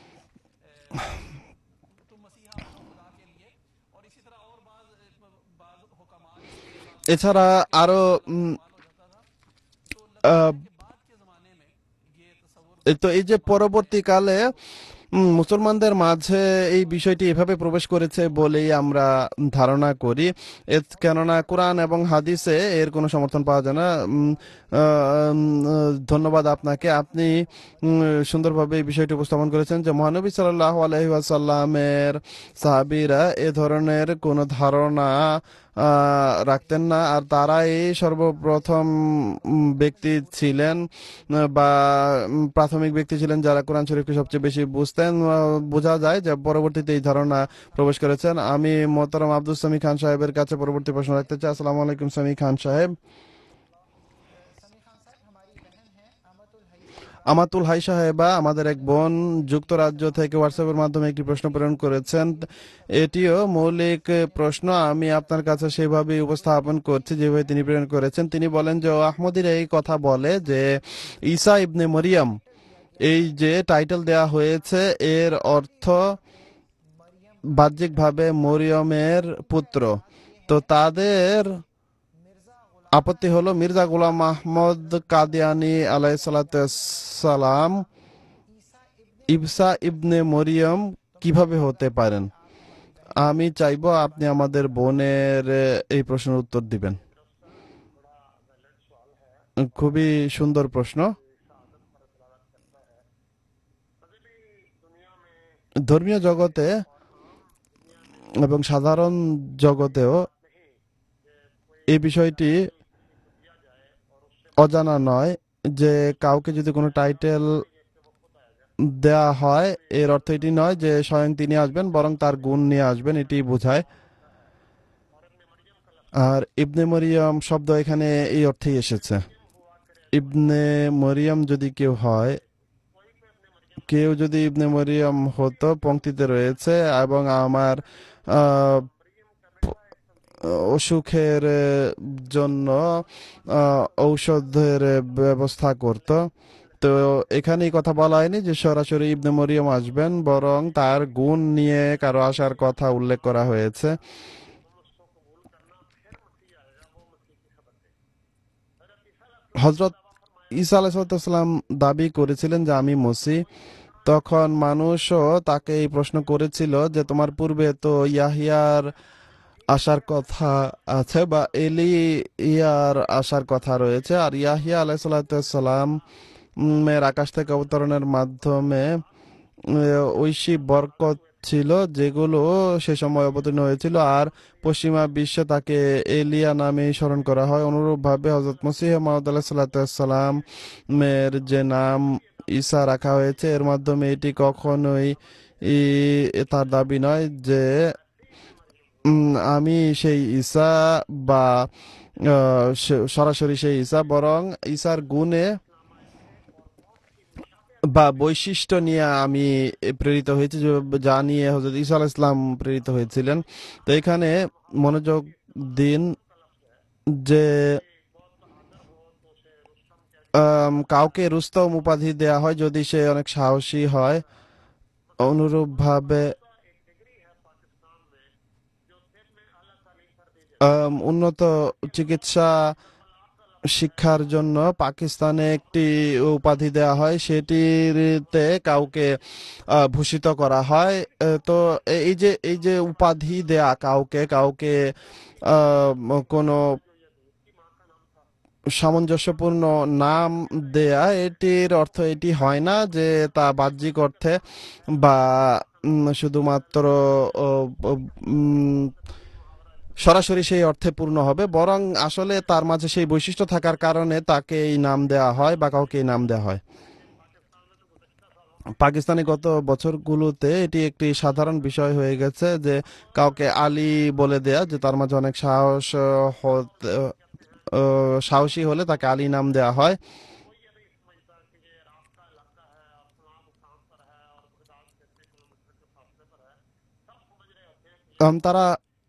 এছাড়া আরো তো এই যে পরবর্তীকালে মুসলমানদের মাঝে এই বিষয়টি এভাবে প্রবেশ করেছে বলেই আমরা ধারণা করি, কেননা কোরআন এবং হাদিসে এর কোনো সমর্থন পাওয়া যায় না। ধন্যবাদ আপনাকে, আপনি সুন্দরভাবে এই বিষয়টি উপস্থাপন করেছেন যে মহানবী সাল্লাল্লাহু আলাইহি ওয়াসাল্লামের সাহাবীরা এ ধরনের কোনো ধারণা রাখতেন না, আর তারাই সর্বপ্রথম ব্যক্তি ছিলেন বা প্রাথমিক ব্যক্তি ছিলেন যারা কোরআন শরীফকে সবচেয়ে বেশি বুঝতেন। বোঝা যায় যে পরবর্তীতে এই ধারণা প্রবেশ করেছেন। আমি মোহতারাম আব্দুল সামি খান সাহেবের কাছে পরবর্তী প্রশ্ন রাখতে চাই। আসসালামু আলাইকুম সামি খান সাহেব। আমাতুল হাই সাহেবা, আমাদের এক বোন যুক্তরাজ্য থেকে হোয়াটসঅ্যাপের মাধ্যমে একটি প্রশ্ন প্রেরণ করেছেন। এটিও মৌলিক প্রশ্ন, আমি আপনার কাছে সেভাবে উপস্থাপন করছি যেভাবে তিনি প্রেরণ করেছেন। তিনি বলেন যে আহমদির এই কথা বলে যে ঈসা ইবনে মরিয়ম, এই যে টাইটেল দেয়া হয়েছে এর অর্থ বাহ্যিকভাবে মরিয়মের পুত্র। তো তাদের আপত্তি হলো মির্জা গোলাম আহমদ কাদিয়ানি আলাইহিসসালাম ইবসা ইবনে মরিয়ম কিভাবে হতে পারেন। আমি চাইবো আপনি আমাদের বোনের এই প্রশ্নের উত্তর দিবেন। খুবই সুন্দর প্রশ্ন। ধর্মীয় জগতে এবং সাধারণ জগতেও এই বিষয়টি অজানা নয় যে কাউকে যদি কোনো টাইটেল দেয়া হয় এর অর্থ এটি নয় যে স্বয়ং তিনি আসবেন, বরং তার গুণ নিয়ে আসবেন, এটি বোঝায়। আর ইবনে মরিয়ম শব্দ এখানে এই অর্থেই এসেছে। ইবনে মরিয়ম যদি কেউ হয়, কেউ যদি ইবনে মরিয়ম হতো, পংক্তিতে রয়েছে, এবং আমার আহ, অসুখের জন্য ঔষধের ব্যবস্থা করত। তো এখানে কথা বলা হয়নি যে সরাসরি ইবনে মরিয়ম আসবেন, বরং তার গুণ নিয়ে কারো আসার কথা উল্লেখ করা হয়েছে। হজরত ঈসা আলাইহিসসালাম দাবি করেছিলেন যে আমি মসিহ। তখন মানুষও তাকে এই প্রশ্ন করেছিল যে তোমার পূর্বে তো ইয়াহিয়ার আসার কথা আছে বা এলিয়ার আসার কথা রয়েছে, আর ইয়াহিয়া আলাইহিসসালাম এর আকাশ থেকে অবতরণের মাধ্যমে ঐশী বরকত ছিল যেগুলো সে সময় অবতীর্ণ হয়েছিল, আর পশ্চিমা বিশ্বে তাকে এলিয়া নামে স্মরণ করা হয়। অনুরূপভাবে হজরত মসিহ মাউদ আলাহিসাল্লাম এর যে নাম ঈসা রাখা হয়েছে, এর মাধ্যমে এটি কখনোই তার দাবি নয় যে আমি সেই ঈসা বা সরাসরি সেই ঈসা, বরং ঈসার গুণে বা বৈশিষ্ট্য নিয়ে আমি প্রেরিত হয়েছি, যা নিয়ে হযরত ঈসা আলাইহিস সালাম প্রেরিত হয়েছিলেন। তো এখানে মনোযোগ দিন যে কাউকে রুস্তম উপাধি দেয়া হয় যদি সে অনেক সাহসী হয়। অনুরূপভাবে উন্নত চিকিৎসা শিক্ষার জন্য পাকিস্তানে একটি উপাধি দেওয়া হয়, সেটিতে কাউকে ভূষিত করা হয়। তো এই যে উপাধি দেয়া কাউকে কাউকে কোনো সামঞ্জস্যপূর্ণ নাম দেয়া, এটির অর্থ এটি হয় না যে তা বাহ্যিক অর্থে বা শুধুমাত্র উম, সরাসরি সেই অর্থে পূর্ণ হবে, বরং আসলে তার মাঝে সেই বৈশিষ্ট্য থাকার কারণে তাকে এই নাম দেয়া হয় বা কাউকে এই নাম দেয়া হয়। পাকিস্তানি গত বছরগুলোতে এটি একটি সাধারণ বিষয় হয়ে গেছে যে কাউকে আলী বলে দেয়া, যে তার মাঝে অনেক সাহসী হলে তাকে আলী নাম দেয়া হয়। তারা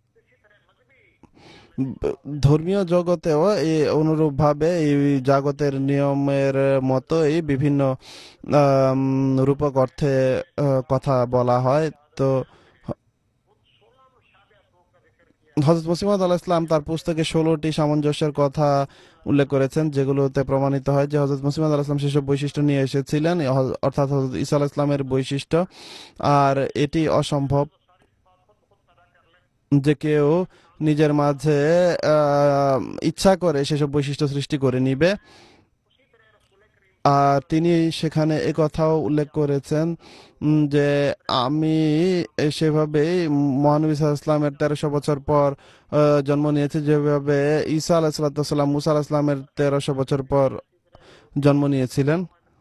ধর্মীয় জগতেও এই অনুরূপভাবে এই জগতের নিয়মের মতোই বিভিন্ন রূপক অর্থে কথা বলা হয়। তো হযরত মসিহ মাউদ আলাইহিস সালাম তার পুস্তকে 16টি সামঞ্জস্যের কথা উল্লেখ করেছেন, যেগুলোতে প্রমাণিত হয় যে হযরত মসিহ মাউদ আলাইহিস সালাম সেসব বৈশিষ্ট্য নিয়ে এসেছিলেন, অর্থাৎ হযরত ঈসা আলাইহিস সালামের বৈশিষ্ট্য। আর এটি অসম্ভব যে কেউ নিজের মাঝে ইচ্ছা করে সেসব বৈশিষ্ট্য সৃষ্টি করে নিবে। আর তিনি সেখানে একথাও উল্লেখ করেছেন যে আমি সেভাবে মহানবী সাল্লাল্লাহু আলাইহি ওয়াসাল্লামের 1300 বছর পর জন্ম নিয়েছি, যেভাবে ঈসা আলাইহিস সালাম মুসা আলাইহিস সালামের 1300 বছর পর জন্ম নিয়েছিলেন।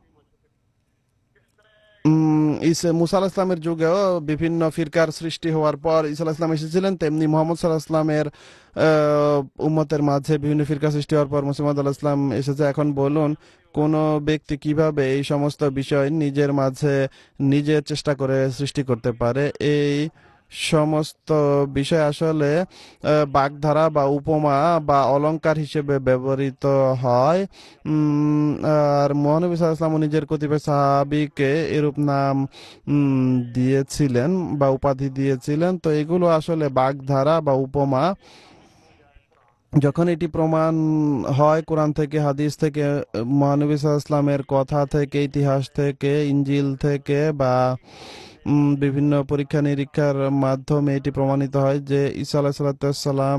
মুসা আলাহিস ইসলামের যুগেও বিভিন্ন ফিরকার সৃষ্টি হওয়ার পর ঈসা আলাইহিস সালাম এসেছিলেন, তেমনি মোহাম্মদ সাল্লাল্লাহু আলাইহি ওয়াসাল্লামের উম্মতের মাঝে বিভিন্ন ফিরকা সৃষ্টি হওয়ার পর মুহাম্মদ আলাইহিস সালাম এসেছে। এখন বলুন, কোন ব্যক্তি কিভাবে এই সমস্ত বিষয় নিজের মাঝে নিজের চেষ্টা করে সৃষ্টি করতে পারে? এই সমস্ত বিষয় আসলে বাগধারা বা উপমা বা অলংকার হিসেবে ব্যবহৃত হয়। আর মহানবী সাল্লাল্লাহু আলাইহি ওয়াসাল্লাম নিজের কতিপয় সাহাবীকে এরূপ নাম দিয়েছিলেন বা উপাধি দিয়েছিলেন। তো এগুলো আসলে বাগধারা বা উপমা। যখন এটি প্রমাণ হয় কোরআন থেকে, হাদিস থেকে, মহানবী সাল্লাল্লাহু আলাইহি ওয়াসাল্লামের কথা থেকে, ইতিহাস থেকে, ইনজিল থেকে বা বিভিন্ন পরীক্ষা নিরীক্ষার মাধ্যমে এটি প্রমাণিত হয় যে ঈসা আলাইহিস সালাম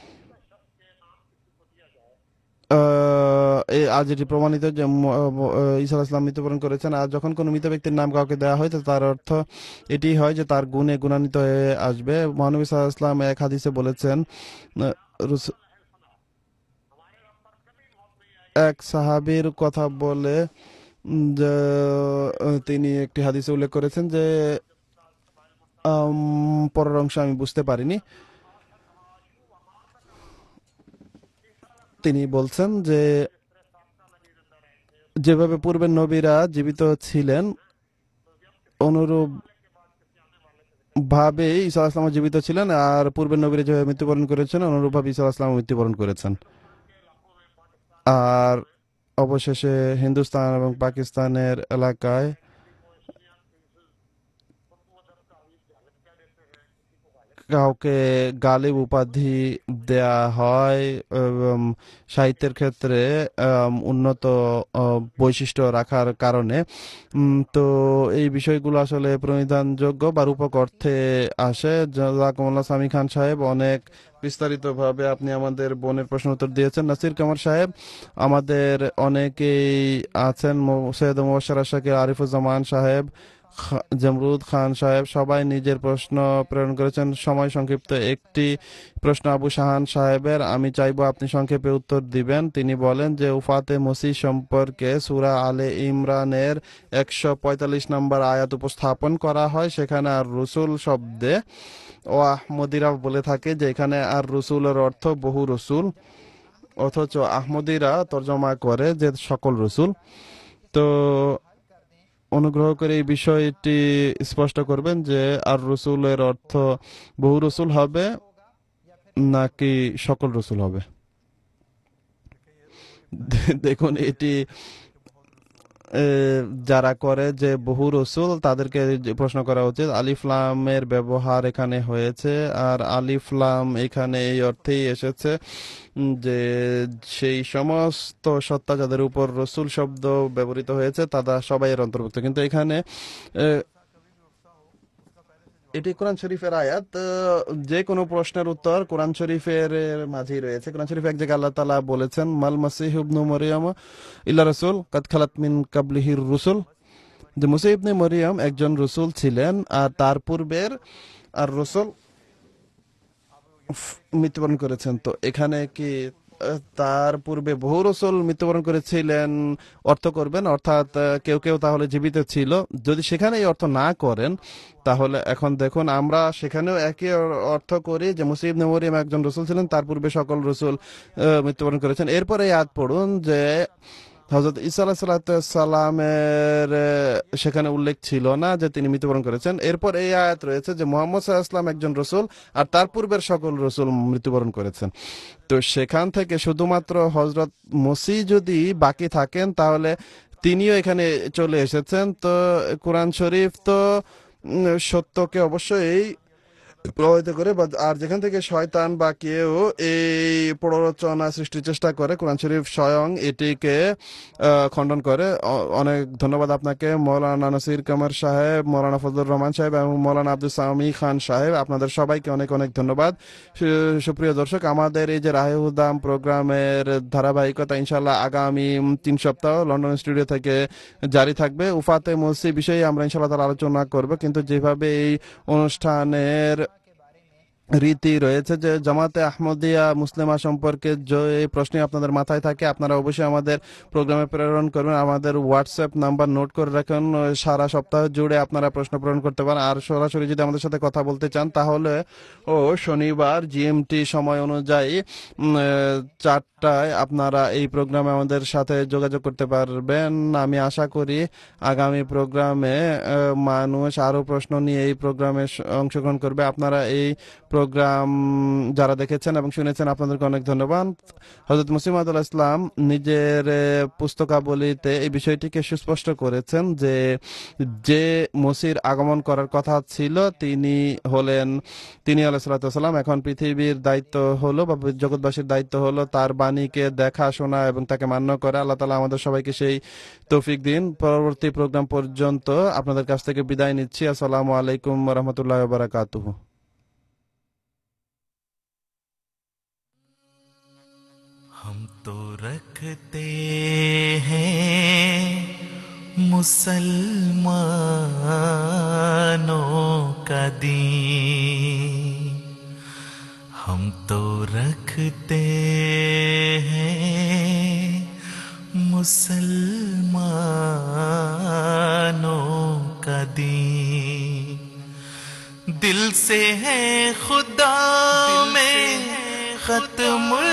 আজ এটি প্রমাণিত যে ঈসা আলাইহিস সালাম মৃত্যুবরণ করেছেন। আর যখন কোনো মৃত ব্যক্তির নাম কাউকে দেওয়া হয় তো তার অর্থ এটি হয় যে তার গুণে গুণান্বিত হয়ে আসবে। মহানবী সাল্লাল্লাহু আলাইহি ওয়াসাল্লাম এক হাদিসে বলেছেন, এক সাহাবীর কথা বলে যে তিনি একটি হাদিসে উল্লেখ করেছেন যে পরের অংশ আমি বুঝতে পারিনি। তিনি বলছেন যে যেভাবে পূর্বের নবীরা জীবিত ছিলেন অনুরূপ ভাবে ঈসা আলাইহিস সালাম জীবিত ছিলেন, আর পূর্বের নবীরা যেভাবে মৃত্যুবরণ করেছেন অনুরূপ ভাবে ঈসা আলাইহিস সালাম মৃত্যুবরণ করেছেন। আর অবশেষে হিন্দুস্তান এবং পাকিস্তানের এলাকায় কাউকে গালিব উপাধি দেয়া হয় এবং সাহিত্যের ক্ষেত্রে উন্নত বৈশিষ্ট্য রাখার কারণে। তো এই বিষয়গুলো আসলে প্রণিধানযোগ্য বা রূপক অর্থে আসে। জাযাকুমুল্লাহ সামি খান সাহেব, অনেক বিস্তারিতভাবে আপনি আমাদের বোনের প্রশ্ন উত্তর দিয়েছেন। নাসির কামার সাহেব, আমাদের অনেকেই আছেন, সৈয়দ মুবাশশির আশাকির, আরিফুজ্জামান সাহেব, জামরুদ খান সাহেব, সবাই নিজের প্রশ্ন প্রেরণ করেছেন। সময় সংক্ষিপ্ত, একটি প্রশ্ন আবু শাহান সাহেবের, আমি চাইবো আপনি সংক্ষেপে উত্তর দিবেন। তিনি বলেন যে উফাতে মসিহ সম্পর্কে সূরা আলে ইমরানের 145 নম্বর আয়াত উপস্থাপন করা হয়। সেখানে আর রসুল শব্দে ও আহমদিরা বলে থাকে যে এখানে আর রসুলের অর্থ বহু রসুল, অথচ আহমদিরা তর্জমা করে যে সকল রসুল। তো অনুগ্রহ করে এই বিষয়টি স্পষ্ট করবেন যে আর রসুলের অর্থ বহু রসুল হবে নাকি সকল রসুল হবে। দেখুন, এটি যারা করে যে বহু রসুল তাদেরকে প্রশ্ন করা উচিত। আলিফলামের ব্যবহার এখানে হয়েছে, আর আলিফলাম এখানে এই অর্থেই এসেছে যে সেই সমস্ত সত্তা যাদের উপর রসুল শব্দ ব্যবহৃত হয়েছে তারা সবাই এর অন্তর্ভুক্ত। কিন্তু এখানে এটি কোরআন শরীফের আয়াত, যে কোনো প্রশ্নের উত্তর কোরআন শরীফের মাঝেই রয়েছে। কোরআন শরীফে এক জায়গায় আল্লাহ তাআলা বলেছেন, মাল মাসিহ ইবনু মারইয়াম ইল্লা রাসূল কাদ খালাত মিন কাবলিহির রুসুল, যে মুসা ইবনে মরিয়ম একজন রসুল ছিলেন আর তার পূর্বের আর রসুল মৃত্যুবরণ করেছেন। তো এখানে কি তার পূর্বে বহু রসুল মৃত্যুবরণ করেছিলেন অর্থ করবেন, অর্থাৎ কেউ কেউ তাহলে জীবিত ছিল? যদি সেখানে এই অর্থ না করেন তাহলে এখন দেখুন আমরা সেখানেও একই অর্থ করি যে মুসা ইবনে মরিয়ম একজন রসুল ছিলেন, তার পূর্বে সকল রসুল মৃত্যুবরণ করেছেন। এরপরে আয়াত পড়ুন যে হযরত ঈসা আলাইহিস সালামের সেখানে উল্লেখ ছিল না যে তিনি মৃত্যুবরণ করেছেন। এরপর এই আয়াত রয়েছে যে মুহাম্মদ সাল্লাল্লাহু আলাইহি ওয়াসাল্লাম একজন রসুল আর তার পূর্বের সকল রসুল মৃত্যুবরণ করেছেন। তো সেখান থেকে শুধুমাত্র হযরত মসিহ যদি বাকি থাকেন তাহলে তিনিও এখানে চলে এসেছেন। তো কোরআন শরীফ তো সত্যকে অবশ্যই প্রভাবিত করে আর যেখান থেকে শয়তান বা কেউ এই প্ররোচনা সৃষ্টির চেষ্টা করে, কোরআন শরীফ স্বয়ং এটিকে খণ্ডন করে। অনেক ধন্যবাদ আপনাকে মৌলানা নাসির কামার সাহেব, মৌলানা ফজলুর রহমান সাহেব এবং মৌলানা আব্দুল সামি খান সাহেব, আপনাদের সবাইকে অনেক অনেক ধন্যবাদ। সুপ্রিয় দর্শক, আমাদের এই যে রাহে হুদাম প্রোগ্রামের ধারাবাহিকতা ইনশাল্লাহ আগামী 3 সপ্তাহ লন্ডন স্টুডিও থেকে জারি থাকবে। উফাতে মসি বিষয়ে আমরা ইনশাল্লাহ তার আলোচনা করব, কিন্তু যেভাবে এই অনুষ্ঠানের রীতি রয়েছে যে জামাতে আহমদিয়া মুসলিমা সম্পর্কে যে প্রশ্ন আপনাদের মাথায় থাকে, আপনারা অবশ্যই আমাদের প্রোগ্রামে প্রেরণ করবেন। আমাদের হোয়াটসঅ্যাপ নাম্বার নোট করে রাখুন। সারা সপ্তাহ জুড়ে আপনারা প্রশ্ন প্রেরণ করতে পারেন। আর সরাসরি যদি আমাদের সাথে কথা বলতে চান তাহলে শনিবার জিএমটি সময় অনুযায়ী 4টায় আপনারা এই প্রোগ্রামে আমাদের সাথে যোগাযোগ করতে পারবেন। আমি আশা করি আগামী প্রোগ্রামে মানুষ আরো প্রশ্ন নিয়ে এই প্রোগ্রামে অংশগ্রহণ করবে। আপনারা এই প্রোগ্রাম যারা দেখেছেন এবং শুনেছেন আপনাদেরকে অনেক ধন্যবাদ। হযরত মুসলিম আউদ ইসলাম নিজের পুস্তকাবলীতে এই বিষয়টিকে সুস্পষ্ট করেছেন যে যে মসির আগমন করার কথা ছিল তিনি আলাইহিস সালাতু ওয়াস সালাম। এখন পৃথিবীর দায়িত্ব হলো বা জগৎবাসীর দায়িত্ব হলো তার বাণীকে দেখা, শোনা এবং তাকে মান্য করা। আল্লাহ তাআলা আমাদের সবাইকে সেই তৌফিক দিন। পরবর্তী প্রোগ্রাম পর্যন্ত আপনাদের কাছ থেকে বিদায় নিচ্ছি। আসসালামু আলাইকুম ওয়া রাহমাতুল্লাহি ওয়া বারাকাতুহু। हम तो रखते हैं मुसलमानों का दीन, हम तो रखते हैं मुसलमानों का दीन। दिल से है खुदा में खत्म